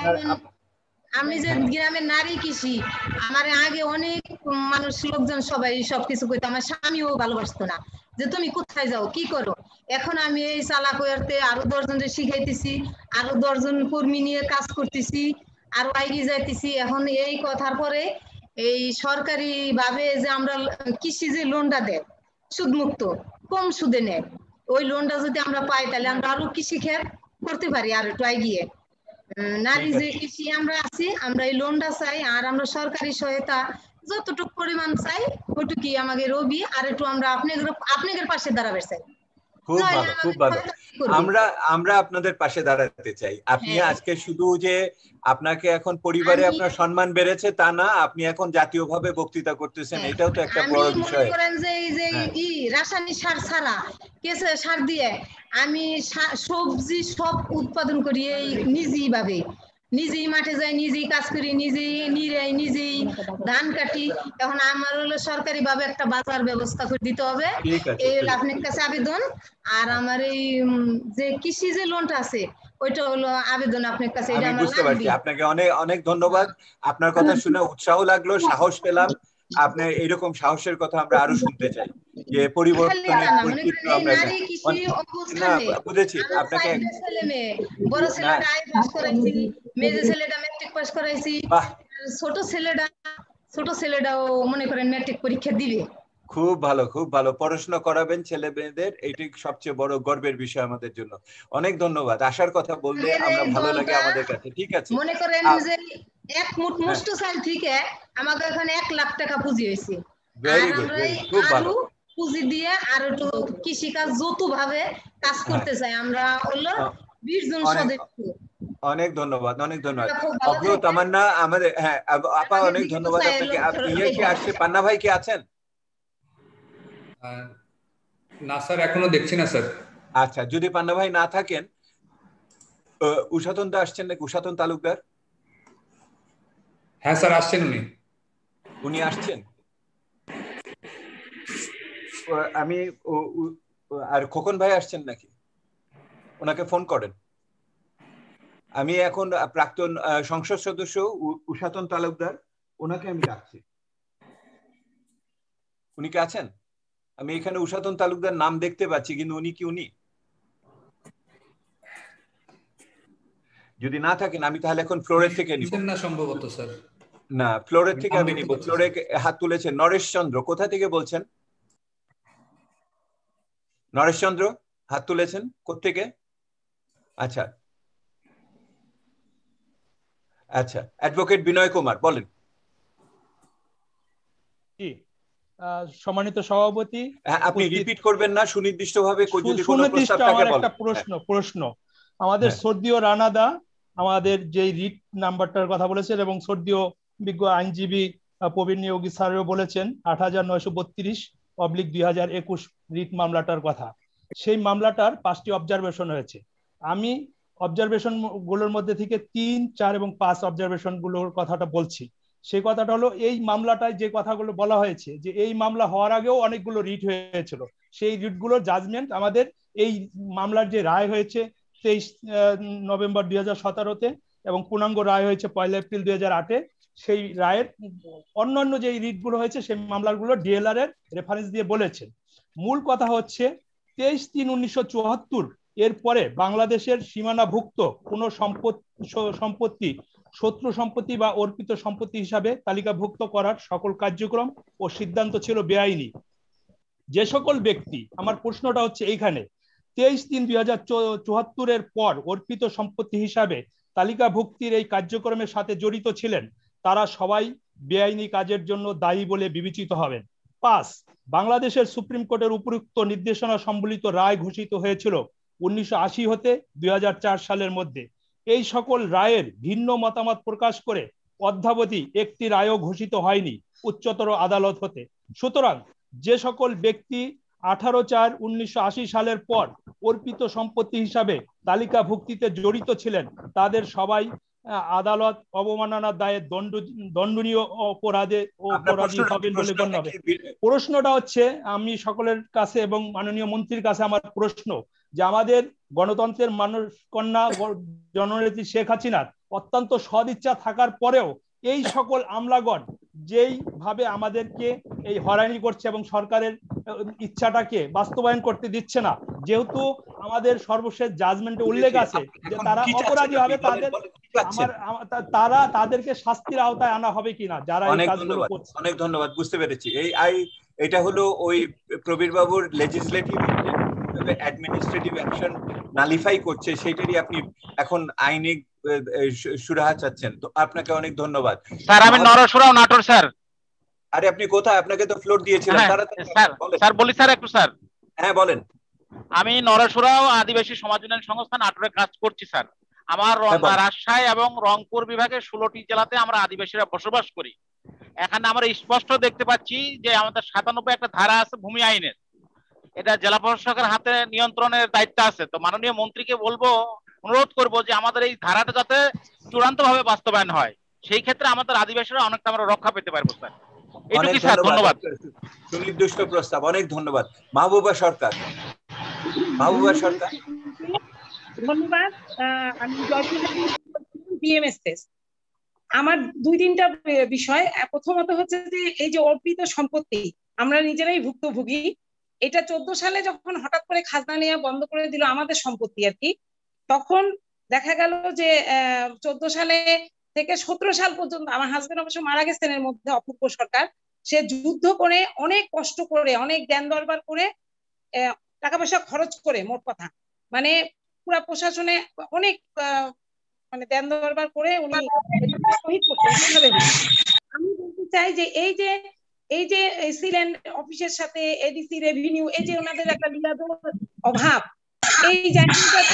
আমি যে গ্রামের নারী কৃষি, আমার আগে অনেক মানুষ লোকজন সবাই সবকিছু কইতো, আমার স্বামীও ভালোবাসতো না যে তুমি কোথায় যাও কি করো। এখন আমি এই চালাক হইতে আরো 10 জনকে শিখাইতেছি, আরো 10 জন কর্মী নিয়ে কাজ করতেছি, আরো এগিয়ে যাইতেছি। এখন এই কথার পরে এই সরকারি ভাবে যে আমরা কৃষি যে লোনটা দেয় সুদ মুক্ত কম সুদে নেয়, ওই লোনটা যদি আমরা পাই তাহলে আমরা আরো কৃষি ক্ষেত করতে পারি আর একটু এগিয়ে। নারী যে কৃষি আমরা আছি, আমরা এই লোনটা চাই, আর আমরা সরকারি সহায়তা যতটুকু পরিমাণ চাই ওটুকুই আমাকে রবি, আর একটু আমরা আপনাদের পাশে দাঁড়াবে চাই। খুব ভালো, খুব ভালো। আমরা আপনাদের পাশে দাঁড়াতে চাই। আপনি আজকে শুধু যে আপনাকে এখন পরিবারে আপনার সম্মান বেড়েছে তা না, আপনি এখন জাতীয়ভাবে বক্তৃতা করতেছেন, এটাও তো একটা বড় বিষয়। মনে করেন যে এই যে রাসায়নিক সার ছাড়া কেঁচো সার দিয়ে আমি সবজি সব উৎপাদন করি এই নিজেই ভাবে, নিজেই মাঠে যাই, নিজেই কাজ করি, নিজেই নিরাই, নিজেই ধান কাটি। এখন আমার হলো সরকারি ভাবে একটা বাজার ব্যবস্থা করে দিতে হবে, এই হলো আপনার কাছে আবেদন। আর আমার এই যে কৃষি যে লোনটা আছে ওইটা হলো আবেদন আপনার কাছে। আমি বুঝতে পারছি। আপনাকে অনেক অনেক ধন্যবাদ। আপনার কথা শুনে উৎসাহ লাগলো, সাহস পেলাম। আপনি এইরকম সাহসের কথা আমরা আরো শুনতে চাই, যে পরিবর্তনের বৈচিত্র্য আমরা বুঝেছি। আপনাকে বড় ছেলেটা আই পাস করাইছি, মেজে ছেলেটা ম্যাট্রিক পাস করাইছি, ছোট ছেলেটাও মনে করেন ম্যাট্রিক পরীক্ষা দিবে। খুব ভালো, খুব ভালো। পড়াশোনা করাবেন ছেলে মেয়েদের, এটি সবচেয়ে বড় গর্বের বিষয় আমাদের জন্য। অনেক ধন্যবাদ। আসার কথা বললে আমরা ভালো লাগে আমাদের কাছে। ঠিক আছে, মনে করেন যে এক মুঠ মুষ্ট চাল থেকে আমাদের এখানে 1 লাখ টাকা পুঁজি হয়েছে। ভেরি গুড, খুব ভালো। পুঁজি দিয়ে আর একটু কৃষি কাজ যত ভাবে কাজ করতে চাই। আমরা হলো 20 জন সদস্য। অনেক ধন্যবাদ, অনেক ধন্যবাদ। অগ্র তামান্না আমাদের, হ্যাঁ আপা অনেক ধন্যবাদ আপনাকে। ইয়ে কি আসছে, পান্না ভাই কি আছেন? না স্যার, এখনো দেখছি না স্যার। আচ্ছা, যদি পান্না ভাই না থাকেন, উষাতন দা আসছেন নাকি? উষাতন তালুকদার? হ্যাঁ স্যার, আসছেন উনি আসছেন। আমি আর খোকন ভাই আসছেন নাকি? ওনাকে ফোন করেন। আমি এখন প্রাক্তন সংসদ সদস্য উষাতন তালুকদার, ওনাকে আমি ডাকছি। উনি কি আছেন? আমি এখানে উষাতন তালুকদার নাম দেখতে পাচ্ছি, কিন্তু উনি কি উনি? যদি না থাকেন আমি তাহলে এখন ফ্লোরের থেকে নিব। না সম্ভবত স্যার। না, ফ্লোরের থেকে আমি নিব। ফ্লোরে হাত তুলেছেন নরেশ চন্দ্র। কোথা থেকে বলছেন? নরেশ চন্দ্র হাত তুলেছেন কোত্থেকে? আচ্ছা আচ্ছা, অ্যাডভোকেট বিনয় কুমার বলেন। সম্মানিত সভাপতি, আপনি রিপিট করবেন না, সুনির্দিষ্টভাবে যদি কোনো প্রস্তাব থাকে বলেন। একটা প্রশ্ন আমাদের সর্দীয় রানাদা আমাদের যে রিট নাম্বারটার কথা বলেছেন, এবং সর্দীয় বিজ্ঞ আইনজীবী প্রবীণ নিয়োগী স্যারও বলেছেন 8932/2021 রিট মামলাটার কথা। সেই মামলাটার 5টি অবজারভেশন হয়েছে। আমি অবজারভেশন গুলোর মধ্যে থেকে 3, 4 এবং 5 অবজারভেশন গুলোর কথাটা বলছি। সেই কথাটা হলো, এই মামলাটায় যে কথাগুলো বলা হয়েছে যে এই মামলা হওয়ার আগেও অনেকগুলো রিট হয়েছিল, সেই রিটগুলোর জাজমেন্ট আমাদের এই মামলার যে রায় হয়েছে 23 নভেম্বর 2017-তে এবং পূর্ণাঙ্গ রায় হয়েছে 1 এপ্রিল 2008-এ, সেই রায়ের অন্যান্য যে রিটগুলো হয়েছে সেই মামলাগুলো ডিএলআর এর রেফারেন্স দিয়ে বলেছেন। মূল কথা হচ্ছে 23/3/1974 এরপরে বাংলাদেশের সীমানাভুক্ত কোনো সম্পত্তি শত্রু সম্পত্তি বা অর্পিত সম্পত্তি হিসাবে তালিকাভুক্ত করার সকল কার্যক্রম ও সিদ্ধান্ত ছিল বেআইনি। যে সকল ব্যক্তি, আমার প্রশ্নটা হচ্ছে এইখানে, 23/3/2074 পর অর্পিত সম্পত্তি হিসাবে তালিকাভুক্তির এই কার্যক্রমের সাথে জড়িত ছিলেন, তারা সবাই বেআইনি কাজের জন্য দায়ী বলে বিবেচিত হবেন। 5, বাংলাদেশের সুপ্রিম কোর্টের উপরোক্ত নির্দেশনা সম্বলিত রায় ঘোষিত হয়েছিল 1980 হতে 2004 সালের মধ্যে। এই সকল রায়ের ভিন্ন মতামত প্রকাশ করে অদ্যাবধি একটি রায়ও ঘোষিত হয়নি উচ্চতর আদালত হতে। সুতরাং যে সকল ব্যক্তি 18/4/1980 সালের পর অর্পিত সম্পত্তি হিসাবে তালিকাভুক্তিতে জড়িত ছিলেন, তাদের সবাই আদালত অবমাননার দায়ে দণ্ডনীয় অপরাধী হবেন বলে গণ্য হবে। প্রশ্নটা হচ্ছে, আমি সকলের কাছে এবং মাননীয় মন্ত্রীর কাছে আমার প্রশ্ন, যে আমাদের গণতন্ত্রের মানুষ কন্যা জননেত্রী শেখ হাসিনার অত্যন্ত সদিচ্ছা থাকার পরেও এই সকল আমলাগণ যেই ভাবে আমাদেরকে এই হয়রানি করছে এবং সরকারের ইচ্ছাটাকে বাস্তবায়ন করতে দিচ্ছে না, যেহেতু আমাদের সর্বশেষ জাজমেন্টে উল্লেখ আছে যে তারা অপরাধী হবে, তাদেরকে শাস্তির আওতায় আনা হবে কিনা যারা এই কাজগুলো করছে। অনেক ধন্যবাদ, বুঝতে পেরেছি। এটা হলো ওই প্রবীর বাবুর লেজিসলেটিভ অ্যাডমিনিস্ট্রেটিভ অ্যাকশন নালিফাই করছে, সেটারই আপনি এখন আইনি সুরাহা চাচ্ছেন। তো আপনাকে অনেক ধন্যবাদ স্যার। আমি নরসুরাও নাটোর স্যার। আরে আপনি কোথায়? আপনাকে তো ফ্লোর দিয়েছিলাম। স্যার বলি স্যার একটু স্যার। হ্যাঁ বলেন। আমি নরসুরাও আদিবাসী সমাজ উন্নয়ন সংস্থা নাটোরে কাজ করছি স্যার। আমার রাজশাহী এবং রংপুর বিভাগের 16টি জেলাতে আমরা আদিবাসীরা বসবাস করি। এখানে আমরা স্পষ্ট দেখতে পাচ্ছি যে আমাদের 97 একটা ধারা আছে ভূমি আইনের, এটা জেলা প্রশাসকের হাতে নিয়ন্ত্রণের দায়িত্ব আছে। তো মাননীয় মন্ত্রীকে বলবো, অনুরোধ করব যে আমাদের এই ধারাটা যাতে চূড়ান্ত ভাবে বাস্তবায়ন হয়, সেই ক্ষেত্রে আমাদের আদিবাসীরা অনেকটা আমরা রক্ষা পেতে পারবো স্যার। এইটুকুই স্যার, ধন্যবাদ। সুনির্দিষ্ট প্রস্তাব, অনেক ধন্যবাদ। মাহবুবা সরকার। ধন্যবাদ। আমি ডিএমএসএস, আমার 2-3টা বিষয়। প্রথমত হচ্ছে যে এই যে অর্পিত সম্পত্তি, আমরা নিজেরাই ভুক্তভোগী। এটা 14 সালে যখন হঠাৎ করে খাজনা নেওয়া বন্ধ করে দিল আমাদের সম্পত্তি আর কি, তখন দেখা গেল যে 14 সালে থেকে 17 সাল পর্যন্ত, আমার হাজবেন্ড অবশ্য মারা গেছেন এর মধ্যে, অপূর্ব সরকার, সে যুদ্ধ করে অনেক কষ্ট করে অনেক জ্ঞান দরবার করে টাকা পয়সা খরচ করে, মোট কথা মানে পুরা প্রশাসনে অনেক মানে জ্ঞান দরবার করে উনি শহীদ করতেন। আমি বলতে চাই যে এই যে সিল্যান্ড অফিসের সাথে এডিসি রেভিনিউ, এই যে ওনাদের একটা লীলাধর অভাব, এই জায়গাটাতে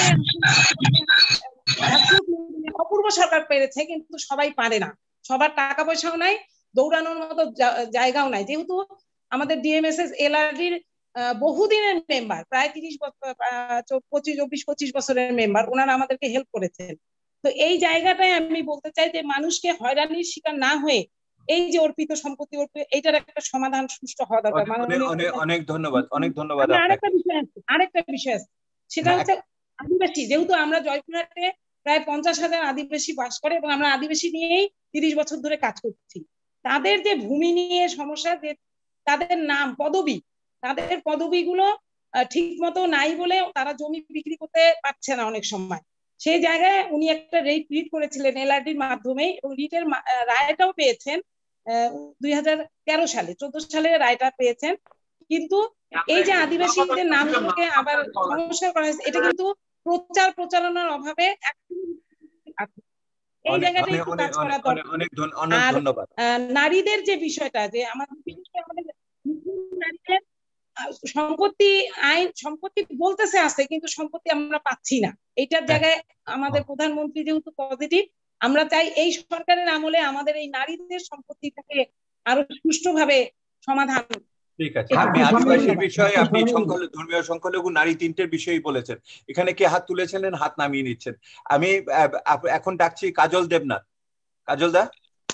অপূর্ব সরকার পেরেছে, কিন্তু সবাই পারে না। সবার টাকা পয়সাও নাই, দৌড়ানোর মতো জায়গাও নাই। যেহেতু আমাদের ডিএমএসএস এলআরডির বহুদিনের মেম্বার, প্রায় 24-25 বছরের মেম্বার, ওনারা আমাদেরকে হেল্প করেছেন। তো এই জায়গাটায় আমি বলতে চাই যে মানুষকে হয়রানির শিকার না হয়ে এই যে অর্পিত সম্পত্তি, এইটার একটা সমাধান সুষ্ঠু হওয়া দরকার। অনেক ধন্যবাদ, অনেক ধন্যবাদ। আরেকটা বিষয় আছে, সেটা হচ্ছে আদিবাসী। যেহেতু আমরা জয়পুরহাটে প্রায় 50,000 আদিবাসী বাস করে এবং আমরা আদিবাসী নিয়েই 30 বছর ধরে কাজ করছি। তাদের যে ভূমি নিয়ে সমস্যা, যে তাদের নাম পদবি, তাদের পদবিগুলো ঠিক মতো নাই বলে তারা জমি বিক্রি করতে পারছে না অনেক সময়। সেই জায়গায় উনি একটা রিট করেছিলেন এলআরডির মাধ্যমে এবং রিটের রায়টাও পেয়েছেন 2013 সালে, 14 সালে রায়টা পেয়েছেন। কিন্তু এই যে আদিবাসীদের নামগুলোকে আবার সংস্কার করা হয়েছে, এটা কিন্তু প্রচারণার অভাবে এই জায়গাটা একটু কাজ করা দরকার। আর নারীদের যে বিষয়টা, যে আমাদের নারীদের সম্পত্তি আইন, সম্পত্তি বলতেছে আছে কিন্তু সম্পত্তি আমরা পাচ্ছি না, এইটার জায়গায় আমাদের প্রধানমন্ত্রী যেহেতু পজিটিভ, আমরা চাই এই সরকারের আমলে আমাদের এই নারীদের সম্পত্তিটাকে আরো সুষ্ঠুভাবে সমাধান। ঠিক আছে, আপনি আদিবাসীর বিষয়ে, আপনি ধর্মীয় সংখ্যালঘু নারী 3টের বিষয়ই বলেছেন। এখানে কে হাত তুলেছিলেন? হাত নামিয়ে নিচ্ছেন। আমি এখন ডাকছি কাজল দেবনাথ। কাজল দা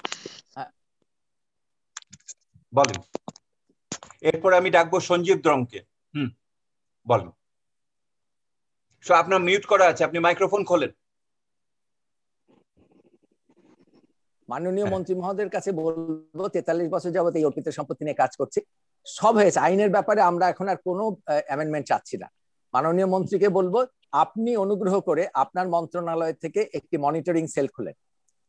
বলেন। এরপর আমি ডাকবো সঞ্জীব দ্রংকে। বলেন। আপনার মিউট করা আছে, আপনি মাইক্রোফোন খোলেন। মাননীয় মন্ত্রী মহোদয়ের কাছে বলবো, 43 বছর যাবত এই অর্পিত সম্পত্তি নিয়ে কাজ করছি, সব হয়েছে। আইনের ব্যাপারে আমরা এখন আর কোনো অ্যামেন্ডমেন্ট চাচ্ছি না। মাননীয় মন্ত্রীকে বলবো, আপনি অনুগ্রহ করে আপনার মন্ত্রণালয় থেকে একটি মনিটরিং সেল খুলেন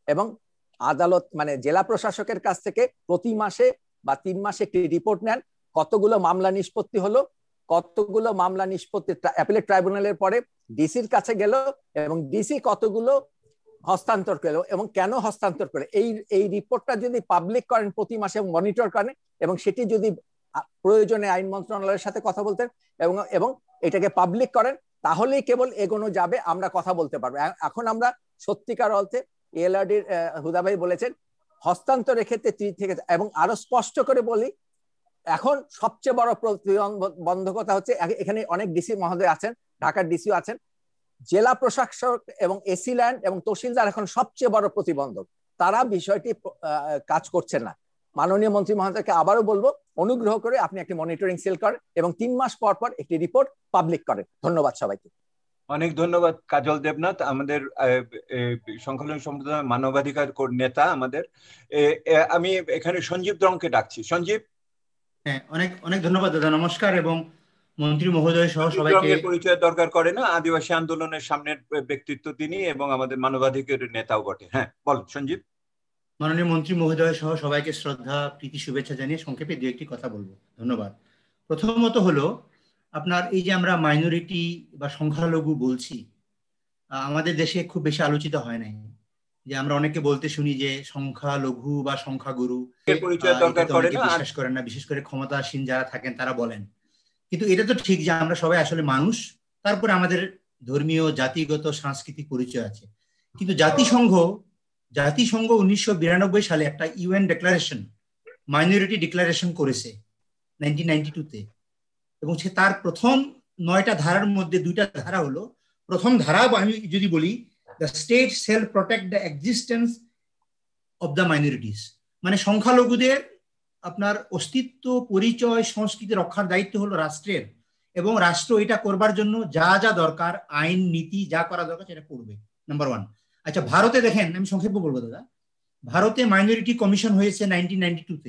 এবং আদালত মানে জেলা প্রশাসকের কাছ থেকে প্রতি মাসে বা 3 মাসে একটি রিপোর্ট নেন, কতগুলো মামলা নিষ্পত্তি হলো, কতগুলো মামলা নিষ্পত্তি অ্যাপিলেট ট্রাইব্যুনালের পরে ডিসির কাছে গেল এবং ডিসি কতগুলো হস্তান্তর করলো এবং কেন হস্তান্তর করে। এই রিপোর্টটা যদি পাবলিক করেন প্রতি মাসে এবং মনিটর করেন এবং সেটি যদি প্রয়োজনে আইন মন্ত্রণালয়ের সাথে কথা বলতেন এবং এটাকে পাবলিক করেন, তাহলেই কেবল এগোনো যাবে, আমরা কথা বলতে পারবো। এখন আমরা সত্যিকার অর্থে এলআরডির হুদা ভাই বলেছেন হস্তান্তরের ক্ষেত্রে থেকে, এবং আরো স্পষ্ট করে বলি, এখন সবচেয়ে বড় প্রতিবন্ধকতা হচ্ছে, এখানে অনেক ডিসি মহোদয় আছেন, ঢাকার ডিসিও আছেন, জেলা প্রশাসক এবং এসি ল্যান্ড এবং তহসিলদার এখন সবচেয়ে বড় প্রতিবন্ধক। তারা বিষয়টি কাজ করছেন না। মাননীয় মন্ত্রী মহোদয়কে আবারও বলবো, অনুগ্রহ করে আপনি একটি মনিটরিং সেল করেন এবং 3 মাস পর পর একটি রিপোর্ট পাবলিক করেন। ধন্যবাদ সবাইকে। অনেক ধন্যবাদ কাজল দেবনাথ, আমাদের সংখ্যালঘু সম্প্রদায়ের মানবাধিকার নেতা। আমাদের আমি এখানে সঞ্জীব দ্রংকে ডাকছি। সঞ্জীব। হ্যাঁ, অনেক অনেক ধন্যবাদ দাদা, নমস্কার। এবং মন্ত্রী মহোদয় সহ সবাইকে পরিচয় দরকার করে না, আদিবাসী আন্দোলনের সামনের ব্যক্তিত্ব তিনি এবং আমাদের মানবাধিকারের নেতাও বটে। হ্যাঁ বল সঞ্জীব। মাননীয় মন্ত্রী মহোদয় সহ সবাইকে শ্রদ্ধা প্রীতি শুভেচ্ছা জানিয়ে সংক্ষেপে 2-1টি কথা বলবো। ধন্যবাদ। প্রথমত হলো আপনার এই যে আমরা মাইনরিটি বা সংখ্যালঘু বলছি, আমাদের দেশে খুব বেশি আলোচিত হয় নাই। যে আমরা অনেকে বলতে শুনি যে সংখ্যালঘু বা সংখ্যাগুরু, পরিচয় দরকার করে না, বিশ্বাস করেন না, বিশেষ করে ক্ষমতাসীন যারা থাকেন তারা বলেন। কিন্তু এটা তো ঠিক যে আমরা সবাই আসলে মানুষ, তারপরে আমাদের ধর্মীয়, জাতিগত, সাংস্কৃতিক পরিচয় আছে। কিন্তু জাতিসংঘ 1992 সালে একটা ইউএন ডিক্লারেশন, মাইনরিটি ডিক্লারেশন করেছে 1992-তে, এবং সে তার প্রথম 9টা ধারার মধ্যে 2টা ধারা হলো, প্রথম ধারা আমি যদি বলি, the state shall protect the existence of the minorities, মানে সংখ্যালঘুদের আপনার অস্তিত্ব, পরিচয়, সংস্কৃতি রক্ষার দায়িত্ব হলো রাষ্ট্রের, এবং রাষ্ট্র এটা করবার জন্য যা যা দরকার, আইন নীতি যা করা দরকার সেটা করবে। নাম্বার 1। আচ্ছা, ভারতে দেখেন, আমি সংক্ষেপে বলবো দাদা, ভারতে মাইনরিটি কমিশন হয়েছে 1992-তে।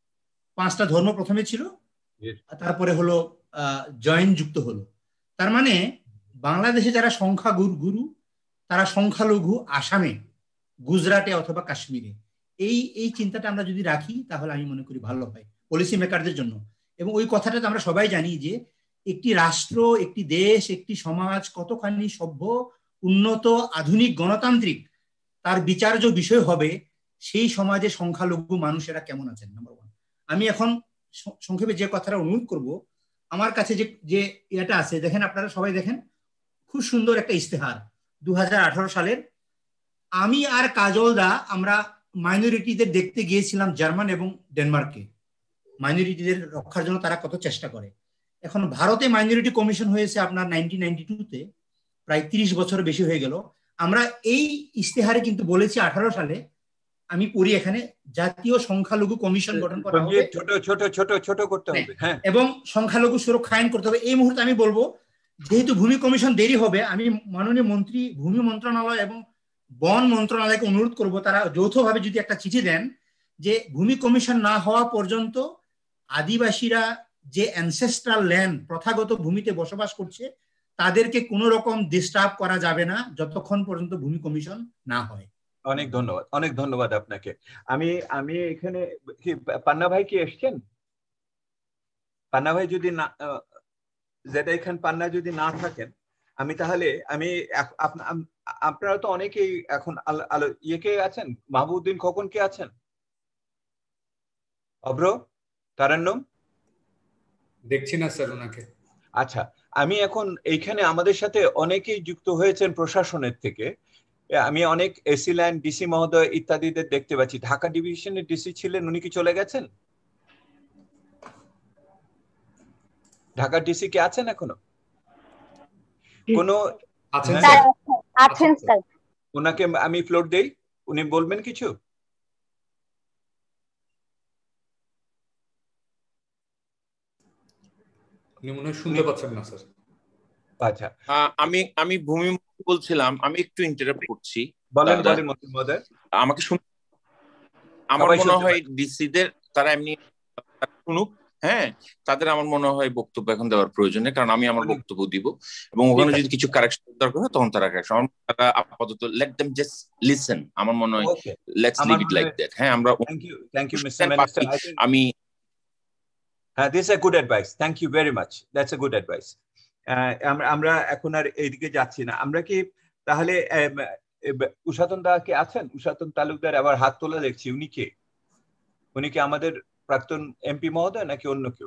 5টা ধর্ম প্রথমে ছিল, তারপরে হলো জয়েন যুক্ত হলো। তার মানে বাংলাদেশে যারা সংখ্যাগুরু তারা সংখ্যালঘু আসামে, গুজরাটে অথবা কাশ্মীরে, এই চিন্তাটা আমরা যদি রাখি তাহলে আমি মনে করি ভালো হয় পলিসি মেকারদের জন্য। এবং ওই কথাটা তো আমরা সবাই জানি যে একটি রাষ্ট্র, একটি দেশ, একটি সমাজ কতখানি সভ্য, উন্নত, আধুনিক, গণতান্ত্রিক, তার বিচার্য বিষয় হবে সেই সমাজে সংখ্যালঘু মানুষেরা কেমন আছেন। নাম্বার 1। আমি এখন সংক্ষেপে যে কথাটা অনুরোধ করব, আমার কাছে যে এটা আছে, দেখেন আপনারা সবাই দেখেন, খুব সুন্দর একটা ইস্তেহার 2018 সালের। আমি আর কাজল দা আমরা মাইনরিটিদের দেখতে গিয়েছিলাম জার্মান এবং ডেনমার্কে, মাইনরিটিদের রক্ষার জন্য তারা কত চেষ্টা করে। এখন ভারতে মাইনরিটি কমিশন হয়েছে আপনার 1992-তে, প্রায় 30 বছর বেশি হয়ে গেল। আমরা এই ইস্তেহারে কিন্তু বলেছি 18 সালে, আমি পড়ি এখানে, জাতীয় সংখ্যালঘু কমিশন গঠন করা হবে, ছোট করতে হবে, হ্যাঁ, এবং সংখ্যালঘু সুরক্ষা আইন করতে হবে। এই মুহূর্তে আমি বলবো, যেহেতু ভূমি কমিশন দেরি হবে, আমি মাননীয় মন্ত্রী, ভূমি মন্ত্রণালয় এবং বন মন্ত্রণালয়কে অনুরোধ করব, তারা যৌথভাবে যদি একটা চিঠি দেন যে ভূমি কমিশন না হওয়া পর্যন্ত আদিবাসীরা যে অ্যানসেস্ট্রাল ল্যান্ড, প্রথাগত ভূমিতে বসবাস করছে, তাদেরকে কোনো রকম ডিস্টার্ব করা যাবে না যতক্ষণ পর্যন্ত ভূমি কমিশন না হয়। অনেক ধন্যবাদ, অনেক ধন্যবাদ আপনাকে। আমি এখানে কি পান্না ভাই কি এসছেন? পান্না ভাই যদি না, জেদাই খান পান্না যদি না থাকেন, আমি তাহলে আপনারা তো অনেকেই এখন ইয়েকে আছেন, মাহবুবউদ্দিন খোকন কে আছেন, অভ্র, তারান্নম দেখছি না স্যার ওনাকে। আচ্ছা, আমি এখন এইখানে আমাদের সাথে অনেকেই যুক্ত হয়েছেন প্রশাসনের থেকে। আমি অনেক এসি ল্যান্ড, ডিসি মহোদয় ইত্যাদিদের দেখতে পাচ্ছি। ঢাকা ডিভিশনের ডিসি ছিলেন, উনি কি চলে গেছেন? ঢাকা ডিসি কে আছেন এখনো? কোনো আছেন স্যার, ওনাকে আমি ফ্লোর দেই, উনি বলবেন কিছু। উনি মনে হয় শুনতে পাচ্ছেন না স্যার। আচ্ছা, আমি ভূমি বলছিলাম, আমি একটু ইন্টারাপ্ট করছি। বলেন আমাকে আমার মনে হয় ডিসিদের তারা এমনি শুনুক, হ্যাঁ, তাদের আমার মনে হয় বক্তব্য এখন দেওয়ার প্রয়োজন নেই, কারণ আমি আমার বক্তব্য দিব এবং ওখানে যদি কিছু কারেকশন দরকার হয় তখন তারা কারেকশন, তারা আপাতত লেট দেম জাস্ট লিসেন, আমার মনে হয় let's leave it like that. হ্যাঁ, আমরা থ্যাংক ইউ মিস্টার মিনিস্টার। আমি this is a good advice, thank you very much, that's a good advice. আমরা এখন আর এইদিকে যাচ্ছি না, আমরা কি তাহলে উষাতন দা কে আছেন? উষাতন তালুকদার আবার হাত তোলা দেখছি, উনি কে? উনি কি আমাদের প্রাক্তন এমপি মহোদয় নাকি অন্য কেউ?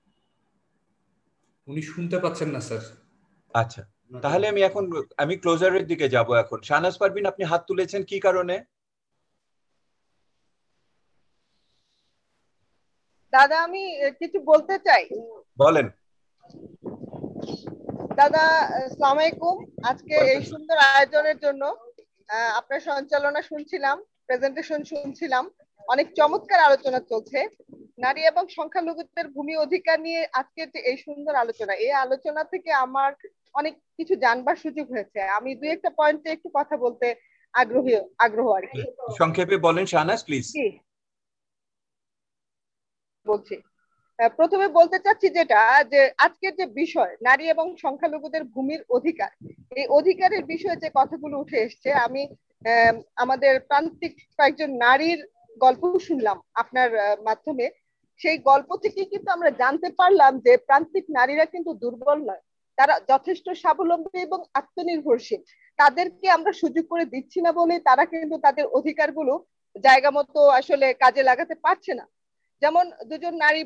উনি শুনতে পাচ্ছেন না স্যার। আচ্ছা, তাহলে আমি ক্লোজারের দিকে যাব এখন। শাহনাজ পারভিন, আপনি হাত তুলেছেন কি কারণে? দাদা আমি কিছু বলতে চাই। বলেন। দাদা আসসালামু আলাইকুম। আজকে এই সুন্দর আয়োজনের জন্য আপনার সঞ্চালনা শুনছিলাম, প্রেজেন্টেশন শুনছিলাম, অনেক চমৎকার আলোচনা চলছে। নারী এবং সংখ্যালঘুদের ভূমি অধিকার নিয়ে আজকের যে এই সুন্দর আলোচনা, এই আলোচনা থেকে আমার অনেক কিছু জানবার সুযোগ হয়েছে। আমি দুই একটা পয়েন্টে একটু কথা বলতে আগ্রহ আর কি। সংক্ষেপে বলেন শাহনাজ প্লিজ। বলছি, প্রথমে বলতে চাচ্ছি যেটা, যে আজকের যে বিষয় নারী এবং সংখ্যালঘুদের ভূমির অধিকার, এই অধিকারের বিষয়ে যে কথাগুলো উঠে এসছে, আমি আমাদের প্রান্তিক কয়েকজন নারীর গল্প শুনলাম আপনার মাধ্যমে। সেই গল্প থেকে কিন্তু আমরা জানতে পারলাম যে প্রান্তিক নারীরা কিন্তু দুর্বল নয়, তারা যথেষ্ট স্বাবলম্বী এবং আত্মনির্ভরশীল। তাদেরকে আমরা সুযোগ করে দিচ্ছি না বলে তারা কিন্তু তাদের অধিকারগুলো জায়গা মতো আসলে কাজে লাগাতে পারছে না। যেমন দুজন নারী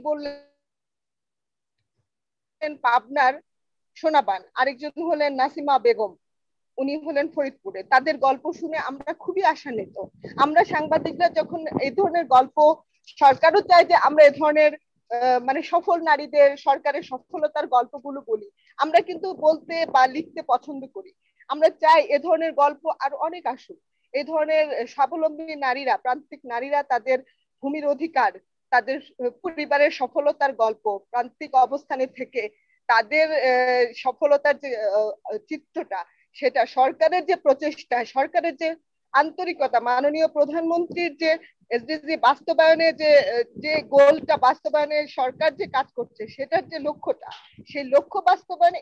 বললেন পাবনার সোনাবান, আরেকজন হলেন নাসিমা বেগম, উনি হলেন ফরিদপুরে। তাদের গল্প শুনে আমরা খুবই আশান্বিত। আমরা সাংবাদিকরা যখন এই ধরনের গল্প, সরকারও চায় যে আমরা এই ধরনের মানে সফল নারীদের, সরকারের সফলতার গল্পগুলো বলি, আমরা কিন্তু বলতে বা লিখতে পছন্দ করি। আমরা চাই এ ধরনের গল্প আরো অনেক আসুক। এই ধরনের স্বাবলম্বী নারীরা, প্রান্তিক নারীরা তাদের ভূমির অধিকার, তাদের পরিবারের সফলতার গল্প, প্রান্তিক অবস্থানে থেকে তাদের সফলতার যে চিত্রটা, সেটা সরকারের যে প্রচেষ্টা, সরকারের যে আন্তরিকতা, মাননীয় প্রধানমন্ত্রীর যে এসডিজি বাস্তবায়নে যে গোলটা বাস্তবায়নে সরকার যে কাজ করছে, সেটার যে লক্ষ্যটা, সেই লক্ষ্য বাস্তবায়নে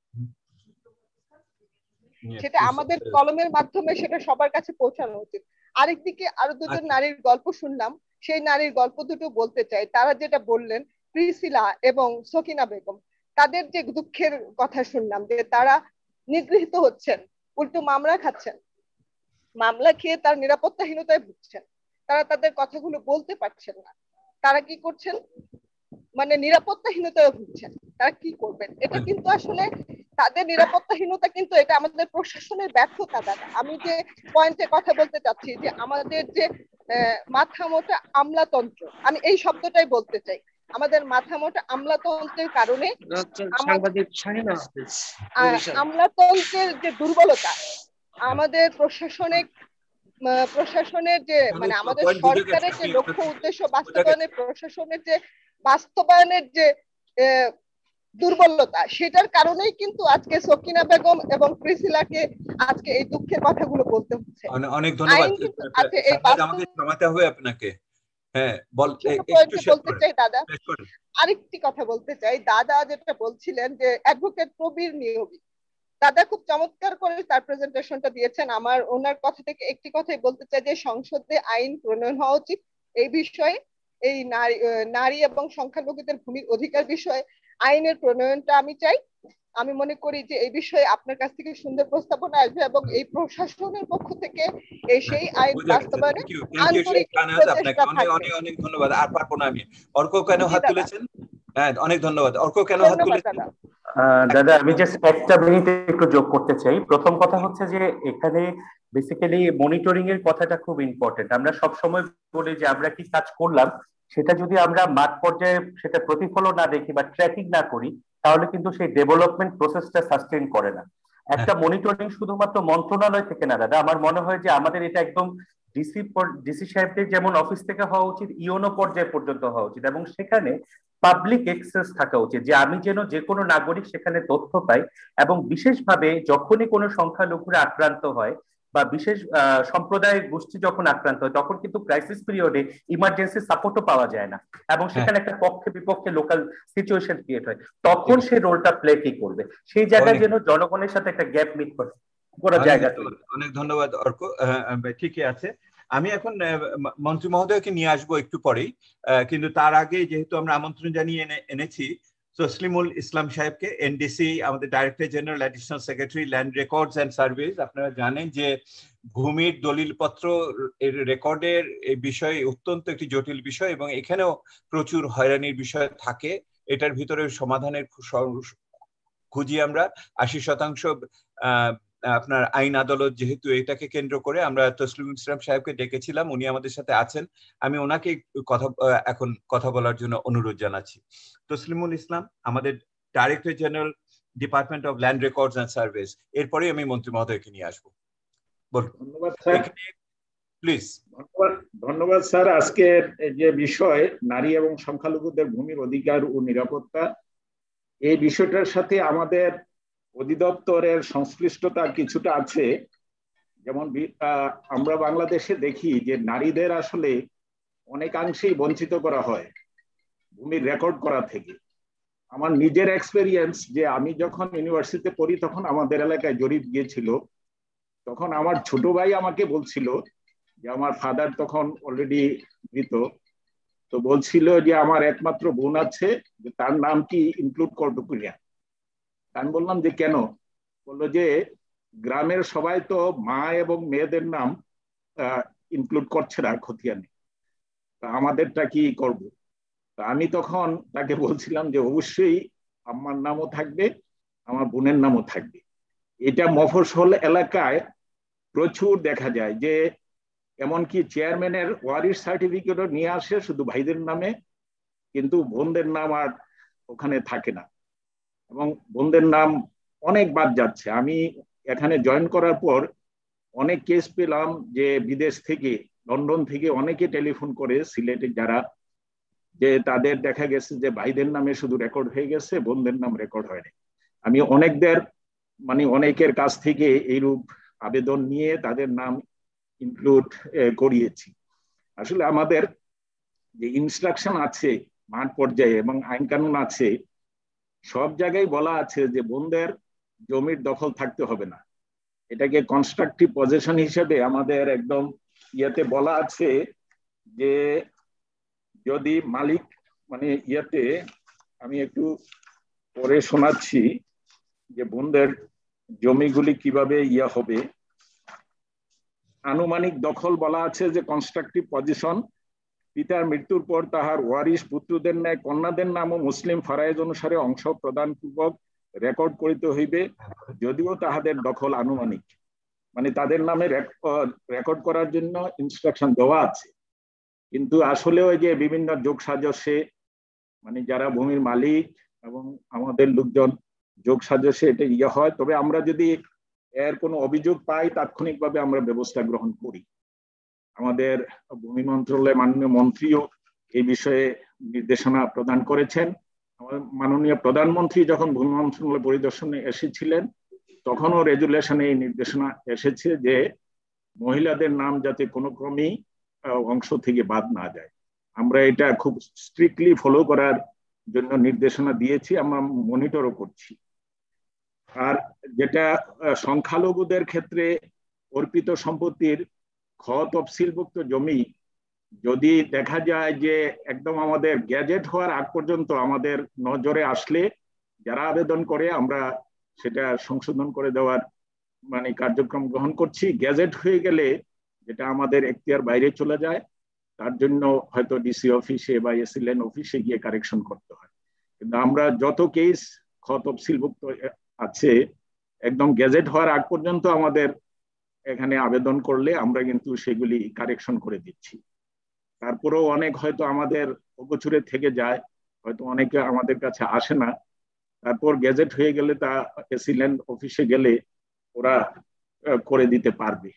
সেটা আমাদের কলমের মাধ্যমে সেটা সবার কাছে পৌঁছানো উচিত। আরেকদিকে আরো দুজন নারীর গল্প শুনলাম, সেই নারীর গল্প দুটো বলতে চাই। তারা যেটা বললেন, প্রিসিলা এবং সকিনা বেগম, তাদের যে দুঃখের কথা শুনলাম, যে তারা নিগৃহীত হচ্ছেন, উল্টো মামলা খাচ্ছেন, মামলা খেয়ে তার নিরাপত্তাহীনতায় ভুগছেন, তারা তাদের কথাগুলো বলতে পারছেন না। তারা কি করছেন, মানে নিরাপত্তাহীনতায় ভুগছেন। তারা কি করবেন? এটা কিন্তু আসলে তাদের নিরাপত্তাহীনতা, কিন্তু এটা আমাদের প্রশাসনের ব্যর্থতা। দাদা আমি যে পয়েন্টে কথা বলতে চাচ্ছি, যে আমাদের যে মাথা মোটা আমলাতন্ত্র, আমি এই শব্দটাই বলতে চাই। আমাদের মাথা মোটা আমলাতন্ত্রের কারণে, আমলাতন্ত্রের যে দুর্বলতা, আমাদের প্রশাসনের যে মানে আমাদের সরকারের যে লক্ষ্য উদ্দেশ্য বাস্তবায়নের, প্রশাসনের যে বাস্তবায়নের যে দুর্বলতা, সেটার কারণেই কিন্তু আজকে সকিনা বেগম এবং প্রিসিলাকে আজকে এই দুঃখের কথাগুলো বলতে হচ্ছে। অনেক ধন্যবাদ। আমাকে থামাতে হবে আপনাকে। হ্যাঁ, বলতে চাই দাদা, আরেকটি কথা বলতে চাই। দাদা যেটা বলছিলেন যে অ্যাডভোকেট প্রবীর নিয়োগী, দাদা খুব চমৎকার করে তার প্রেজেন্টেশনটা দিয়েছেন। আমার ওনার কথা থেকে একটি কথাই বলতে চাই, যে সংসদে আইন প্রণয়ন হওয়া উচিত এই বিষয়ে, এই নারী এবং সংখ্যালঘুদের ভূমির অধিকার বিষয়ে আইনের প্রণয়নটা আমি চাই। আমি মনে করি যে এই বিষয়ে আপনার কাছ থেকে সুন্দর প্রস্তাবনা আসবে এবং এই প্রশাসনের পক্ষ থেকে সেই আইন বাস্তবায়নে আন্তরিক প্রচেষ্টা থাকবে। অনেক ধন্যবাদ। আর পারবো না আমি। অর্ক কেন হাত তুলেছেন? হ্যাঁ, অনেক ধন্যবাদ। অর্ক কেন হাত তুলেছেন? দাদা আমি জাস্ট একটা মিনিট একটু যোগ করতে চাই। প্রথম কথা হচ্ছে যে এখানে বেসিক্যালি মনিটরিং এর কথাটা খুব ইম্পর্টেন্ট। আমরা সব সময় বলি যে আমরা কি কাজ করলাম, সেটা যদি আমরা মাঠ পর্যায়ে সেটা প্রতিফলন না দেখি বা ট্র্যাকিং না করি, তাহলে কিন্তু সেই ডেভেলপমেন্ট প্রসেসটা সাস্টেইন করে না। একটা মনিটরিং শুধুমাত্র মন্ত্রণালয় থেকে না দাদা, আমার মনে হয় যে আমাদের এটা একদম ডিসি সাহেবদের যেমন অফিস থেকে হওয়া উচিত, ইওনো পর্যায়ে পর্যন্ত হওয়া উচিত, এবং সেখানে পাবলিক অ্যাক্সেস থাকা উচিত, যে আমি যেন যে কোনো নাগরিক সেখানে তথ্য পাই, এবং বিশেষভাবে যখনই কোনো সংখ্যালঘুরা আক্রান্ত হয় বা বিশেষ সম্প্রদায়ের গোষ্ঠী যখন আক্রান্ত হয় তখন কিন্তু ক্রাইসিস পিরিয়ডে ইমার্জেন্সি সাপোর্টও পাওয়া যায় না, এবং সেখানে একটা পক্ষে বিপক্ষে লোকাল সিচুয়েশন ক্রিয়েট হয়, তখন সেই রোলটা প্লে কি করবে, সেই জায়গায় যেন জনগণের সাথে একটা গ্যাপ মিট করার জায়গা। অনেক ধন্যবাদ অর্ক, ঠিকই আছে। আমি এখন মন্ত্রী মহোদয়কে নিয়ে আসবো একটু পরেই, কিন্তু তার আগে যেহেতু আমরা আমন্ত্রণ জানিয়ে এনেছি তসলিমুল ইসলাম সাহেবকে, এনডিসি, আমাদের director general additional secretary land records and surveys. আপনারা জানেন যে ভূমির দলিলপত্র এর রেকর্ডের এই বিষয় অত্যন্ত একটি জটিল বিষয়, এবং এখানেও প্রচুর হয়রানির বিষয় থাকে। এটার ভিতরে সমাধানের খুঁজি আমরা। 80% আপনার আইন আদালত, যেহেতু এটাকে কেন্দ্র করে আমরা তসলিমুল ইসলাম সাহেবকে ডেকেছিলাম, উনি আমাদের সাথে আছেন। আমি ওনাকে এখন কথা বলার জন্য অনুরোধ জানাচ্ছি। তসলিমুল ইসলাম, আমাদের director general, department of land records and surveys. এরপরে আমি মন্ত্রী মহোদয়কে নিয়ে আসবো। ধন্যবাদ স্যার। প্লিজ। ধন্যবাদ স্যার। আজকে যে বিষয় নারী এবং সংখ্যালঘুদের ভূমির অধিকার ও নিরাপত্তা, এই বিষয়টার সাথে আমাদের অধিদপ্তরের সংশ্লিষ্টতা কিছুটা আছে। যেমন আমরা বাংলাদেশে দেখি যে নারীদের আসলে অনেকাংশেই বঞ্চিত করা হয় ভূমির রেকর্ড করা থেকে। আমার নিজের এক্সপেরিয়েন্স, যে আমি যখন ইউনিভার্সিটিতে পড়ি তখন আমাদের এলাকায় জরিপ গিয়েছিল, তখন আমার ছোট ভাই আমাকে বলছিল যে আমার ফাদার তখন অলরেডি মৃত, তো বলছিল যে আমার একমাত্র বোন আছে, যে তার নাম কি ইনক্লুড করবো কিনা। আমি বললাম যে কেন? বললো যে গ্রামের সবাই তো মা এবং মেয়েদের নাম ইনক্লুড করছে না খতিয়ানে, তা আমাদেরটা কি করব? তা আমি তখন তাকে বলছিলাম যে অবশ্যই আমার নামও থাকবে, আমার বোনের নামও থাকবে। এটা মফস্বল এলাকায় প্রচুর দেখা যায়, যে এমনকি চেয়ারম্যানের ওয়ারিশ সার্টিফিকেটও নিয়ে আসে শুধু ভাইদের নামে, কিন্তু বোনদের নাম আর ওখানে থাকে না, এবং বোনদের নাম অনেক বাদ যাচ্ছে। আমি এখানে জয়েন করার পর অনেক কেস পেলাম যে বিদেশ থেকে, লন্ডন থেকে অনেকে টেলিফোন করে, সিলেটে যারা, যে তাদের দেখা গেছে যে ভাইদের নামে শুধু রেকর্ড হয়ে গেছে, বোনদের নাম রেকর্ড হয়নি। আমি অনেকের কাছ থেকে এইরূপ আবেদন নিয়ে তাদের নাম ইনক্লুড করিয়েছি। আসলে আমাদের যে ইনস্ট্রাকশন আছে মাঠ পর্যায়ে এবং আইন কানুন আছে, সব জায়গায় বলা আছে যে বোনদের জমির দখল থাকতে হবে না। এটাকে কনস্ট্রাকটিভ পজেশন হিসেবে আমাদের একদম ইয়েতে বলা আছে যে যদি মালিক ইয়েতে, আমি একটু পরে শোনাচ্ছি যে বোনদের জমিগুলি কিভাবে ইয়ে হবে। আনুমানিক দখল বলা আছে যে কনস্ট্রাকটিভ পজিশন, পিতার মৃত্যুর পর তাহার ওয়ারিশ পুত্রদের ন্যায় কন্যাদের নামও মুসলিম ফরায়েজ অনুসারে অংশ প্রদান পূর্বক রেকর্ড করিতে হইবে, যদিও তাহাদের দখল আনুমানিক। তাদের নামে রেকর্ড করার জন্য ইনস্ট্রাকশন দেওয়া আছে, কিন্তু আসলে ওই যে বিভিন্ন যোগ সাজসে যারা ভূমির মালিক এবং আমাদের লোকজন যোগ সাজসে এটা ইয়ে হয়। তবে আমরা যদি এর কোনো অভিযোগ পাই তাৎক্ষণিকভাবে আমরা ব্যবস্থা গ্রহণ করি। আমাদের ভূমি মন্ত্রণালয়ের মাননীয় মন্ত্রীও এই বিষয়ে নির্দেশনা প্রদান করেছেন। মাননীয় প্রধানমন্ত্রী যখন ভূমি মন্ত্রণালয় পরিদর্শনে এসেছিলেন তখনও রেজুলেশনে এই নির্দেশনা এসেছে যে মহিলাদের নাম যাতে কোনো ক্রমেই অংশ থেকে বাদ না যায়। আমরা এটা খুব স্ট্রিক্টলি ফলো করার জন্য নির্দেশনা দিয়েছি, আমরা মনিটরও করছি। আর যেটা সংখ্যালঘুদের ক্ষেত্রে অর্পিত সম্পত্তির খ তফসিলভুক্ত জমি, যদি দেখা যায় যে একদম আমাদের গ্যাজেট হওয়ার আগ পর্যন্ত আমাদের নজরে আসলে যারা আবেদন করে আমরা সেটা সংশোধন করে দেওয়ার কার্যক্রম গ্রহণ করছি। গ্যাজেট হয়ে গেলে যেটা আমাদের এখতিয়ার বাইরে চলে যায়, তার জন্য হয়তো ডিসি অফিসে বা এসিলেন অফিসে গিয়ে কারেকশন করতে হয়। কিন্তু আমরা যত কেস খ তফসিলভুক্ত আছে একদম গ্যাজেট হওয়ার আগ পর্যন্ত আমাদের এখানে আবেদন করলে আমরা কিন্তু সেগুলি কারেকশন করে দিচ্ছি। তারপরেও অনেক হয়তো আমাদের অগোচরে থেকে যায়, হয়তো অনেকে আমাদের কাছে আসে না, তারপর গ্যাজেট হয়ে গেলে তা এসিলেন অফিসে গেলে ওরা করে দিতে পারবে।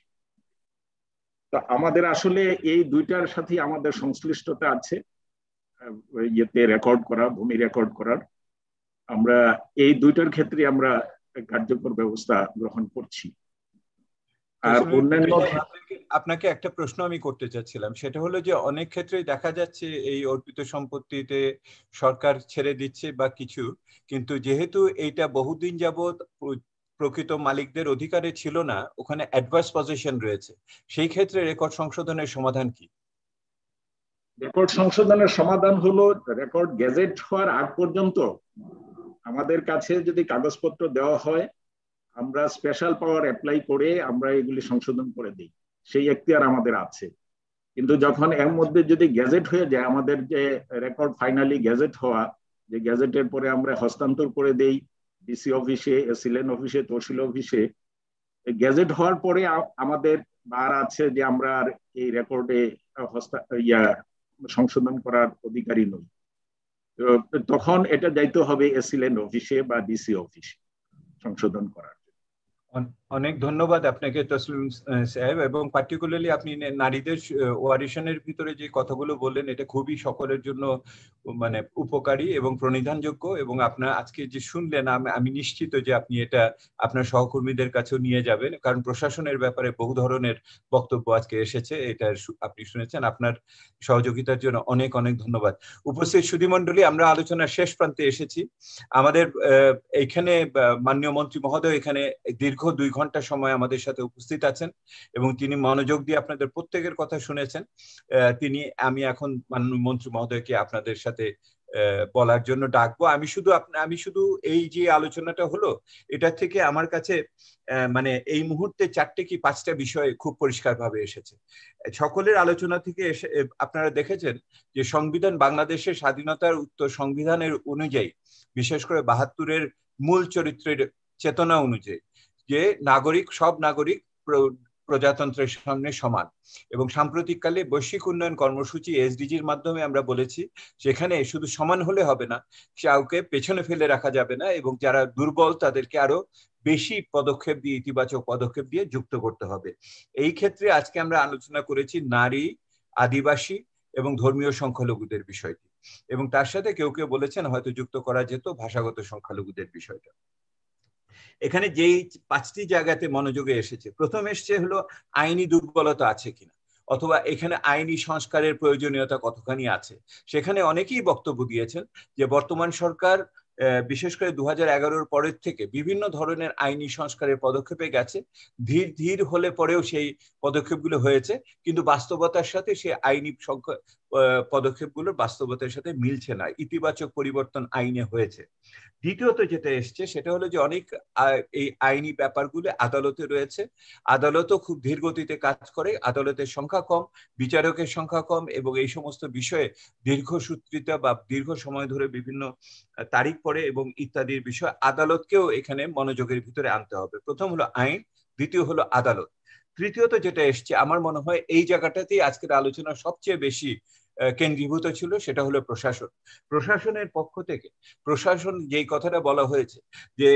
তো আমাদের আসলে এই দুইটার সাথে আমাদের সংশ্লিষ্টতা আছে, ইয়েতে রেকর্ড করা, ভূমি রেকর্ড করার। আমরা এই দুইটার ক্ষেত্রে আমরা কার্যকর ব্যবস্থা গ্রহণ করছি। আর অন্যান্য আপনাকে একটা প্রশ্ন আমি করতে চাচ্ছিলাম, সেটা হলো যে অনেক ক্ষেত্রেই দেখা যাচ্ছে এই অর্পিত সম্পত্তিতে সরকার ছেড়ে দিচ্ছে বা কিছু, কিন্তু যেহেতু এইটা বহুদিন যাবৎ প্রকৃত মালিকদের অধিকারে ছিল না, ওখানে অ্যাডভার্স পজিশন রয়েছে, সেই ক্ষেত্রে রেকর্ড সংশোধনের সমাধান কি? রেকর্ড সংশোধনের সমাধান হলো রেকর্ড গেজেট হওয়ার আগ পর্যন্ত আমাদের কাছে যদি কাগজপত্র দেওয়া হয়, আমরা স্পেশাল পাওয়ার অ্যাপ্লাই করে আমরা এগুলি সংশোধন করে দিই, সেই এখতিয়ার আমাদের আছে। কিন্তু যখন এর মধ্যে যদি গ্যাজেট হয়ে যায়, আমাদের যে রেকর্ড ফাইনালি গ্যাজেট হওয়া, যে গ্যাজেটের পরে আমরা হস্তান্তর করে দেই ডিসি অফিসে, এসিলেন অফিসে, তহসিল অফিসে, গ্যাজেট হওয়ার পরে আমাদের বার আছে যে আমরা আর এই রেকর্ডে সংশোধন করার অধিকারী নই। তখন এটা যাইতে হবে এসিলেন অফিসে বা ডিসি অফিসে সংশোধন করার। অনেক ধন্যবাদ আপনাকে তসলিম সাহেব, এবং পার্টিকুলারলি আপনি নারীদের ওয়ারিশনের ভিতরে যে কথাগুলো বললেন, এটা খুবই সকলের জন্য মানে উপকারী এবং প্রণিধানযোগ্য, এবং আপনার আজকে যে শুনলেন আমি নিশ্চিত যে আপনি এটা আপনার সহকর্মীদের কাছেও নিয়ে যাবেন, কারণ প্রশাসনের ব্যাপারে বহু ধরনের বক্তব্য আজকে এসেছে, এটা আপনি শুনেছেন। আপনার সহযোগিতার জন্য অনেক অনেক ধন্যবাদ। উপস্থিত সুধীমণ্ডলী, আমরা আলোচনার শেষ প্রান্তে এসেছি। আমাদের এইখানে মাননীয় মন্ত্রী মহোদয় এখানে দীর্ঘ 2 ঘন্টা সময় আমাদের সাথে উপস্থিত আছেন এবং তিনি মনোযোগ দিয়ে আপনাদের প্রত্যেকের কথা শুনেছেন। আমি এখন মাননীয় মন্ত্রী মহোদয়কে আপনাদের সাথে বলার জন্য ডাকবো। আমি শুধু এই যে আলোচনাটা হলো, এটা থেকে আমার কাছে মানে এই মুহূর্তে 4টে কি 5টা বিষয় খুব পরিষ্কারভাবে এসেছে। সকলের আলোচনা থেকে আপনারা দেখেছেন যে সংবিধান, বাংলাদেশের স্বাধীনতার সংবিধানের অনুযায়ী, বিশেষ করে 72-এর মূল চরিত্রের চেতনা অনুযায়ী, যে সব নাগরিক প্রজাতন্ত্রের সামনে সমান, এবং সাম্প্রতিককালে বৈশ্বিক উন্নয়ন কর্মসূচি এসডিজির মাধ্যমে আমরা বলেছি সেখানে শুধু সমান হলে হবে না, কাউকে পেছনে ফেলে রাখা যাবে না, এবং যারা দুর্বল তাদেরকে আরো বেশি পদক্ষেপ দিয়ে, ইতিবাচক পদক্ষেপ দিয়ে যুক্ত করতে হবে। এই ক্ষেত্রে আজকে আমরা আলোচনা করেছি নারী, আদিবাসী এবং ধর্মীয় সংখ্যালঘুদের বিষয়টি, এবং তার সাথে কেউ কেউ বলেছেন হয়তো যুক্ত করা যেত ভাষাগত সংখ্যালঘুদের বিষয়টা। এখানে যেই 5টি জায়গাতে মনোযোগে এসেছে, প্রথম এসছে হলো আইনি দুর্বলতা আছে কিনা, অথবা এখানে আইনি সংস্কারের প্রয়োজনীয়তা কতখানি আছে। সেখানে অনেকেই বক্তব্য দিয়েছেন যে বর্তমান সরকার বিশেষ করে 2011-র পরের থেকে বিভিন্ন ধরনের আইনি সংস্কারের পদক্ষেপে গেছে, ধীর হলে পরেও সেই পদক্ষেপগুলো হয়েছে, কিন্তু বাস্তবতার সাথে সেই আইনি পদক্ষেপগুলোর বাস্তবতার সাথে মিলছে না, ইতিবাচক পরিবর্তন আইনে হয়েছে। দ্বিতীয়ত যেটা এসছে সেটা হলো যে অনেক এই আইনি ব্যাপারগুলো আদালতে রয়েছে, আদালতও খুব ধীর গতিতে কাজ করে, আদালতের সংখ্যা কম, বিচারকের সংখ্যা কম, এবং এই সমস্ত বিষয়ে দীর্ঘসূত্রিতা বা দীর্ঘ সময় ধরে বিভিন্ন তারিখ পড়ে এবং ইত্যাদির বিষয় আদালতকেও এখানে মনোযোগের ভিতরে আনতে হবে। প্রথম হলো আইন, দ্বিতীয় হলো আদালত, তৃতীয়ত যেটা এসছে আমার মনে হয় এই জায়গাটাতেই আজকের আলোচনা সবচেয়ে বেশি কেন্দ্রীভূত ছিল, সেটা হলো প্রশাসন। প্রশাসনের পক্ষ থেকে প্রশাসন যেই কথাটা বলা হয়েছে যে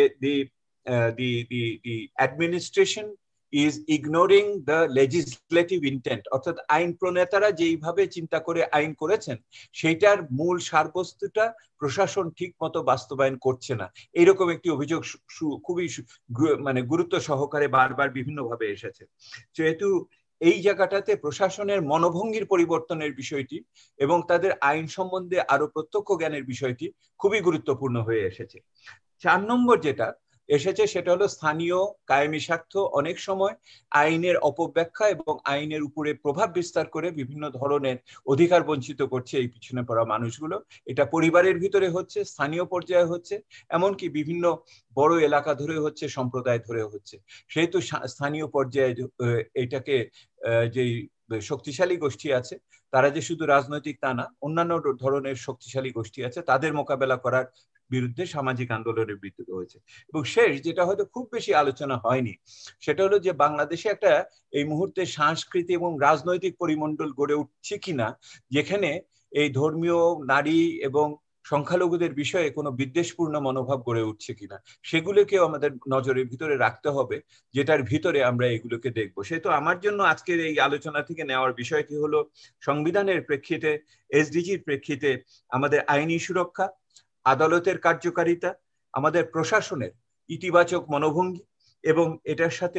the administration is ignoring the legislative intent, অর্থাৎ আইন প্রণেতারা যেইভাবে চিন্তা করে আইন করেছেন সেইটার মূল সারবস্তুটা প্রশাসন ঠিক মতো বাস্তবায়ন করছে না, এরকম একটি অভিযোগ খুবই মানে গুরুত্ব সহকারে বারবার বিভিন্নভাবে এসেছে। যেহেতু এই জায়গাটাতে প্রশাসনের মনোভঙ্গির পরিবর্তনের বিষয়টি এবং তাদের আইন সম্বন্ধে আরো প্রত্যক্ষ জ্ঞানের বিষয়টি খুবই গুরুত্বপূর্ণ হয়ে এসেছে। 4 নম্বর যেটা এসেছে সেটা হলো স্থানীয় কায়েমি স্বার্থ অনেক সময় আইনের অপব্যাখ্যা এবং আইনের উপরে প্রভাব বিস্তার করে বিভিন্ন ধরনের অধিকার বঞ্চিত করছে এই পিছনে পড়া মানুষগুলো। এটা পরিবারের ভিতরে হচ্ছে, স্থানীয় পর্যায়ে হচ্ছে, এমনকি বিভিন্ন বড় এলাকা ধরে হচ্ছে, সম্প্রদায় ধরে হচ্ছে। সেহেতু স্থানীয় পর্যায়ে এটাকে যে শক্তিশালী গোষ্ঠী আছে তারা যে শুধু রাজনৈতিক তা না, অন্যান্য ধরনের শক্তিশালী গোষ্ঠী আছে, তাদের মোকাবেলা করার বিরুদ্ধে সামাজিক আন্দোলনের বিরুদ্ধে হয়েছে। এবং শেষ যেটা হয়তো খুব বেশি আলোচনা হয়নি সেটা হলো যে বাংলাদেশে একটা এই মুহূর্তে সংস্কৃতি এবং রাজনৈতিক পরিমণ্ডল গড়ে উঠছে কিনা যেখানে এই ধর্মীয়, নারী এবং সংখ্যালঘুদের বিষয়ে কোনো বিদ্বেষপূর্ণ মনোভাব গড়ে উঠছে কিনা, সেগুলোকেও আমাদের নজরের ভিতরে রাখতে হবে, যেটার ভিতরে আমরা এগুলোকে দেখবো। সেহেতু আমার জন্য আজকের এই আলোচনা থেকে নেওয়ার বিষয়টি হলো সংবিধানের প্রেক্ষিতে, এসডিজির প্রেক্ষিতে আমাদের আইনি সুরক্ষা, আদালতের কার্যকারিতা, আমাদের প্রশাসনের ইতিবাচক মনোভঙ্গি এবং এটার সাথে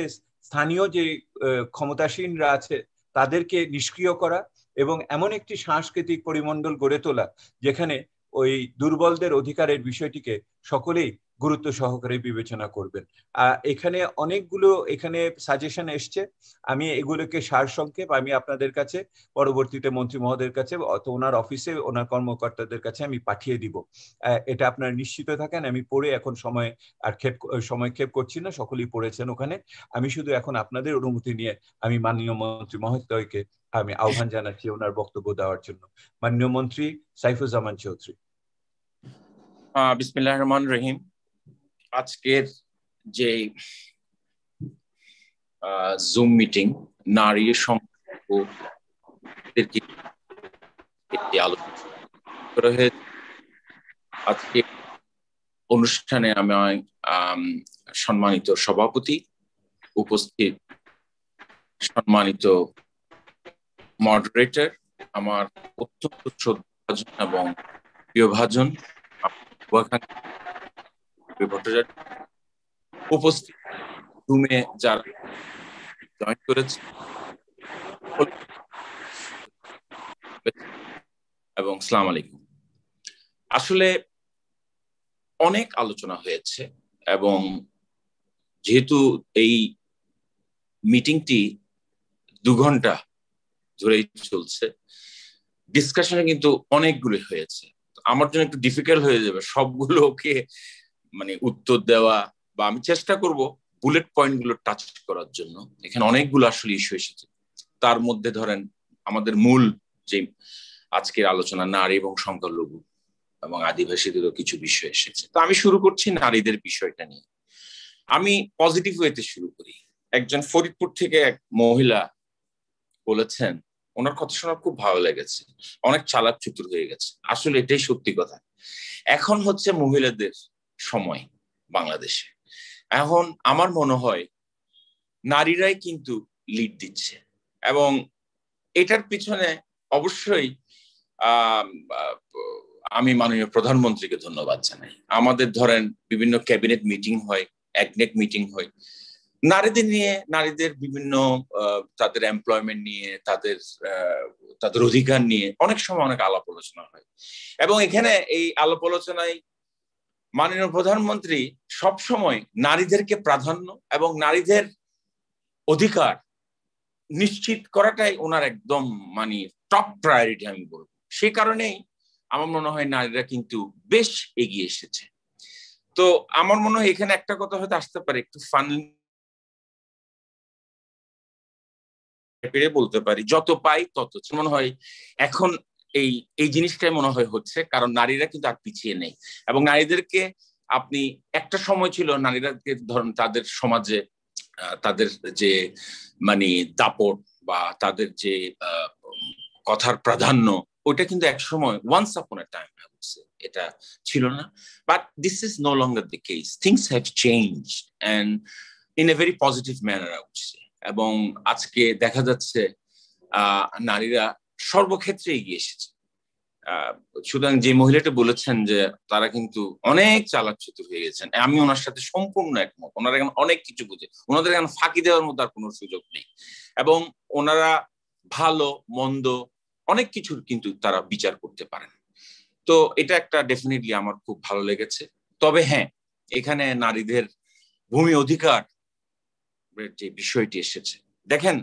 স্থানীয় যে ক্ষমতাসীনরা আছে তাদেরকে নিষ্ক্রিয় করা এবং এমন একটি সাংস্কৃতিক পরিমণ্ডল গড়ে তোলা যেখানে ওই দুর্বলদের অধিকারের বিষয়টিকে সকলেই গুরুত্ব সহকারে বিবেচনা করবেন। এখানে অনেকগুলো সাজেশন এসছে, আমি এগুলোকে সারসংক্ষেপ আমি আপনাদের কাছে পরবর্তীতে মন্ত্রী মহোদয়ের কাছে ওনার অফিসে ওনার কর্মকর্তাদের কাছে আমি পাঠিয়ে দিব। এটা আপনারা নিশ্চিত থাকেন, আমি পড়ে এখন সময় ক্ষেপ করছি না, সকলেই পড়েছেন ওখানে। আমি শুধু এখন আপনাদের অনুমতি নিয়ে আমি মাননীয় মন্ত্রী মহোদয়কে আমি আহ্বান জানাচ্ছি ওনার বক্তব্য দেওয়ার জন্য। মাননীয় মন্ত্রী সাইফুজ্জামান চৌধুরী। বিসমিল্লাহির রহমানির রহিম। আজকের যে জুম মিটিং নারী আজকে অনুষ্ঠানে আমি সম্মানিত সভাপতি, উপস্থিত সম্মানিত মডারেটর, আমার অত্যন্ত শ্রদ্ধাভাজন এবং প্রিয়ভাজন ভট্টাচার্য, উপস্থিত রুমে যারা জয়েন করেছে এবং আসসালামু আলাইকুম। আসলে অনেক আলোচনা হয়েছে এবং যেহেতু এই মিটিংটি 2 ঘন্টা ধরেই চলছে, ডিসকাশনে কিন্তু অনেকগুলো হয়েছে। আমার জন্য একটু ডিফিকাল্ট হয়ে যাবে সবগুলোকে মানে উত্তর দেওয়া, বা আমি চেষ্টা করব বুলেট পয়েন্ট গুলো টাচ করার জন্য। এখানে অনেকগুলো আসলে ইস্যু এসেছে, তার মধ্যে ধরেন আমাদের মূল যে আজকের আলোচনা নারী এবং সংখ্যালঘু এবং আদিবাসীদেরও কিছু বিষয় এসেছে। তো আমি শুরু করছি নারীদের বিষয়টা নিয়ে। আমি পজিটিভ ওয়েতে শুরু করি। একজন ফরিদপুর থেকে এক মহিলা বলেছেন, ওনার কথা শোনা খুব ভালো লেগেছে, অনেক চালাক চতুর হয়ে গেছে। আসলে এটাই সত্যি কথা। এখন হচ্ছে মহিলাদের সময় বাংলাদেশে। এখন আমার মনে হয় নারীরাই কিন্তু লিড দিচ্ছে এবং এটার পিছনে অবশ্যই আমি মাননীয় প্রধানমন্ত্রীকে ধন্যবাদ জানাই। আমাদের ধরেন বিভিন্ন ক্যাবিনেট মিটিং হয়, একনেক মিটিং হয়, নারীদের নিয়ে, নারীদের বিভিন্ন তাদের এমপ্লয়মেন্ট নিয়ে, তাদের অধিকার নিয়ে অনেক সময় অনেক আলাপ আলোচনা হয়। এবং এখানে এই আলাপ আলোচনায় মাননীয় প্রধানমন্ত্রী সবসময় নারীদেরকে প্রাধান্য এবং নারীদের অধিকার নিশ্চিত করাটাই ওনার একদম মানে টপ প্রায়োরিটি আমি বলবো। সেই কারণেই আমার মনে হয় নারীরা কিন্তু বেশ এগিয়ে এসেছে। তো আমার মনে হয় এখানে একটা কথা হয়তো আসতে পারে, একটু ফান বলতে পারি, যত পাই তত মনে হয় এখন এই জিনিসটাই মনে হয় হচ্ছে, কারণ নারীরা কিন্তু আর পিছিয়ে নেই। এবং নারীদেরকে আপনি একটা সময় ছিল নারীরাকে ধরুন তাদের সমাজে তাদের যে মানে দাপট বা তাদের যে কথার প্রাধান্য, ওইটা কিন্তু এক সময় ওয়ান্স আপন এ টাইম এটা ছিল না। But this is no longer the case. Things have changed and in a very positive manner হচ্ছে। এবং আজকে দেখা যাচ্ছে নারীরা সর্বক্ষেত্রে এগিয়ে এসেছে। সুতরাং যে মহিলাটা বলেছেন যে তারা কিন্তু অনেক চালাক চতুর হয়ে গেছেন, আমি ওনার সাথে সম্পূর্ণ একমত। ওনারা এখন অনেক কিছু বুঝে, ওনাদের এখন ফাঁকি দেওয়ার মধ্যে আর কোনো সুযোগ নেই এবং ওনারা ভালো মন্দ অনেক কিছুর কিন্তু তারা বিচার করতে পারেন। তো এটা একটা ডেফিনেটলি আমার খুব ভালো লেগেছে। তবে হ্যাঁ, এখানে নারীদের ভূমি অধিকার যে বিষয়টি এসেছে, দেখেন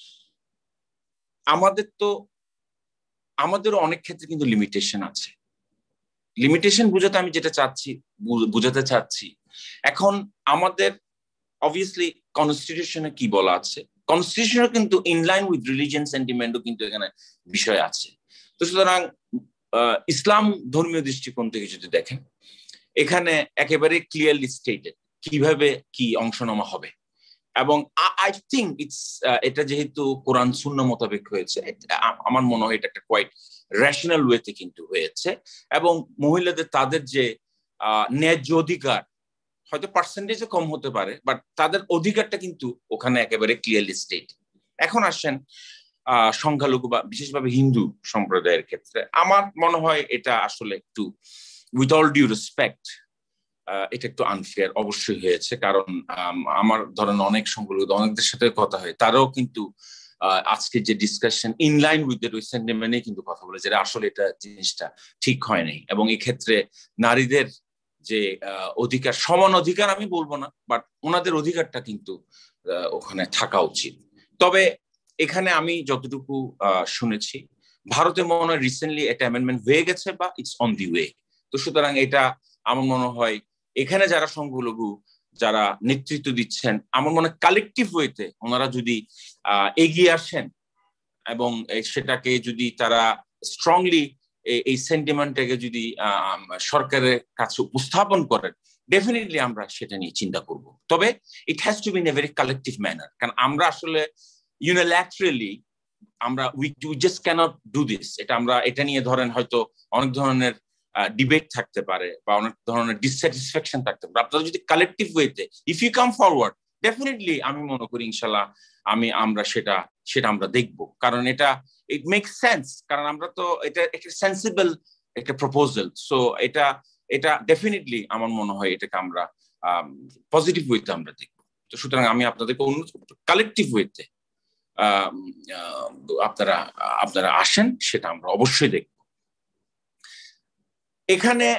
আমাদেরও অনেক ক্ষেত্রে কিন্তু লিমিটেশন আছে। লিমিটেশন আমি যেটা বুঝাতে চাচ্ছি, এখন আমাদের অবভিয়াসলি কনস্টিটিউশনে কি বলা আছে, কনস্টিটিউশনে কিন্তু ইনলাইন উইথ রিলিজিয়ান সেন্টিমেন্টও কিন্তু এখানে বিষয় আছে। তো সুতরাং ইসলাম ধর্মীয় দৃষ্টিকোণ থেকে যদি দেখেন, এখানে একেবারে ক্লিয়ারলি স্টেটেড কিভাবে কি অংশনামা হবে। এবং আই থিঙ্ক এটা যেহেতু কোরআন সুন্নাহ মোতাবেক হয়েছে, আমার মনে হয় এটা একটা কোয়াইট রেশনাল ওয়েতে কিন্তু হয়েছে। এবং মহিলাদের তাদের যে ন্যায্য অধিকার হয়তো পার্সেন্টেজে কম হতে পারে, বাট তাদের অধিকারটা কিন্তু ওখানে একেবারে ক্লিয়ারলি স্টেট। এখন আসেন সংখ্যালঘু বা বিশেষভাবে হিন্দু সম্প্রদায়ের ক্ষেত্রে, আমার মনে হয় এটা আসলে একটু উইথ অল ডিউ রেসপেক্ট এটা একটু আনফেয়ার অবশ্যই হয়েছে, কারণ আমার ধরেন অনেক সংখ্যালঘু অনেকদের সাথে কথা হয়, তারাও কিন্তু আজকে যে discussion in line with the সেন্টিমেন্টে কিন্তু কথা বলে যে আসলে এটা জিনিসটা ঠিক হয় নাই, এবং এই ক্ষেত্রে নারীদের যে অধিকার, সমান অধিকার আমি বলবো না, বাট ওনাদের অধিকারটা কিন্তু ওখানে থাকা উচিত। তবে এখানে আমি যতটুকু শুনেছি ভারতে মনে হয় রিসেন্টলি একটা অ্যামেন্ডমেন্ট হয়ে গেছে বা ইটস অন দি ওয়ে। তো সুতরাং এটা আমার মনে হয় এখানে যারা সংখ্যালঘু যারা নেতৃত্ব দিচ্ছেন, আমার মনে হয় কালেকটিভ ওয়েতে ওনারা যদি এগিয়ে আসেন এবং সেটাকে যদি তারা স্ট্রংলি এই সেন্টিমেন্টটাকে যদি সরকারের কাছে উপস্থাপন করেন, ডেফিনেটলি আমরা সেটা নিয়ে চিন্তা করব। তবে it has to be in a very collective manner, কারণ আমরা আসলে ইউনিল্যাটারালি আমরা we just can't do this. এটা নিয়ে ধরেন হয়তো অনেক ধরনের ডিবেট থাকতে পারে বা অনেক ধরনের ডিসস্যাটিসফ্যাকশন থাকতে পারে। আপনারা যদি কালেকটিভ ওয়েতে if you come forward, definitely আমি মনে করি ইনশাল্লাহ আমরা সেটা আমরা দেখব, কারণ এটা ইট মেক্স সেন্স, কারণ আমরা তো এটা একটা সেন্সিবল একটা প্রপোজাল। সো এটা ডেফিনেটলি আমার মনে হয় এটাকে আমরা পজিটিভ ওয়েতে আমরা দেখব। তো সুতরাং আমি আপনাদেরকে অনুরোধ করব কালেকটিভ ওয়েতে আপনারা আসেন, সেটা আমরা অবশ্যই দেখব। এখানে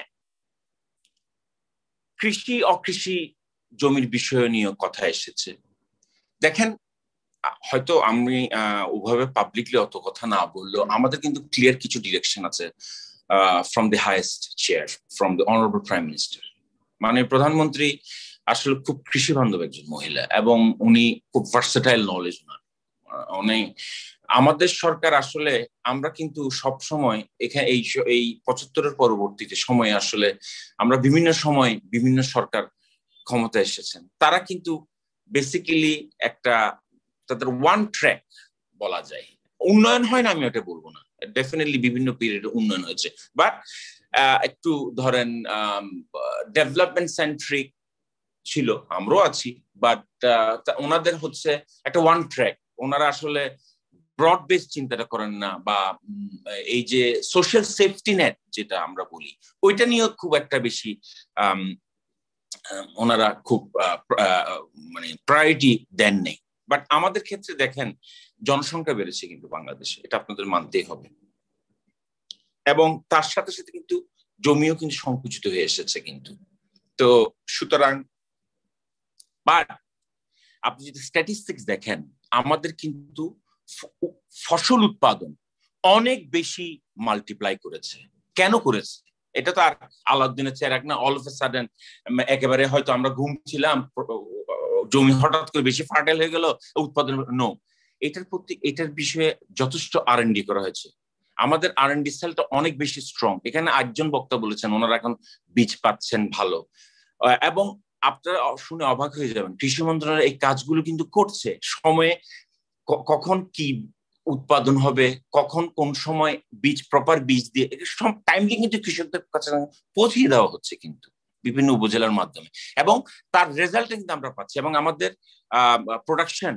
কৃষি অকৃষি জমির বিষয় নিয়ে কথা এসেছে। দেখেন, হয়তো আমি ওভাবে পাবলিকলি অত কথা না বললেও আমাদের কিন্তু ক্লিয়ার কিছু ডিরেকশন আছে from the highest chair, from the honourable prime minister. মানে প্রধানমন্ত্রী আসলে খুব কৃষি বান্ধব একজন মহিলা এবং উনি খুব ভার্সেটাইল নলেজ ওনার অনেক। আমাদের সরকার আসলে আমরা কিন্তু সব সময় এখানে এই 75-এর পরবর্তীতে সময়ে আসলে আমরা বিভিন্ন সময় বিভিন্ন সরকার ক্ষমতা এসেছেন, তারা কিন্তু বেসিক্যালি একটা তাদের ওয়ান ট্র্যাক বলা যায়। উন্নয়ন হয় না আমি ওটা বলবো না, ডেফিনেটলি বিভিন্ন পিরিয়ডে উন্নয়ন হয়েছে, বাট একটু ধরেন ডেভেলপমেন্ট সেন্ট্রিক ছিল, আমরাও আছি, বাট ওনাদের হচ্ছে একটা ওয়ান ট্র্যাক। ওনারা আসলে ব্রড বেস চিন্তাটা করেন না, বা এই যে সোশ্যাল সেফটি নেট যেটা আমরা বলি ওইটা নিয়েও খুব একটা বেশি ওনারা খুব মানে প্রায়োরিটি দেন নেই। বাট আমাদের ক্ষেত্রে দেখেন জনসংখ্যা বেড়েছে কিন্তু বাংলাদেশে, এটা আপনাদের মানতেই হবে, এবং তার সাথে সাথে কিন্তু জমিও কিন্তু সংকুচিত হয়ে এসেছে কিন্তু। তো সুতরাং বাট আপনি যদি স্ট্যাটিস্টিক্স দেখেন, আমাদের কিন্তু ফসল উৎপাদন অনেক বেশি মাল্টিপ্লাই করেছে। কেন করেছে? এটা তো আর আলাউদ্দিনের চেরাগ না, অল অফ এ সাডেন একেবারে হয়তো আমরা ঘুমছিলাম, জমি হঠাৎ করে বেশি ফার্টাইল হয়ে গেল, উৎপাদন নো। এটার বিষয়ে যথেষ্ট R&D করা হয়েছে। আমাদের R&D সেলটা অনেক বেশি স্ট্রং। এখানে একজন বক্তা বলেছেন ওনারা এখন বীজ পাচ্ছেন ভালো, এবং আপনারা শুনে অবাক হয়ে যাবেন কৃষি মন্ত্রণালয় এই কাজগুলো কিন্তু করছে। সময়ে কখন কি উৎপাদন হবে, কখন কোন সময় বীজ প্রপার বীজ দিয়ে সব টাইমলি কিন্তু কৃষকদের কাছে পৌঁছিয়ে দেওয়া হচ্ছে কিন্তু বিভিন্ন উপজেলার মাধ্যমে, এবং তার রেজাল্ট কিন্তু আমরা পাচ্ছি, এবং আমাদের প্রোডাকশন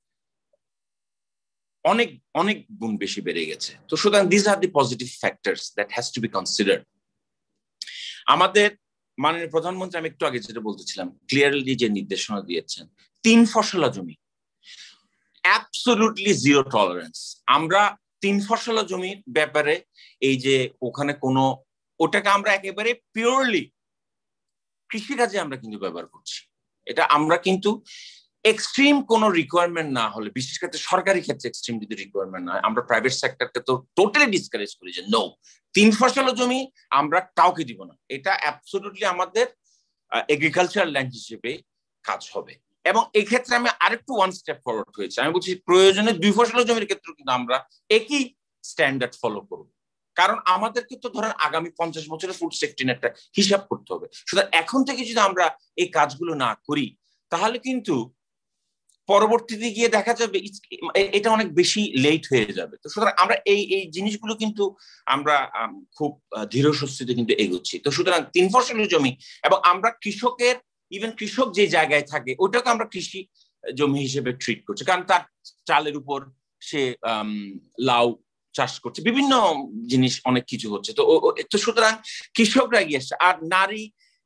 অনেক অনেক গুণ বেশি বেড়ে গেছে। তো সুতরাং this are the positive factors that has to be considered. আমাদের মাননীয় প্রধানমন্ত্রী, আমি একটু আগে যেটা বলতেছিলাম, ক্লিয়ারলি যে নির্দেশনা দিয়েছেন 3 ফসলা জমি অ্যাবসলিউটলি জিরো টলারেন্স। আমরা 3 ফসলা জমির ব্যাপারে এই যে ওখানে কোনো ওটাকে আমরা একেবারে পিওরলি কৃষিকাজে আমরা কিন্তু ব্যবহার করছি। এটা আমরা কিন্তু এক্সট্রিম কোনো রিকোয়ারমেন্ট না হলে, বিশেষ করে সরকারি ক্ষেত্রে এক্সট্রিম যদি রিকোয়ারমেন্ট না হয়, আমরা প্রাইভেট সেক্টরকে তো টোটালি ডিসকারেজ করি যে নো, 3 ফসলা জমি আমরা কাউকে দিব না। এটা অ্যাবসলিউটলি আমাদের এগ্রিকালচারাল ল্যান্ড হিসেবে কাজ হবে। এবং এই ক্ষেত্রে আমি আরেকটু ওয়ান স্টেপ ফরওয়ার্ড হয়েছে, আমি বলছি প্রয়োজনে 2 ফসলা জমির ক্ষেত্রে কিন্তু আমরা একই স্ট্যান্ডার্ড ফলো করব, কারণ আমাদেরকে তো ধরেন আগামী 50 বছরের ফুড সেফটি নেটটা হিসাব করতে হবে। সুতরাং এখন থেকে যদি আমরা এই কাজগুলো না করি, তাহলে কিন্তু পরবর্তীতে গিয়ে দেখা যাবে এটা অনেক বেশি লেট হয়ে যাবে। তো সুতরাং আমরা এই জিনিসগুলো কিন্তু আমরা খুব ধীর সুস্থিতে কিন্তু এগোচ্ছি। তো সুতরাং 3 ফসলের জমি, এবং আমরা কৃষকের ইভেন কৃষক যে জায়গায় থাকে ওটাকে আমরা কৃষি জমি হিসেবে ট্রিট করছি, কারণ তার চালের উপর সে লাউ চাষ করছে, বিভিন্ন জিনিস অনেক কিছু হচ্ছে। তো সুতরাং কৃষকরা এগিয়ে আসছে। আর নারী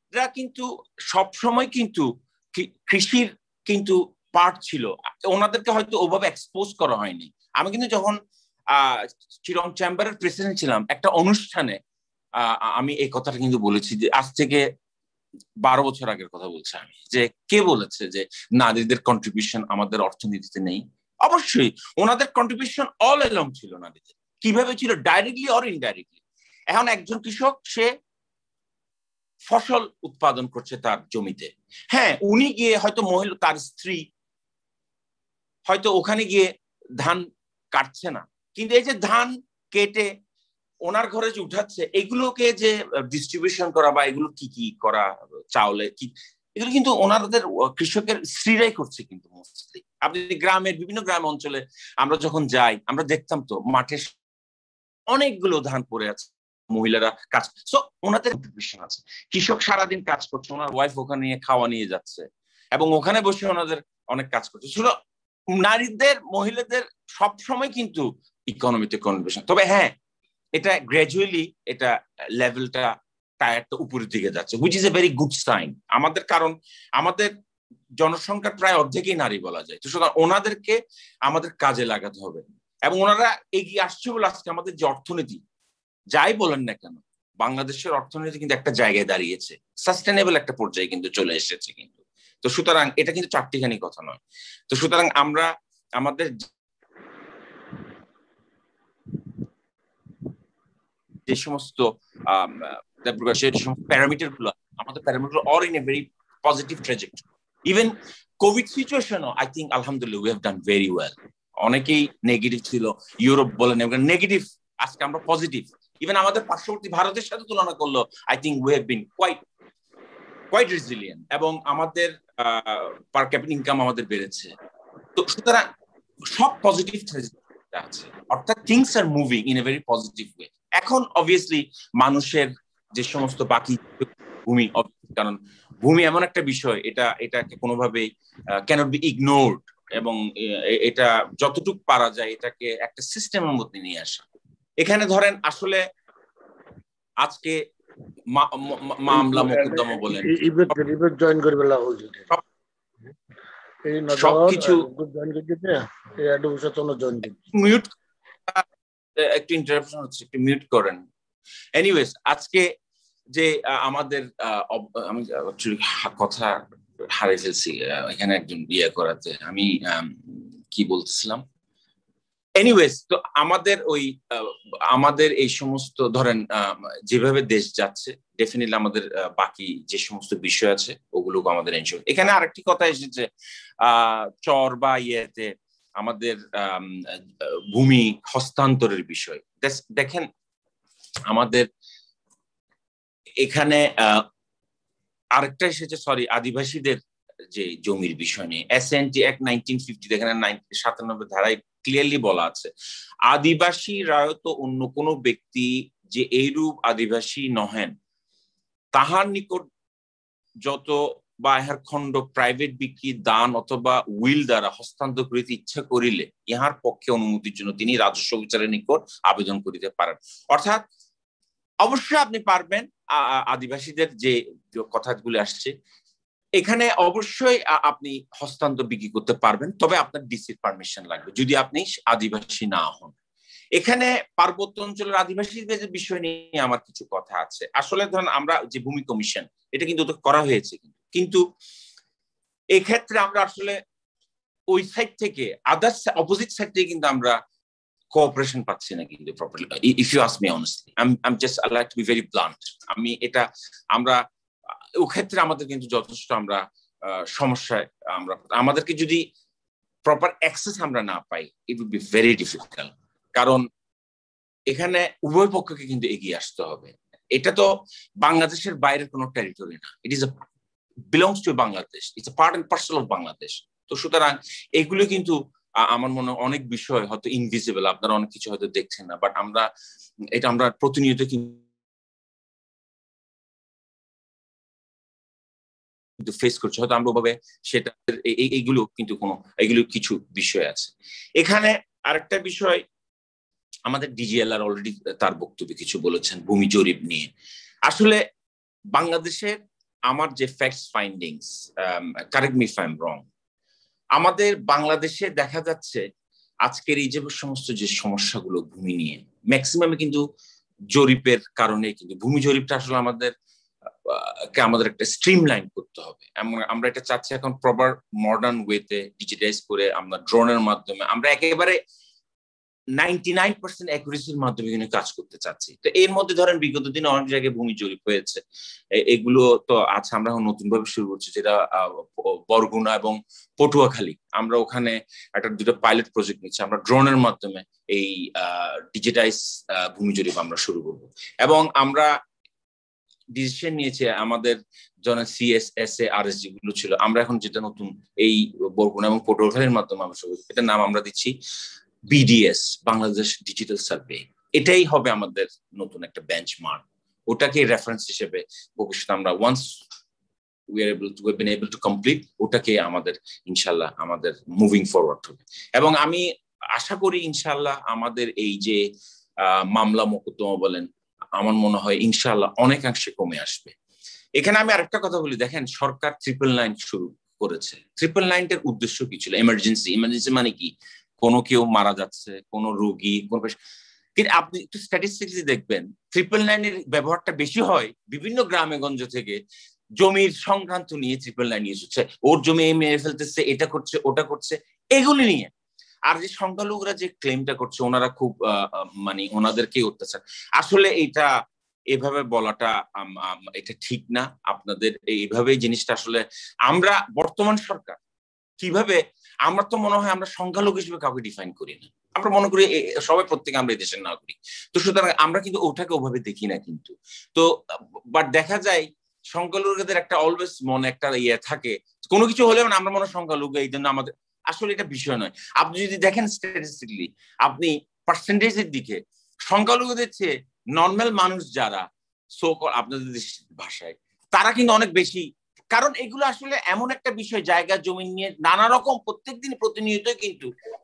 নারীরা কিন্তু সবসময় কিন্তু কৃষির কিন্তু পার্ট ছিল, ওনাদেরকে হয়তো ওভাবে এক্সপোজ করা হয়নি। আমি কিন্তু যখন চিরং চেম্বারের প্রেসিডেন্ট ছিলাম, একটা অনুষ্ঠানে আমি এই কথাটা কিন্তু বলেছি যে আজ থেকে 12 বছর আগের কথা বলছি আমি, যে কে বলেছে যে নারীদের কন্ট্রিবিউশন আমাদের অর্থনীতিতে নেই? অবশ্যই ওনাদের কন্ট্রিবিউশন অল এলং ছিল নারীদের। কিভাবে ছিল? Directly or indirectly. এখন একজন কৃষক সে ফসল উৎপাদন করছে তার জমিতে, হ্যাঁ উনি গিয়ে হয়তো মহিলা তার স্ত্রী হয়তো ওখানে গিয়ে ধান কাটছে না, কিন্তু এই যে ধান কেটে ওনার ঘরে যে উঠাচ্ছে, এগুলোকে যে ডিস্ট্রিবিউশন করা বা এগুলো কি কি করা, চাউলে কি, এগুলো কিন্তু ওনাদের কৃষকের স্ত্রীরাই করছে কিন্তু মোস্টলি। আপনি গ্রামের বিভিন্ন গ্রাম অঞ্চলে আমরা যখন যাই, আমরা দেখতাম তো মাঠে অনেকগুলো ধান পড়ে আছে, মহিলারা কাজ, সো ওনাদের কন্ট্রিবিউশন আছে। কৃষক সারাদিন কাজ করছে, ওনার ওয়াইফ ওখানে নিয়ে খাওয়া নিয়ে যাচ্ছে এবং ওখানে বসে ওনাদের অনেক কাজ করছে। শুধু নারীদের মহিলাদের সবসময় কিন্তু ইকোনমিতে কন্ট্রিবিউশন। তবে হ্যাঁ, এটা গ্র্যাজুয়ালি এটা লেভেলটা টায়ারটা উপরের দিকে যাচ্ছে, which is a very good sign আমাদের, কারণ আমাদের জনসংখ্যার প্রায় অর্ধেকই নারী বলা যায়। তো সুতরাং ওনাদেরকে আমাদের কাজে লাগাতে হবে এবং ওনারা এগিয়ে আসছে বলে আজকে আমাদের যে অর্থনীতি, যাই বলেন না কেন, বাংলাদেশের অর্থনীতি কিন্তু একটা জায়গায় দাঁড়িয়েছে, সাস্টেনেবল একটা পর্যায়ে কিন্তু চলে এসেছে কিন্তু। তো সুতরাং এটা কিন্তু চারটিখানি কথা নয়। তো সুতরাং আমরা আমাদের যে সমস্ত প্যারামিটার গুলো, আমাদের parameter or in a very positive trajectory. Even covid সিচুয়েশনও আই থিঙ্ক আলহামদুলিল্লাহ we have done very well. অনেকেই নেগেটিভ ছিল, ইউরোপ বলেন নেগেটিভ, আজকে আমরা পজিটিভ। ইভেন আমাদের পার্শ্ববর্তী ভারতের সাথে তুলনা করলো I think we have been quite resilient এবং আমাদের পার ক্যাপিটাল ইনকাম আমাদের বেড়েছে। তো সুতরাং সব পজিটিভ আছে, অর্থাৎ things are moving in a very positive way. এখন অবভিয়াসলি মানুষের যে সমস্ত বাকি ভূমি, কারণ ভূমি এমন একটা বিষয়, এটাকে কোনোভাবেই ক্যানট বি ইগনোরড এবং এটা যতটুকু পারা যায় এটাকে একটা সিস্টেমের মধ্যে নিয়ে আসা। এখানে ধরেন আসলে আজকে মামলা মোকদ্দমা বলেন জয়েন করবে সবকিছু মিউট, একটু ইন্টারাপশন হচ্ছে, একটু মিউট করেন। এনিওয়েজ, আজকে যে আমাদের আমি কথা হারিয়ে ফেলছি এখানে একজন বিয়ে করাতে, আমি কি বলতেছিলাম? এনিওয়েজ, তো আমাদের এই সমস্ত ধরেন যেভাবে দেশ যাচ্ছে, ডেফিনেটলি আমাদের বাকি যে সমস্ত বিষয় আছে ওগুলোকে আমাদের এনশিওর। এখানে আরেকটি কথা এসেছে, চর বা ইয়েতে আমাদের ভূমি হস্তান্তরের বিষয়। দেখেন আমাদের এখানে আরেকটা এসেছে, আদিবাসীদের যে জমির বিষয় নিয়ে SNT অ্যাক্ট 1950, এখানে 97 ধারায় ক্লিয়ারলি বলা আছে, আদিবাসী রায়ত অন্য কোনো ব্যক্তি যে এইরূপ আদিবাসী নহেন তাহার নিকট যত বা ইহার খণ্ড প্রাইভেট বিক্রি, দান অথবা উইল দ্বারা হস্তান্তর করিতে ইচ্ছা করিলে ইহার পক্ষে অনুমতির জন্য তিনি রাজস্ব বিচারের নিকট আবেদন করিতে পারেন। অর্থাৎ অবশ্যই আপনি পারবেন, আদিবাসীদের যে কথাগুলো আসছে এখানে অবশ্যই আপনি হস্তান্তর বিক্রি করতে পারবেন, তবে আপনার ডিসির পারমিশন লাগবে যদি আপনি আদিবাসী না হন। এখানে পার্বত্য অঞ্চলের আদিবাসীদের বিষয় নিয়ে আমার কিছু কথা আছে। আসলে ধরেন আমরা যে ভূমি কমিশন, এটা কিন্তু করা হয়েছে, কিন্তু এক্ষেত্রে আমরা আসলে ওই সাইড থেকে আদার্স অপোজিট সাইড থেকে কিন্তু আমরা কোঅপারেশন পাচ্ছি না কিন্তু properly. If you ask me honestly, I just I like to be very blunt. আমি এটা আমরা ও ক্ষেত্রে আমাদের কিন্তু যথেষ্ট আমরা সমস্যায়, আমাদেরকে যদি প্রপার অ্যাক্সেস আমরা না পাই, it will be very difficult. কারণ এখানে উভয় পক্ষকে কিন্তু এগিয়ে আসতে হবে। এটা তো বাংলাদেশের বাইরের কোনো টেরিটরি না, it is belongs to Bangladesh, it's a part and parcel of Bangladesh. তো সুতরাং এগুলো কিন্তু আমার মনে হয় অনেক বিষয় হয়তো ইনভিজিবল, আপনারা অনেক কিছু হয়তো দেখছেন না, বাট আমরা প্রতিনিয়ত কিন্তু ফেস করছি, হয়তো আমরা ভাবে সেটা এইগুলো কিন্তু এগুলো কিছু বিষয় আছে। এখানে আরেকটা বিষয়, আমাদের DGLR অলরেডি তার বক্তব্যে কিছু বলেছেন ভূমি জরিপ নিয়ে। আসলে বাংলাদেশের আমার যে facts findings, correct me if I am wrong, আমাদের বাংলাদেশে দেখা যাচ্ছে আজকের এই যে সমস্ত যে সমস্যাগুলো ভূমি নিয়ে ম্যাক্সিমামে কিন্তু জরিপের কারণে, কিন্তু ভূমি জরিপটা আসলে আমাদের একটা স্ট্রিমলাইন করতে হবে। আমরা এটা চাচ্ছি এখন প্রপার মডার্ন ওয়েতে ডিজিটাইজ করে, আমরা ড্রোনের মাধ্যমে আমরা একেবারে 99% অ্যাকুরেসির মাধ্যমে কিন্তু কাজ করতে চাচ্ছি। তো এর মধ্যে ধরেন বিগত দিনে অনেক জায়গায় ভূমি জরিপ হয়েছে, এগুলো তো আছে। আমরা এখন নতুন ভাবে শুরু করছি, যেটা বরগুনা এবং পটুয়াখালী, আমরা ওখানে একটা দুটো পাইলট প্রজেক্ট নিচ্ছি। আমরা ড্রোনের মাধ্যমে এই ডিজিটাইজ ভূমি জরিপ আমরা শুরু করব। এবং আমরা ডিসিশন নিয়েছে আমাদের CSSA RS যেগুলো ছিল, আমরা এখন যেটা নতুন এই বরগুনা এবং পটুয়াখালীর মাধ্যমে আমরা শুরু করছি, এটার নাম আমরা দিচ্ছি BDS, বাংলাদেশ ডিজিটাল সার্ভে। এটাই হবে আমাদের নতুন একটা বেঞ্চমার্ক। ওটাকে রেফারেন্স হিসেবে ভবিষ্যতে আমরা once we've been able to complete, ওটাকে আমাদের ইনশাল্লাহ আমাদের মুভিং ফরওয়ার্ড হবে। এবং আমি আশা করি ইনশাল্লাহ আমাদের এই যে মামলা মোকদ্দমা বলেন, আমার মনে হয় ইনশাল্লাহ অনেকাংশে কমে আসবে। এখানে আমি আরেকটা কথা বলি, দেখেন সরকার 999 শুরু করেছে। 999 এর উদ্দেশ্য কি ছিল? এমার্জেন্সি মানে কি? কোনো কেউ মারা যাচ্ছে, কোনো রোগী, কোনো, কিন্তু আপনি একটু স্ট্যাটিস্টিক্স দেখবেন 999 এর ব্যবহারটা বেশি হয় বিভিন্ন গ্রামে গঞ্জ থেকে জমির সংক্রান্ত নিয়ে 999 ইউজ হচ্ছে। ওর জমি মেরে ফেলতেছে, এটা করছে, ওটা করছে, এগুলি নিয়ে। আর যে সংখ্যালঘুরা যে ক্লেমটা করছে, ওনারা খুব মানে ওনাদেরকে অত্যাচার, আসলে এটা এভাবে বলাটা এটা ঠিক না। আপনাদের এইভাবে জিনিসটা আসলে আমরা বর্তমান সরকার কিভাবে, আমার তো মনে হয় আমরা সংখ্যালঘু হিসেবে কাউকে ডিফাইন করি না, আমরা মনে করি সবাই প্রত্যেকে আমরা এই দেশের নাগরিক। তো সুতরাং আমরা কিন্তু ওটাকে ওভাবে দেখি না কিন্তু। তো বাট দেখা যায় সংখ্যালঘুদের একটা অলওয়েজ মনে একটা ইয়ে থাকে, কোনো কিছু হলে আমরা মনে হয় সংখ্যালঘু, এই জন্য আমাদের, আসলে এটা বিষয় নয়। আপনি যদি দেখেন স্ট্যাটিস্টিক্যালি, আপনি পার্সেন্টেজের দিকে সংখ্যালঘুদের চেয়ে নর্মাল মানুষ যারা আপনাদের ভাষায়, তারা কিন্তু অনেক বেশি। কারণ এগুলো আসলে এমন একটা বিষয়, জায়গা জমি নিয়ে নানা রকম প্রত্যেকদিন প্রতিনিয়ত কিন্তু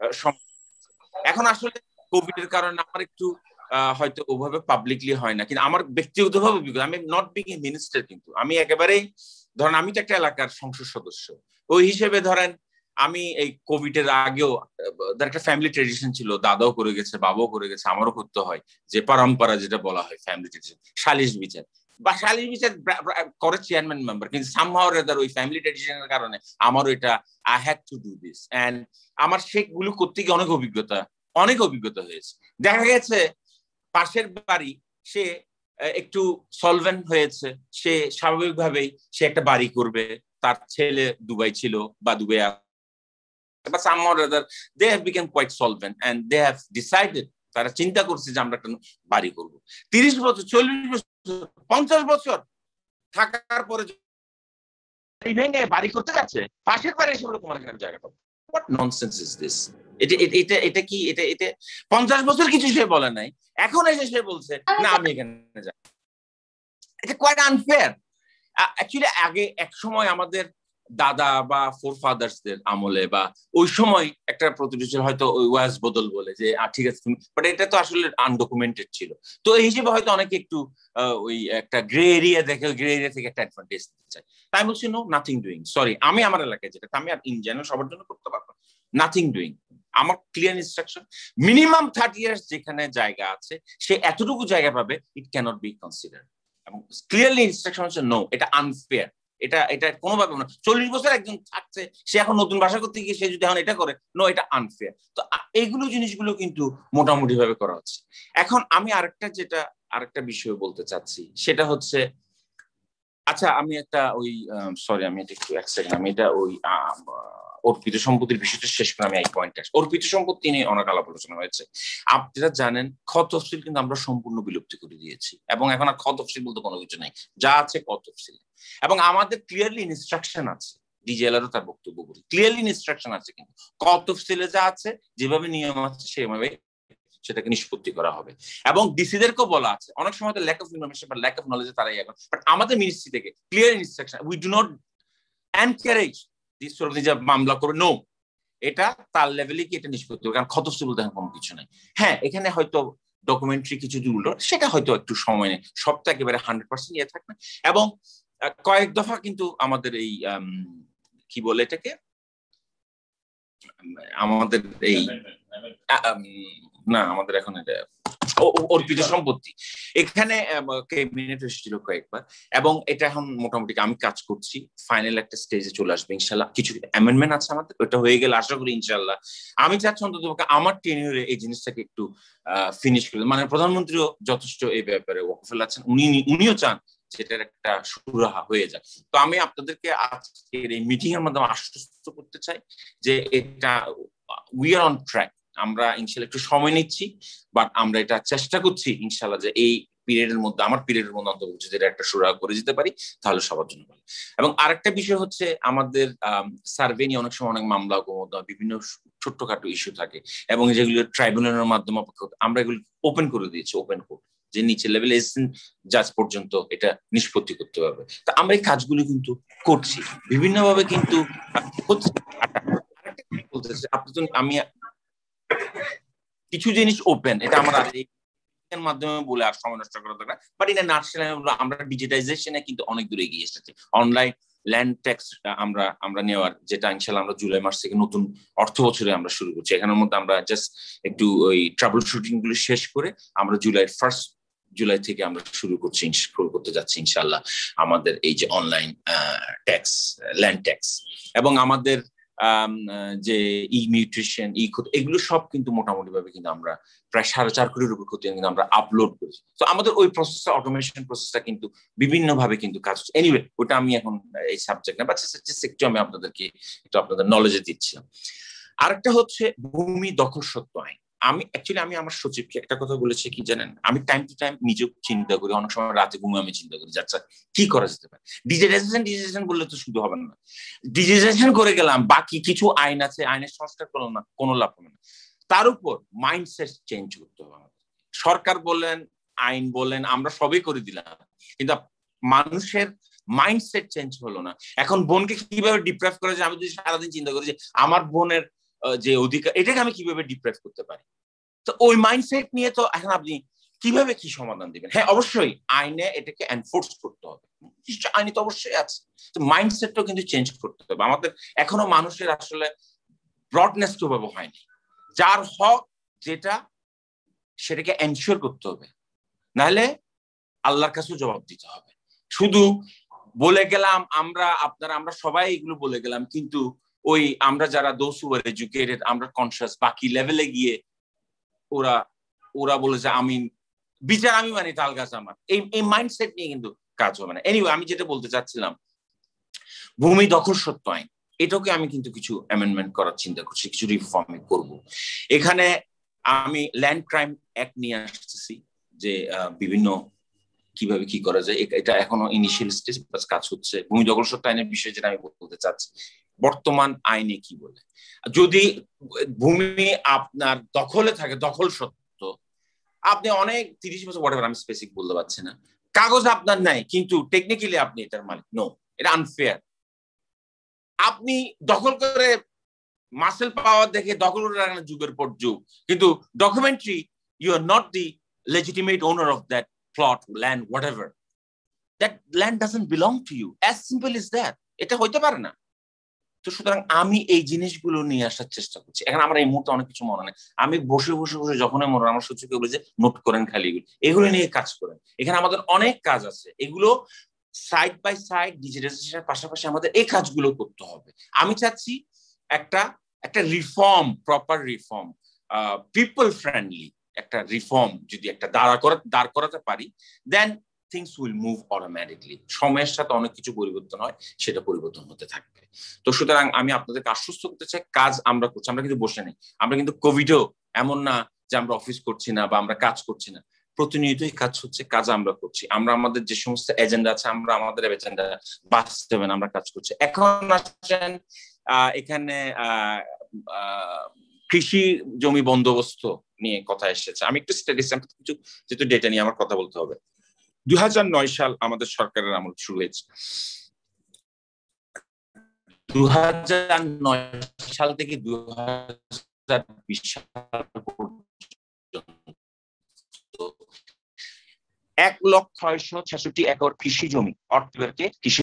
এখন আসলে কোভিড এর কারণে আমার একটু হয়তো ওভাবে পাবলিকলি হয় না, কিন্তু আমার ব্যক্তিগতভাবে আমি নট বিং এ মিনিস্টার, কিন্তু আমি একেবারেই ধরেন আমি তো একটা এলাকার সংসদ সদস্য, ওই হিসেবে ধরেন আমি এই কোভিড এর আগেও একটা ফ্যামিলি ট্রেডিশন ছিল, দাদাও করে গেছে, বাবাও করে গেছে, আমারও করতে হয়, যে পরম্পরা যেটা বলা হয় ফ্যামিলি ট্রেডিশন, সালিশ বিচার করে চেয়ারম্যান মেম্বার, কিন্তু সামহাউ রাদার ওই ফ্যামিলি ট্রেডিশনের কারণে আমারও এটা I had to do this, and আমার সেগুলো করতে গিয়ে অনেক অভিজ্ঞতা হয়েছে। দেখা গেছে পাশের বাড়ি সে একটু সলভেন্ট হয়েছে, সে স্বাভাবিকভাবেই সে একটা বাড়ি করবে, তার ছেলে দুবাই ছিল বা Dubai, but somehow or other they have become quite solvent and they have decided, তারা চিন্তা করছে যে আমরা একটা বাড়ি করব। 30 বছর 40 বছর 50 বছর থাকার পরে ভেঙে বাড়ি করতে যাচ্ছে, পাশের বাড়ি এসে বলে তোমার এখানে জায়গা পাবো। What nonsense is this? এটা কি এটা 50 বছর কিছু সে বলে নাই, এখন এসে সে বলছে না আমি এখানে যাব। এটা কোয়াইট আনফেয়ার। অ্যাকচুয়ালি আগে এক সময় আমাদের দাদা বা ফোর ফাদার্সদের আমলে বা ওই সময় একটা প্রতিনিধি ছিল, হয়তো ওই ওয়াজ বদল বলে যে ঠিক আছে তুমি, বাট এটা তো আসলে আনডকুমেন্টেড ছিল। তো এই হিসেবে হয়তো অনেকে একটু ওই একটা গ্রে এরিয়া দেখে, গ্রে এরিয়া থেকে একটা অ্যাডভান্টেজ নিতে চায়। তাই বলছি নো, নাথিং ডুইং। সরি, আমি আমার এলাকায় যেটা, আমি আর ইন জেনারেল সবার জন্য করতে পারবো, নাথিং ডুইং। আমার ক্লিয়ার ইনস্ট্রাকশন, মিনিমাম 30 ইয়ার্স যেখানে জায়গা আছে সে এতটুকু জায়গা পাবে, ইট ক্যানট বি কনসিডার। এবং ক্লিয়ারলি ইনস্ট্রাকশন হচ্ছে নো, এটা আনফেয়ার, এটা কোনোভাবে না। 40 বছর একজন থাকছে, সে এখন নতুন বাসা করতে গিয়ে সে যদি এখন এটা করে, নো, এটা আনফেয়ার। তো এইগুলো জিনিসগুলো কিন্তু মোটামুটি ভাবে করা হচ্ছে। এখন আমি আরেকটা বিষয় বলতে চাচ্ছি, সেটা হচ্ছে, আচ্ছা আমি একটা ওই সরি আমি এটা একটু এক সেকেন্ড, আমি এটা ওই অর্পিত সম্পত্তির বিষয়টা শেষ করে আমি এই পয়েন্টে আসি। অর্পিত সম্পত্তি নিয়ে অনেক আলাপ আলোচনা হয়েছে। আপনারা জানেন খ তফসিল কিন্তু আমরা সম্পূর্ণ বিলুপ্তি করে দিয়েছি, এবং এখন আর খ তফসিল বলতে কোনো কিছু নাই, যা আছে ক তফসিল। এবং আমাদের ক্লিয়ারলি ইনস্ট্রাকশন আছে, ডিজিএলআরও তার বক্তব্য বলি, ক্লিয়ারলি ইনস্ট্রাকশন আছে, কিন্তু ক তফসিলে যা আছে, যেভাবে নিয়ম আছে সেভাবে সেটাকে নিষ্পত্তি করা হবে। এবং ডিসিদেরকেও বলা আছে, অনেক সময় তো ল্যাক অফ ইনফরমেশন বা ল্যাক অফ নলেজে তারাই এখন, বাট আমাদের মিনিস্ট্রি থেকে clear instruction, we do not encourage this sort of মামলা করবে, নো, এটা তার লেভেলে কি এটা নিষ্পত্তি হবে, কারণ খতস্তি বলতে কোনো কিছু নাই। হ্যাঁ, এখানে হয়তো ডকুমেন্টারি কিছু উল্টো, সেটা হয়তো একটু সময় নেই, সব তো একেবারে 100% ইয়ে থাকে না। এবং কয়েক দফা কিন্তু আমাদের এই কি বলে এটাকে আমাদের এই না আমাদের এখন এটা অর্পিত সম্পত্তি এখানে ক্যাবিনেট এসেছিল কয়েকবার এবং এটা এখন মোটামুটি আমি কাজ করছি ফাইনাল একটা স্টেজে চলে আসবে ইনশাল্লাহ। কিছু অ্যামেন্ডমেন্ট আছে আমাদের, ওটা হয়ে গেলে আশা করি ইনশাল্লাহ আমি চাচ্ছি অন্তত আমার টেনিয়রে এই জিনিসটাকে একটু ফিনিশ করে, মানে প্রধানমন্ত্রীও যথেষ্ট এই ব্যাপারে ওয়াকফেল আছেন, উনিও চান যেটার একটা সুরাহা হয়ে যায়। তো আমি আপনাদেরকে আজকের এই মিটিং এর মাধ্যমে আশ্বস্ত করতে চাই যে এটা উই আর অন ট্র্যাক। আমরা ইনশাল্লাহ একটু সময় নিচ্ছি, বাট আমরা এটা চেষ্টা করছি ইনশাল্লাহ যে এই পিরিয়ডের মধ্যে আমার পিরিয়ডের মধ্যে অন্তত যদি একটা সুরাহা করে যেতে পারি তাহলে সবার জন্য ভালো। এবং আরেকটা বিষয় হচ্ছে আমাদের সার্ভে নিয়ে অনেক সময় অনেক মামলা বিভিন্ন ছোট্টখাটো ইস্যু থাকে এবং যেগুলো ট্রাইব্যুনালের মাধ্যমে আমরা এগুলো ওপেন করে দিয়েছি, ওপেন কোর্ট, যে নিচে লেভেল এসিস্ট্যান্ট জাজ পর্যন্ত এটা নিষ্পত্তি করতে পারবে। তা আমরা এই কাজগুলো কিন্তু করছি বিভিন্নভাবে কিন্তু আমি কিছু জিনিস ওপেন, এটা আমার মাধ্যমে বলে আর সময় নষ্ট করা দরকার, বাট ইন আমরা ডিজিটাইজেশনে কিন্তু অনেক দূরে এগিয়ে এসেছি। অনলাইন ল্যান্ড ট্যাক্স আমরা নেওয়ার, যেটা ইনশাল্লাহ আমরা জুলাই মাস থেকে নতুন অর্থ বছরে আমরা শুরু করছি। এখানের মধ্যে আমরা জাস্ট একটু ওই ট্রাবল শুটিং গুলো শেষ করে আমরা জুলাই থেকে আমরা শুরু করতে যাচ্ছি ইনশাল্লাহ আমাদের এই যে অনলাইন ট্যাক্স, ল্যান্ড ট্যাক্স, এবং আমাদের যে ই নিউট্রিশন, এগুলো সব কিন্তু মোটামুটি ভাবে কিন্তু আমরা প্রায় 4.5 কোটির উপর ক্ষতি কিন্তু আমরা আপলোড করেছি। তো আমাদের ওই প্রসেসটা, অটোমেশন প্রসেসটা কিন্তু বিভিন্ন ভাবে কিন্তু কাজ হচ্ছে। এনিওয়ে ওটা আমি এখন এই সাবজেক্ট না, বাট একটু আমি আপনাদেরকে একটু আপনাদের নলেজে দিচ্ছিলাম। আরেকটা হচ্ছে ভূমি দখল সত্ত্ব আইন। আমি আমার সচিবকে একটা কথা বলেছি কি জানেন, আমি টাইম টু টাইম নিজেও চিন্তা করি, অনেক সময় রাতে ঘুমে আমি চিন্তা করি আচ্ছা কি করা যেতে পারে। ডিজিটাইজেশন বললে তো শুধু হবে না, ডিজিটাইজেশন করে গেলাম, বাকি কিছু আইন আছে, আইনের সংস্কার করলাম না, কোনো লাভ হবে না। তার উপর মাইন্ডসেট চেঞ্জ করতে হবে আমাদের। সরকার বলেন, আইন বলেন, আমরা সবই করে দিলাম, কিন্তু মানুষের মাইন্ডসেট চেঞ্জ হলো না। এখন বোনকে কিভাবে ডিপ্রাইভ করা যায়, আমি যদি সারাদিন চিন্তা করি যে আমার বোনের যে অধিকার, এটাকে আমি কিভাবে ডিপ্রাইভ করতে পারি, তো ওই মাইন্ডসেট নিয়ে তো এখন আপনি কিভাবে কি সমাধান দিবেন? হ্যাঁ, অবশ্যই আইনে এটাকে এনফোর্স করতে হবে, আইনে তো অবশ্যই আছে, তো মাইন্ডসেটটাও কিন্তু চেঞ্জ করতে হবে আমাদের। এখনো মানুষের আসলে ব্রডনেস তো ভাবে হয়নি, যার হক যেটা সেটাকে এনশিওর করতে হবে, নাহলে আল্লাহর কাছেও জবাব দিতে হবে। শুধু বলে গেলাম আমরা সবাই এগুলো বলে গেলাম, কিন্তু ওই আমরা যারা দোজ হু আর এডুকেটেড, আমরা কনসিয়াস, বাকি লেভেলে গিয়ে ওরা বলে যে আমি বিচার আমি মানে তাল গাছ আমার, এই মাইন্ডসেট নিয়ে কিন্তু কাজ হবে না। এনিওয়ে আমি যেটা বলতে চাচ্ছিলাম, ভূমি দখল সত্ত্ব আইন, এটাকে আমি কিন্তু কিছু অ্যামেন্ডমেন্ট করার চিন্তা করছি, কিছু রিফর্ম করব। এখানে আমি ল্যান্ড ক্রাইম অ্যাক্ট নিয়ে আসতেছি, যে বিভিন্ন কিভাবে কি করা যায়, এটা এখনো ইনিশিয়াল স্টেজ, কাজ হচ্ছে। ভূমি দখল সত্ত্ব আইনের বিষয়ে যেটা আমি বলতে চাচ্ছি, বর্তমান আইনে কি বলে, যদি ভূমি আপনার দখলে থাকে, দখল সত্ত্ব, আপনি অনেক 30 বছর হোয়াটএভার, আমি স্পেসিফিক বলতে পারছি না, কাগজ আপনার নাই, কিন্তু টেকনিক্যালি আপনি এটার মালিক। নো, এটা আনফেয়ার। আপনি দখল করে মাসেল পাওয়ার দেখে দখল করে রাখেন যুগের পর যুগ, কিন্তু documentary you are not the legitimate owner of that plot, land, whatever. That land doesn't belong to you. As simple as that. এটা হইতে পারে না। তো সুতরাং আমি এই জিনিসগুলো নিয়ে আসার চেষ্টা করছি। এখন আমার এই মুহূর্তে অনেক কিছু মনে নেই, আমি বসে যখনই মনে, আমার সচিবকে বলে যে নোট করেন খালি এগুলো নিয়ে কাজ করেন। এখানে আমাদের অনেক কাজ আছে, এগুলো সাইড বাই সাইড ডিজিটাইজেশনের পাশাপাশি আমাদের এই কাজগুলো করতে হবে। আমি চাচ্ছি একটা reform, proper reform, people friendly একটা রিফর্ম যদি একটা দাঁড় করাতে পারি, then things will move automatically. সময়ের সাথে অনেক কিছু পরিবর্তন হয়, সেটা পরিবর্তন হতে থাকবে। তো সুতরাং আমি আপনাদেরকে আশ্বস্ত করতে চাই, কাজ আমরা করছি, আমরা কিন্তু বসে নেই। আমরা কিন্তু কোভিডেও এমন না যে আমরা অফিস করছি না বা আমরা কাজ করছি না, প্রতিনিয়তই কাজ হচ্ছে, কাজ আমরা করছি। আমরা আমাদের যে সমস্ত এজেন্ডা আছে, আমরা আমাদের এজেন্ডা বাস্তবায়নে আমরা কাজ করছি। এখন আসেন এখানে কৃষি জমি বন্দোবস্ত নিয়ে কথা এসেছে। আমি একটু স্ট্যাটিস্টিক্স কিছু যেহেতু ডেটা নিয়ে আমার কথা বলতে হবে। 2009 সাল আমাদের সরকারের আমল শুরু হয়েছে। 2009 সাল থেকে 2020 সাল পর্যন্ত 1,666 একর কৃষি জমি অর্থকে কৃষি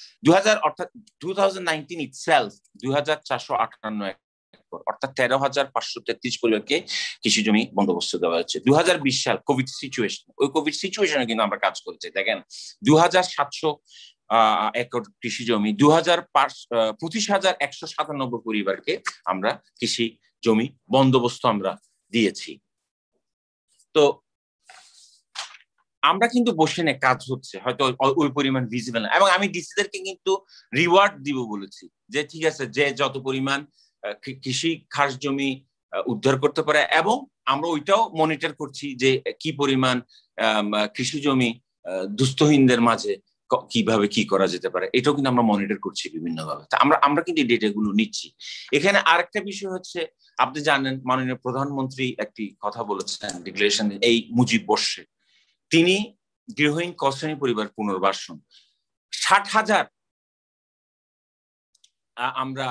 2019 itself 2,458 একর অর্থাৎ 13,533 পরিবারকে কৃষি জমি বন্দোবস্ত দেওয়া হচ্ছে। 2020 সাল কোভিড সিচুয়েশন, ওই কোভিড সিচুয়েশনে কিন্তু আমরা কাজ করেছি। দেখেন 2,700 একর কৃষি জমি 25,197 পরিবারকে আমরা কৃষি জমি বন্দোবস্ত আমরা দিয়েছি। তো আমরা কিন্তু বসে নেই, কাজ হচ্ছে, হয়তো ওই পরিমাণ ভিজিবল না। এবং আমি ডিসিদেরকে কিন্তু রিওয়ার্ড দিব বলেছি যে ঠিক আছে, যে যত পরিমাণ কৃষি খাস জমি উদ্ধার করতে পারে, এবং আমরা ওইটাও মনিটর করছি যে কি পরিমাণ কৃষি জমি দুস্থহীনদের মাঝে কিভাবে কি করা যেতে পারে, এটাও কিন্তু আমরা মনিটর করছি বিভিন্ন ভাবে। আমরা কিন্তু এই ডেটাগুলো নিচ্ছি। এখানে আরেকটা বিষয় হচ্ছে, আপনি জানেন মাননীয় প্রধানমন্ত্রী একটি কথা বলেছেন ডিক্লারেশন, এই মুজিব বর্ষে তিনি গৃহহীন ক শ্রেণী পরিবার পুনর্বাসন 60,000 আমরা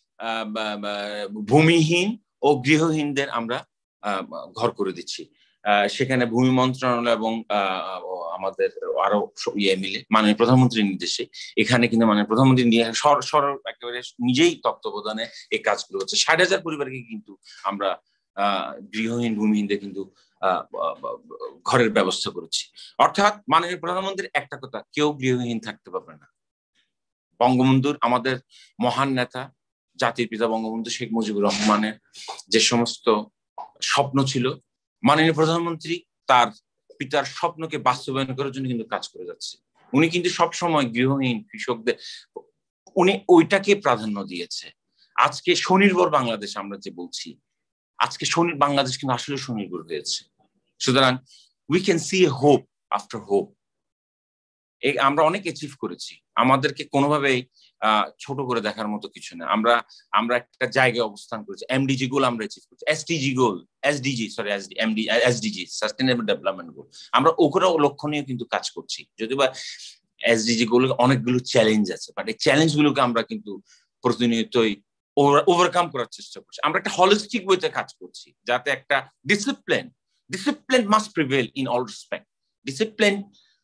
ভূমিহীন ও গৃহহীনদের আমরা ঘর করে দিচ্ছি। সেখানে ভূমি মন্ত্রণালয় এবং আমাদের আরো ইয়ে মিলে মাননীয় প্রধানমন্ত্রীর নির্দেশে এখানে কিন্তু মাননীয় প্রধানমন্ত্রী নিয়ে সরল একেবারে নিজেই তত্ত্বাবধানে এই কাজগুলো হচ্ছে। 60,000 পরিবারকে কিন্তু আমরা গৃহহীন ভূমিহীনদের কিন্তু ঘরের ব্যবস্থা করেছি। অর্থাৎ মাননীয় প্রধানমন্ত্রীর একটা কথা, কেউ গৃহহীন থাকতে পারবে না। বঙ্গবন্ধুর, আমাদের মহান নেতা জাতির পিতা বঙ্গবন্ধু শেখ মুজিবুর রহমানের যে সমস্ত স্বপ্ন ছিল, মাননীয় প্রধানমন্ত্রী তার পিতার স্বপ্নকে বাস্তবায়ন করার জন্য কিন্তু কাজ করে যাচ্ছে। উনি কিন্তু সবসময় গৃহহীন কৃষকদের উনি ওইটাকে প্রাধান্য দিয়েছে। আজকে স্বনির্ভর বাংলাদেশ আমরা যে বলছি, আজকে বাংলাদেশ কিন্তু আসলে স্বনির্ভর হয়েছে। সুতরাং we can see a hope after hope. আমরা অনেক অ্যাচিভ করেছি, আমাদেরকে কোনোভাবেই ছোট করে দেখার মতো কিছু না। আমরা একটা জায়গায় অবস্থান করেছি, এমডিজি গোল আমরা অ্যাচিভ করেছি, এসডিজি সাস্টেইনেবল ডেভেলপমেন্ট গোল, আমরা ওখানেও লক্ষণীয় কিন্তু কাজ করছি। যদিও বা এসডিজি গোল অনেকগুলো চ্যালেঞ্জ আছে, বাট এই চ্যালেঞ্জ গুলোকে আমরা কিন্তু প্রতিনিয়তই ওভারকাম করার চেষ্টা করছি। আমরা একটা হলিস্টিক ওয়েতে কাজ করছি, যাতে একটা discipline must prevail in all respect. Discipline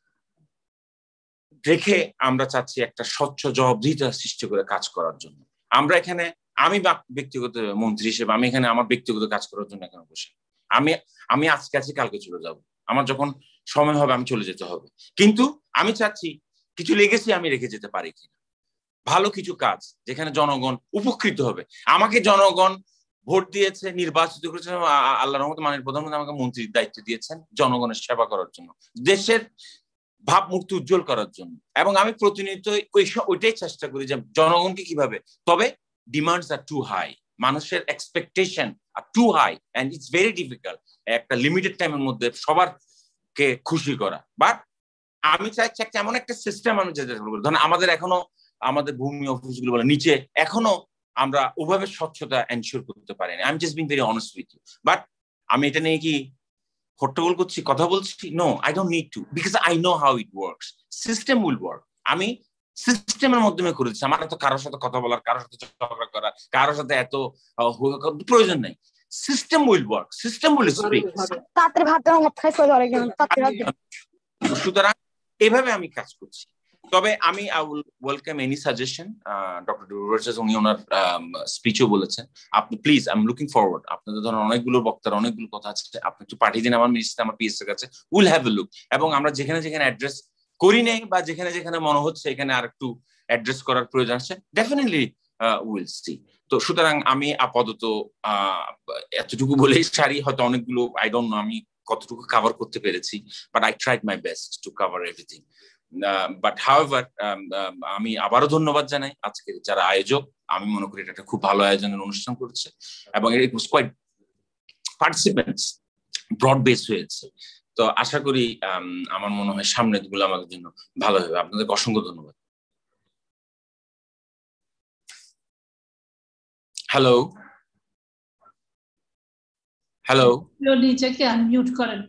রেখে আমরা চাচ্ছি একটা স্বচ্ছ জবাবদিহিতা সৃষ্টি করে কাজ করার জন্য। আমরা এখানে, আমি ব্যক্তিগত মন্ত্রী হিসেবে আমি এখানে আমার ব্যক্তিগত কাজ করার জন্য এখানে বসে, আমি আজকে আছি, কালকে চলে যাব, আমার যখন সময় হবে আমি চলে যেতে হবে। কিন্তু আমি চাচ্ছি কিছু লেগেছি আমি রেখে যেতে পারি কিনা, ভালো কিছু কাজ যেখানে জনগণ উপকৃত হবে। আমাকে জনগণ ভোট দিয়েছে, নির্বাচিত করেছেন, আল্লাহর রহমতে মাননীয় প্রধানমন্ত্রী আমাকে মন্ত্রীর দায়িত্ব দিয়েছেন জনগণের সেবা করার জন্য, দেশের ভাবমূর্তি উজ্জ্বল করার জন্য। এবং আমি প্রতিনিয়ত ওইটাই চেষ্টা করি যে জনগণকে কিভাবে, তবে ডিমান্ডস আর টু হাই, মানুষের expectation are too high, and it's very difficult একটা লিমিটেড টাইমের মধ্যে সবারকে খুশি করা। বাট আমি চাইছি একটা এমন একটা সিস্টেম আমি যেটা বলবো, ধরেন আমাদের এখনো আমাদের ভূমি অফিসগুলো বলে নিচে এখনো আমরা ওভাবে স্বচ্ছতা এনশিওর করতে পারিনি। I am just being very honest with you. But আমি এটা নিয়ে কি হট্টগোল করছি, কথা বলছি? No, I don't need to, because I know how it works. System will work. আমি সিস্টেমের মাধ্যমে করেছি। আমার এত কারোর সাথে কথা বলার, কারোর সাথে ঝগড়া করা, কারোর সাথে এত প্রয়োজন নাই। System will work, system will speak. সুতরাং এভাবে আমি কাজ করছি। তবে আমি I will welcome any suggestion. Doctor ডুভার্সেস উনি ওনার স্পিচও বলেছেন, আপনি please, I am looking forward, আপনাদের ধরেন অনেকগুলো বক্তার অনেকগুলো কথা আছে, আপনি একটু পাঠিয়ে দিন আমার মিনিস্টার, আমার পিএস এর কাছে, উইল হ্যাভ এ লুক। এবং আমরা যেখানে যেখানে অ্যাড্রেস করি নাই বা যেখানে যেখানে মনে হচ্ছে এখানে আর একটু অ্যাড্রেস করার প্রয়োজন আছে, ডেফিনেটলি উইল সি। তো সুতরাং আমি আপাতত এতটুকু বলেই সারি। হয়তো অনেকগুলো আই ডোন্ট নো আমি কতটুকু কভার করতে পেরেছি, but I tried my best to cover everything. But however আমি আবারও ধন্যবাদ জানাই আজকের যারা আয়োজক। আমি মনে করি এটা একটা খুব ভালো আয়োজনের অনুষ্ঠান করছে এবং it was quite participants broad base হয়েছে। তো আশা করি আমার মনে হয় সামনের গুলো আমাদের জন্য ভালো হবে। আপনাদেরকে অসংখ্য ধন্যবাদ। হ্যালো হ্যালো, নিজেকে আনমিউট করেন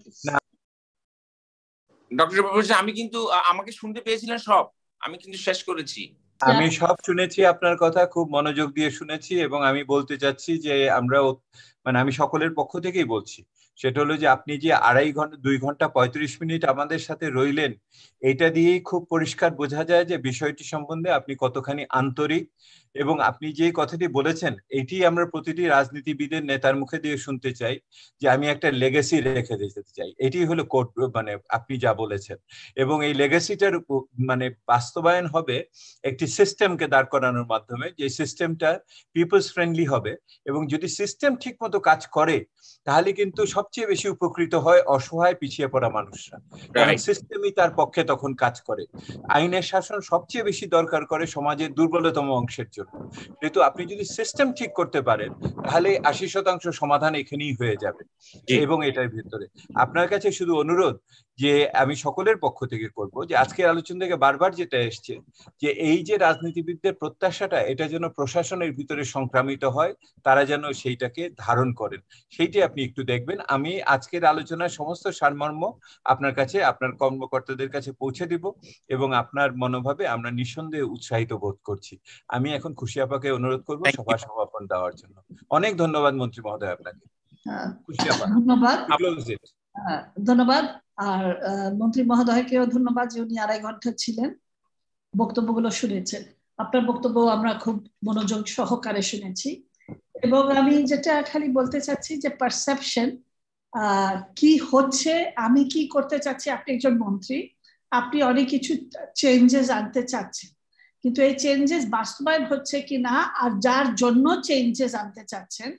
ডক্টর প্রফেসর। আমি কিন্তু আমাকে শুনতে পেয়েছিলেন সব, আমি কিন্তু শেষ করেছি। আমি সব শুনেছি, আপনার কথা খুব মনোযোগ দিয়ে শুনেছি এবং আমি বলতে চাচ্ছি যে আমরা মানে আমি সকলের পক্ষ থেকেই বলছি, সেটা হলো যে আপনি যে 2 ঘন্টা 35 মিনিট আমাদের সাথে রইলেন, এটা দিয়েই খুব পরিষ্কার বোঝা যায় যে বিষয়টি সম্বন্ধে আপনি কতখানি আন্তরিক, এবং আপনি যে কথাটি বলেছেন এটি আমরা প্রতিটি রাজনীতিবিদের নেতার মুখে দিয়ে শুনতে চাই যে আমি একটা লেগেসি রেখে যেতে চাই। এটি হলো মানে আপনি যা বলেছেন, এবং এই লেগেসিটার মানে বাস্তবায়ন হবে একটি সিস্টেমকে দাঁড় করানোর মাধ্যমে, যে সিস্টেমটা পিপলস ফ্রেন্ডলি হবে, এবং যদি সিস্টেম ঠিক মতো কাজ করে তাহলে কিন্তু সবচেয়ে বেশি উপকৃত হয় অসহায় পিছিয়ে পড়া মানুষরা, কারণ সিস্টেমই তার পক্ষে তখন কাজ করে। আইনের শাসন সবচেয়ে বেশি দরকার করে সমাজের দুর্বলতম অংশের জন্য, কিন্তু আপনি যদি সিস্টেম ঠিক করতে পারেন তাহলে 80% সমাধান এখানেই হয়ে যাবে। এবং এটার ভিতরে আপনার কাছে শুধু অনুরোধ যে আমি সকলের পক্ষ থেকে করব যে আজকের আলোচনা থেকে বারবার যেটা এসছে যে এই যে রাজনীতিবিদদের প্রত্যাশাটা, এটা যেন প্রশাসনের ভিতরে সংক্রামিত হয়, তারা যেন সেইটাকে ধারণ করেন, সেইটি আপনি একটু দেখবেন। আমি আজকের আলোচনার সমস্ত সারমর্ম আপনার কাছে, আপনার কর্মকর্তাদের কাছে পৌঁছে দিব, এবং আপনার মনোভাবে আমরা নিঃসন্দেহে উৎসাহিত বোধ করছি। আমি এখন খুশি আপাকে অনুরোধ করব সভা সমাপন দেওয়ার জন্য। অনেক ধন্যবাদ মন্ত্রী মহোদয় আপনাকে। খুশি আপা, ধন্যবাদ। আর মন্ত্রী মহোদয়কেও ধন্যবাদ যে উনি 2.5 ঘন্টা ছিলেন, বক্তব্যগুলো শুনেছেন। আপনার বক্তব্য আমরা খুব মনোযোগ সহকারে শুনেছি, এবং আমি যেটা খালি বলতে চাচ্ছি যে পারসেপশন কি হচ্ছে, আমি কি করতে চাচ্ছি। আপনি একজন মন্ত্রী, আপনি অনেক কিছু চেঞ্জেস আনতে চাচ্ছেন, কিন্তু এই চেঞ্জেস বাস্তবায়ন হচ্ছে কি না, আর যার জন্য চেঞ্জেস আনতে চাচ্ছেন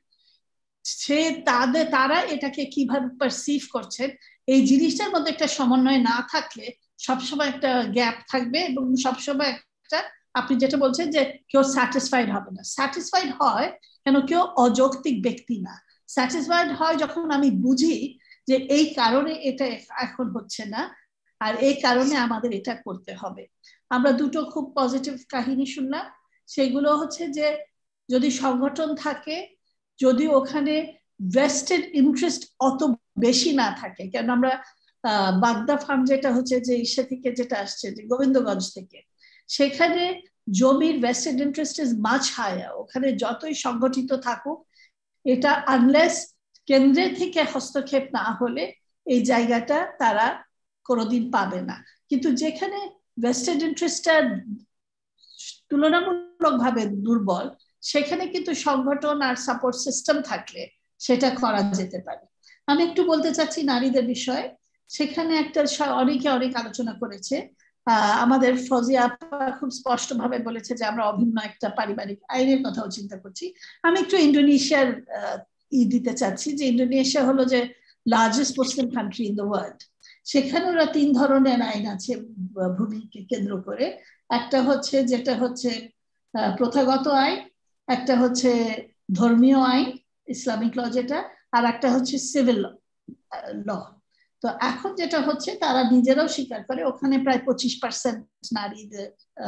তারা এটাকে কিভাবে পারসিভ করছেন, এই জিনিসটার মধ্যে একটা সমন্বয় না থাকলে সবসময় একটা গ্যাপ থাকবে, এবং সবসময় একটা, আপনি যেটা বলছেন যে কেউ স্যাটিসফাইড হবে না। স্যাটিসফাইড হয় কেন? কেউ অযৌক্তিক ব্যক্তি না। স্যাটিসফাইড হয় যখন আমি বুঝি যে এই কারণে এটা এখন হচ্ছে না, আর এই কারণে আমাদের এটা করতে হবে। আমরা দুটো খুব পজিটিভ কাহিনী শুনলাম, সেগুলো হচ্ছে যে যদি সংগঠন থাকে, যদি ওখানে ভেস্টেড ইন্টারেস্ট অত বেশি না থাকে, কেন আমরা বাগদা ফার্ম যেটা হচ্ছে যে ইসে থেকে যেটা আসছে যে গোবিন্দগঞ্জ থেকে, সেখানে জমির vested interest is much higher. ওখানে যতই সংগঠিত থাকুক, এটা আনলেস কেন্দ্রের থেকে হস্তক্ষেপ না হলে এই জায়গাটা তারা কোনোদিন পাবে না। কিন্তু যেখানে ভেস্টেড ইন্টারেস্টটা তুলনামূলকভাবে দুর্বল, সেখানে কিন্তু সংগঠন আর সাপোর্ট সিস্টেম থাকলে সেটা করা যেতে পারে। আমি একটু বলতে চাচ্ছি নারীদের বিষয়ে। সেখানে একটা অনেকে অনেক আলোচনা করেছে, আমাদের ফজিয়া খুব স্পষ্ট ভাবে বলেছে যে আমরা অভিন্ন একটা পারিবারিক আইনের কথাও চিন্তা করছি। আমি একটু ইন্দোনেশিয়ার দিতে চাচ্ছি যে ইন্দোনেশিয়া হলো যে largest Muslim country in the world. সেখানে ওরা 3 ধরনের আইন আছে ভূমিকে কেন্দ্র করে। একটা হচ্ছে যেটা হচ্ছে প্রথাগত আইন, একটা হচ্ছে ধর্মীয় আইন ইসলামিক ল যেটা, আর একটা হচ্ছে সিভিল ল। তো এখন যেটা হচ্ছে তারা নিজেরাও স্বীকার করে ওখানে প্রায় 25% নারীদের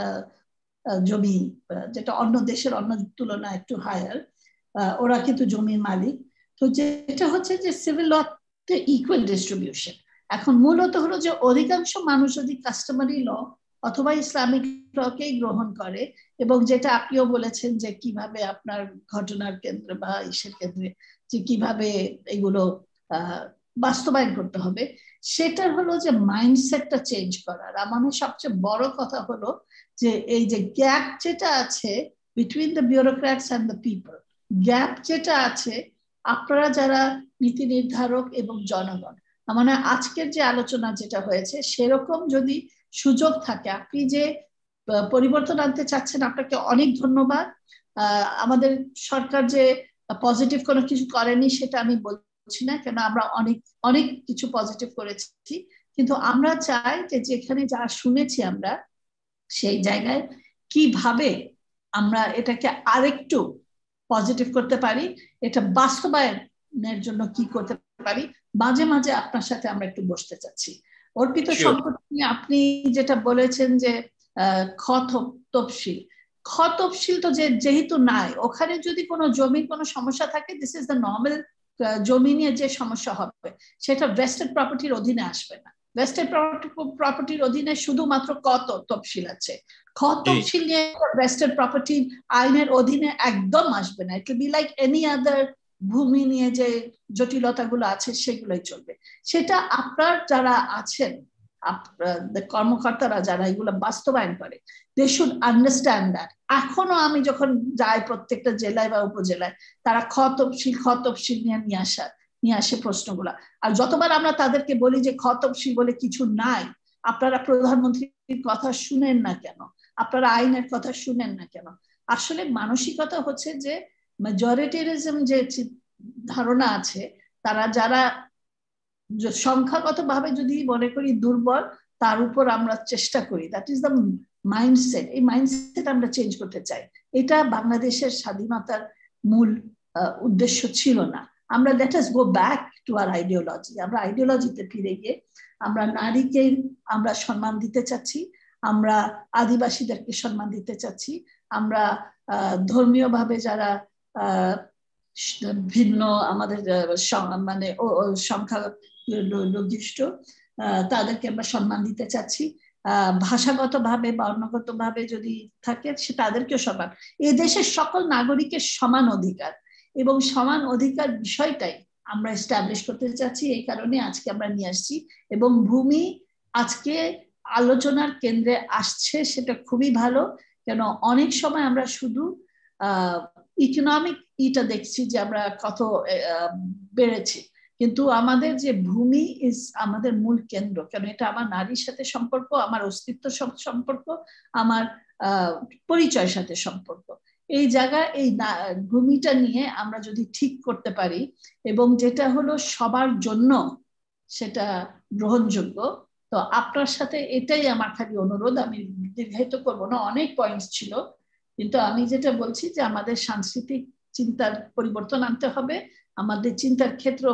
জমি, যেটা অন্য দেশের অন্য তুলনায় একটু হায়ার, ওরা কিন্তু জমির মালিক। তো যেটা হচ্ছে যে সিভিল লতে ইকুয়াল ডিস্ট্রিবিউশন। এখন মূলত হলো যে অধিকাংশ মানুষ যদি কাস্টমারি ল অথবা ইসলামিক লকেই গ্রহণ করে, এবং যেটা আপনিও বলেছেন যে কিভাবে আপনার ঘটনার কেন্দ্রে বা ইসের কেন্দ্রে যে কিভাবে এগুলো বাস্তবায়ন করতে হবে, সেটার হলো যে মাইন্ডসেটটা চেঞ্জ করার। আমার সবচেয়ে বড় কথা হলো যে এই যে গ্যাপ যেটা আছে between the bureaucrats and the people, gap যেটা আছে আপনারা যারা নীতি নির্ধারক এবং জনগণ, মানে আজকের যে আলোচনা যেটা হয়েছে সেরকম যদি সুযোগ থাকে, আপনি যে পরিবর্তন আনতে চাচ্ছেন, আপনাকে অনেক ধন্যবাদ। আমাদের সরকার যে পজিটিভ কোনো কিছু করেনি সেটা আমি বলছি না, কেন আমরা অনেক অনেক কিছু পজিটিভ করেছি, কিন্তু আমরা চাই যে যেখানে যা শুনেছি আমরা সেই জায়গায় কিভাবে আমরা এটাকে আরেকটু পজিটিভ করতে পারি, এটা বাস্তবায়নের জন্য কি করতে পারি, মাঝে মাঝে আপনার সাথে আমরা একটু বসতে চাচ্ছি। অর্পিত সম্পত্তি আপনি যেটা বলেছেন যে তফসিল তো যেহেতু নাই, ওখানে যদি কোনো জমির কোনো সমস্যা থাকে, দিস ইজ দ্য নর্মাল জমি নিয়ে যে সমস্যা হবে সেটা ভেস্টেড প্রপার্টির অধীনে আসবে না। ভেস্টেড প্রপার্টির অধীনে শুধুমাত্র তফসিল আছে, তফসিল নিয়ে ভেস্টেড প্রপার্টি আইনের অধীনে একদম আসবে না। It will be like any other ভূমি নিয়ে যে জটিলতাগুলো আছে সেগুলোই চলবে। সেটা আপনার যারা আছেন কর্মকর্তারা যারা এগুলো বাস্তবায়ন করে, দে শুড আন্ডারস্ট্যান্ড দ্যাট। এখনো আমি যখন যাই প্রত্যেকটা জেলায় বা উপজেলায়, তারা খ তফসিল নিয়ে আসে প্রশ্নগুলা। আর যতবার আমরা তাদেরকে বলি যে খ তফসিল বলে কিছু নাই, আপনারা প্রধানমন্ত্রীর কথা শুনেন না কেন, আপনারা আইনের কথা শুনেন না কেন? আসলে মানসিকতা হচ্ছে যে মেজরিটেরিজম যে ধারণা আছে, তারা যারা সংখ্যাগতভাবে যদি মনে করি দুর্বল, তার উপর আমরা চেষ্টা করি, দ্যাট ইজ দ্য মাইন্ডসেট। এই মাইন্ডসেট আমরা চেঞ্জ করতে চাই। এটা বাংলাদেশের স্বাধীনতার মূল উদ্দেশ্য ছিল না। আমরা let us go back to our ideology. আমরা আইডিওলজিতে ফিরে গিয়ে আমরা নারীকে আমরা সম্মান দিতে চাচ্ছি, আমরা আদিবাসীদেরকে সম্মান দিতে চাচ্ছি, আমরা ধর্মীয় ভাবে যারা ভিন্ন আমাদের মানে সংখ্যা লঘিষ্ঠ তাদেরকে আমরা সম্মান দিতে চাচ্ছি, ভাষাগত ভাবে বা অন্যগত ভাবে যদি থাকে সে তাদেরকেও সম্মান। এই দেশের সকল নাগরিকের সমান অধিকার এবং সমান অধিকার বিষয়টাই আমরা এস্টাবলিশ করতে চাচ্ছি। এই কারণে আজকে আমরা নিয়ে আসছি এবং ভূমি আজকে আলোচনার কেন্দ্রে আসছে, সেটা খুবই ভালো। কেন অনেক সময় আমরা শুধু ইকোনমিক ইটা দেখছি যে আমরা কত বেড়েছি, কিন্তু আমাদের যে ভূমি ইজ আমাদের মূল কেন্দ্র। কেন এটা আমার নারীর সাথে সম্পর্ক, আমার অস্তিত্ব সম্পর্ক, আমার পরিচয়ের সাথে সম্পর্ক। এই জায়গায় এই ভূমিটা নিয়ে আমরা যদি ঠিক করতে পারি এবং যেটা হলো সবার জন্য সেটা গ্রহণযোগ্য, তো আপনার সাথে এটাই আমার খালি অনুরোধ। আমি দীর্ঘায়িত করবো না, অনেক পয়েন্টস ছিল, কিন্তু আমি যেটা বলছি যে আমাদের সাংস্কৃতিক চিন্তার পরিবর্তন আনতে হবে, আমাদের চিন্তার ক্ষেত্র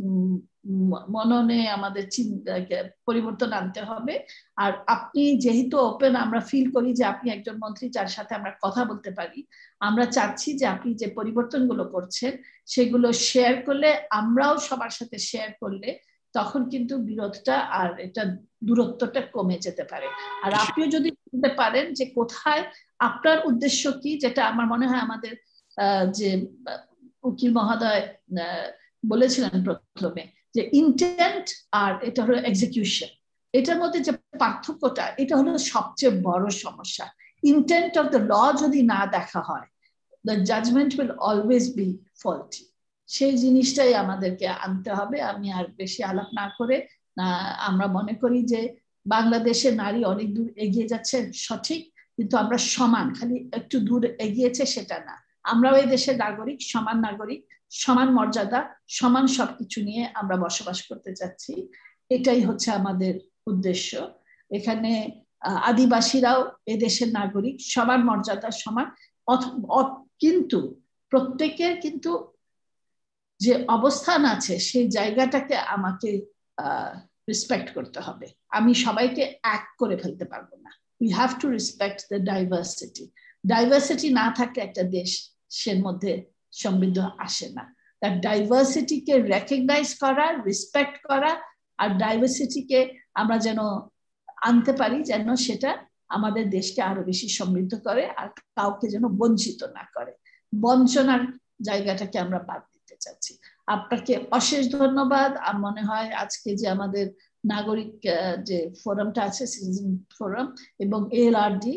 মননে আমাদের পরিবর্তন আনতে হবে। আর আপনি যেহেতু ওপেন, আমরা ফিল করি যে আপনি একজন মন্ত্রী যার সাথে আমরা কথা বলতে পারি। আমরা চাচ্ছি যে আপনি যে পরিবর্তনগুলো করছেন সেগুলো শেয়ার করলে, আমরাও সবার সাথে শেয়ার করলে তখন কিন্তু বিরোধটা আর এটা দূরত্বটা কমে যেতে পারে। আর আপনিও যদি বুঝতে পারেন যে কোথায় আপনার উদ্দেশ্য কি, যেটা আমার মনে হয় আমাদের যে উকিল মহোদয় বলেছিলেন প্রথমে, যে ইন্টেন্ট আর এটা হলো এক্সিকিউশন, এটার মধ্যে যে পার্থক্যটা, এটা হলো সবচেয়ে বড় সমস্যা। ইন্টেন্ট অফ দ্য ল যদি না দেখা হয়, the judgment will always be faulty. সেই জিনিসটাই আমাদেরকে আনতে হবে। আমি আর বেশি আলাপ না করে, আমরা মনে করি যে বাংলাদেশে নারী অনেক দূর এগিয়ে যাচ্ছে, সঠিক, কিন্তু আমরা সমান, খালি একটু দূর এগিয়েছে সেটা না। আমরাও এই দেশের নাগরিক, সমান নাগরিক, সমান মর্যাদা, সমান সবকিছু নিয়ে আমরা বসবাস করতে চাচ্ছি। এটাই হচ্ছে আমাদের উদ্দেশ্য। এখানে আদিবাসীরাও এদেশের নাগরিক, সবার মর্যাদা সমান, কিন্তু প্রত্যেকের কিন্তু যে অবস্থান আছে সেই জায়গাটাকে আমাকে রেসপেক্ট করতে হবে। আমি সবাইকে এক করে ফেলতে পারবো না। We have to respect the diversity. Diversity না থাকলে একটা দেশ সের মধ্যে সমৃদ্ধ আসে না। তার ডাইভার্সিটিকে রেকগনাইজ করা, রেসপেক্ট করা, আর ডাইভার্সিটিকে আমরা যেন আনতে পারি, যেন সেটা আমাদের দেশকে আরো বেশি সমৃদ্ধ করে আর কাউকে যেন বঞ্চিত না করে। বঞ্চনার জায়গাটাকে আমরা বাদ দিতে চাচ্ছি। আপনাকে অশেষ ধন্যবাদ। আমার মনে হয় আজকে যে আমাদের নাগরিক যে ফোরামটা আছে, সিটিজেন ফোরাম এবং ALRD,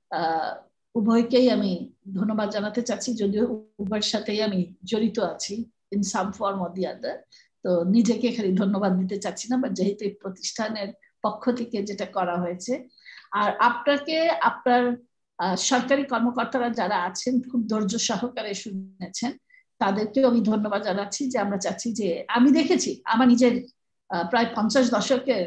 উভয়কেই আমি ধন্যবাদ জানাতে চাচ্ছি, যদিও উভয়ের সাথেই আমি জড়িত আছি in some form or the other. তো নিজেকে খালি ধন্যবাদ দিতে চাচ্ছি না, বাট যেহেতু এই প্রতিষ্ঠানের পক্ষ থেকে যেটা করা হয়েছে, আর আপনাকে আপনার সরকারি কর্মকর্তারা যারা আছেন খুব ধৈর্য সহকারে শুনেছেন, তাদেরকেও আমি ধন্যবাদ জানাচ্ছি। যে আমরা চাচ্ছি যে, আমি দেখেছি আমার নিজের প্রায় 50 দশকের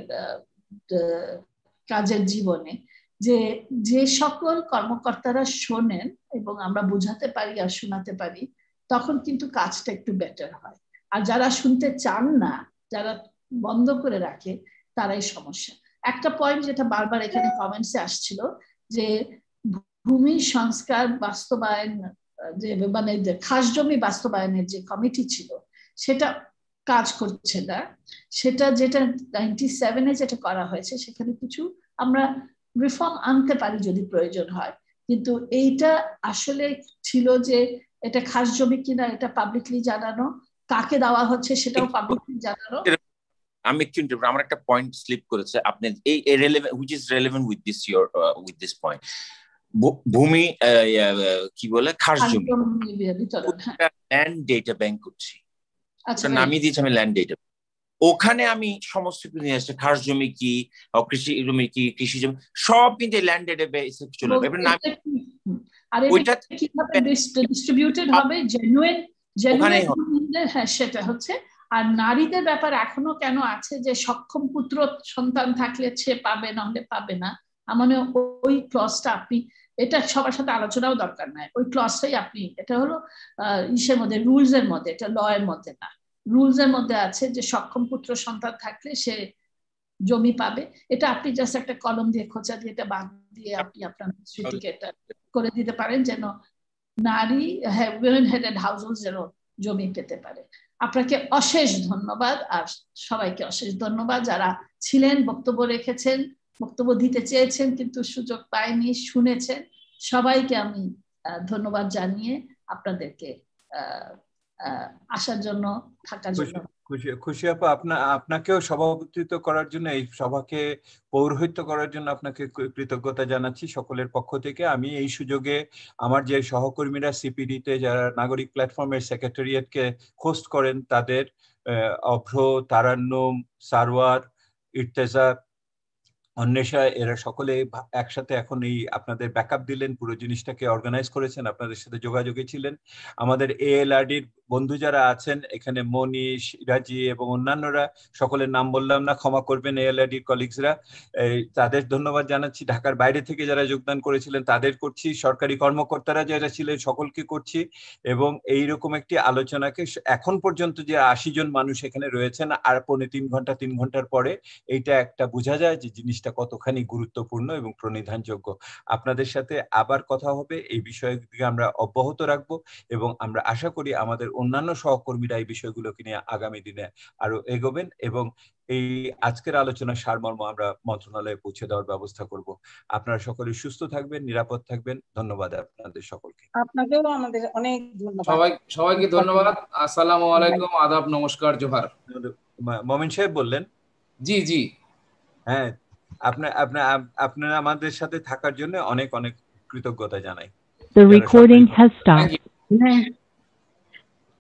কাজের জীবনে যে যে সকল কর্মকর্তারা শোনেন এবং আমরা বোঝাতে পারি আর শোনাতে পারি, তখন কিন্তু কাজটা একটু বেটার হয়। আর যারা শুনতে চান না, যারা বন্ধ করে রাখে, তারাই সমস্যা। একটা পয়েন্ট যেটা বারবার এখানে কমেন্টসে আসছিল, যে ভূমি সংস্কার বাস্তবায়ন, যে মানে খাস জমি বাস্তবায়নের যে কমিটি ছিল সেটা কাজ করছে না। সেটা যেটা 97-এ যেটা করা হয়েছে, সেখানে কিছু আমরা রিফর্ম আনতে পারি যদি প্রয়োজন হয়, কিন্তু এইটা আসলে ছিল যে এটা খাস জমি কিনা এটা পাবলিকলি জানানো, কাকে দেওয়া হচ্ছে সেটাও পাবলিকলি জানানো। আমি একটু আমার একটা পয়েন্ট স্লিপ করেছে, আপনি এই which is relevant with this point. ভূমি কি বলে খাস জমি ল্যান্ড ডেটা ব্যাংক করছি, নামিয়ে দিয়েছি আমি ল্যান্ড ডেটা। ওখানে আমি সমস্ত কিছু নিয়ে আসছি, খাস জমি কি, কৃষি জমি কি, কৃষি জমি সব কিন্তু ল্যান্ড ডেটা বেসে চলে যাবে। ওইটা কিভাবে ডিস্ট্রিবিউটেড হবে জেনুইন হ্যাঁ সেটা হচ্ছে। আর নারীদের ব্যাপার এখনো কেন আছে যে সক্ষম পুত্র সন্তান থাকলে সে পাবে, নাহলে পাবে না, মানে ওই ক্লজটা আপনি, এটা সবার সাথে আলোচনাও দরকার নাই, ওই ক্লজটাই আপনি, এটা হলো ইসের মধ্যে, রুলস এর মধ্যে, এটা ল এর মধ্যে না, রুলস এর মধ্যে আছে যে সক্ষম পুত্র সন্তান থাকলে সে জমি পাবে। এটা আপনি জাস্ট একটা কলম দিয়ে খোঁচা দিয়ে এটা বাদ দিয়ে আপনি আপনার স্মৃতিকে এটা করে দিতে পারেন যেন নারী উইমেন হেডেড হাউসহোল্ড যেন জমি পেতে পারে। আপনাকে অশেষ ধন্যবাদ, আর সবাইকে অশেষ ধন্যবাদ যারা ছিলেন, বক্তব্য রেখেছেন, বক্তব্য দিতে চেয়েছেন কিন্তু সুযোগ পায়নি, শুনেছেন, সবাইকে আমি ধন্যবাদ জানিয়ে আপনাদেরকে আসার জন্য, থাকার জন্য। খুশি আপা, আপনাকেও সভাপতিত্ব করার জন্য, এই সভাকে পৌরোহিত্য করার জন্য আপনাকে কৃতজ্ঞতা জানাচ্ছি সকলের পক্ষ থেকে। আমি এই সুযোগে আমার যে সহকর্মীরা সিপিডিতে যারা নাগরিক প্ল্যাটফর্মের সেক্রেটারিয়েটকে হোস্ট করেন, তাদের অভ্র, তারান্নুম, সারওয়ার, ইর্তেজা, অন্বেষা, এরা সকলে একসাথে এখন এই আপনাদের ব্যাকআপ দিলেন, পুরো জিনিসটাকে অর্গানাইজ করেছেন, আপনাদের সাথে যোগাযোগে ছিলেন। আমাদের ALRDর বন্ধু যারা আছেন এখানে, মনীষ, ইরাজি এবং অন্যান্যরা, সকলের নাম বললাম না, ক্ষমা করবেন, ALRDর কলিগসরা, তাদের ধন্যবাদ জানাচ্ছি। ঢাকার বাইরে থেকে যারা যোগদান করেছিলেন তাদের করছি, সরকারি কর্মকর্তারা যারা ছিলেন সকলকে করছি। এবং এইরকম একটি আলোচনাকে এখন পর্যন্ত যে 80 জন মানুষ এখানে রয়েছেন, আর 3 ঘন্টার পরে এইটা একটা বোঝা যায় যে জিনিসটা কতখানি গুরুত্বপূর্ণ এবং প্রণিধানযোগ্য। আপনাদের সাথে আবার কথা হবে, এই বিষয়গুলি আমরা অব্যাহত রাখবো এবং আমরা আশা করি আমাদের অন্যান্য সহকর্মীরা এই বিষয়গুলোকে নিয়ে আগামী দিনে আরো এগোবেন এবং এই আজকের আলোচনার সারমর্ম আমরা মন্ত্রণালয়ে পৌঁছে দেওয়ার ব্যবস্থা করব। আপনারা সকলে সুস্থ থাকবেন, নিরাপদ থাকবেন। ধন্যবাদ আপনাদের সকলকে। আপনাকেও আমাদের অনেক ধন্যবাদ। সবাইকে ধন্যবাদ। আসসালামু আলাইকুম, আদাব, নমস্কার, জোহার। মোমিন সাহেব বললেন? জি জি, হ্যাঁ, আপনারা আমাদের সাথে থাকার জন্য অনেক অনেক কৃতজ্ঞতা জানাই। The recording has stopped.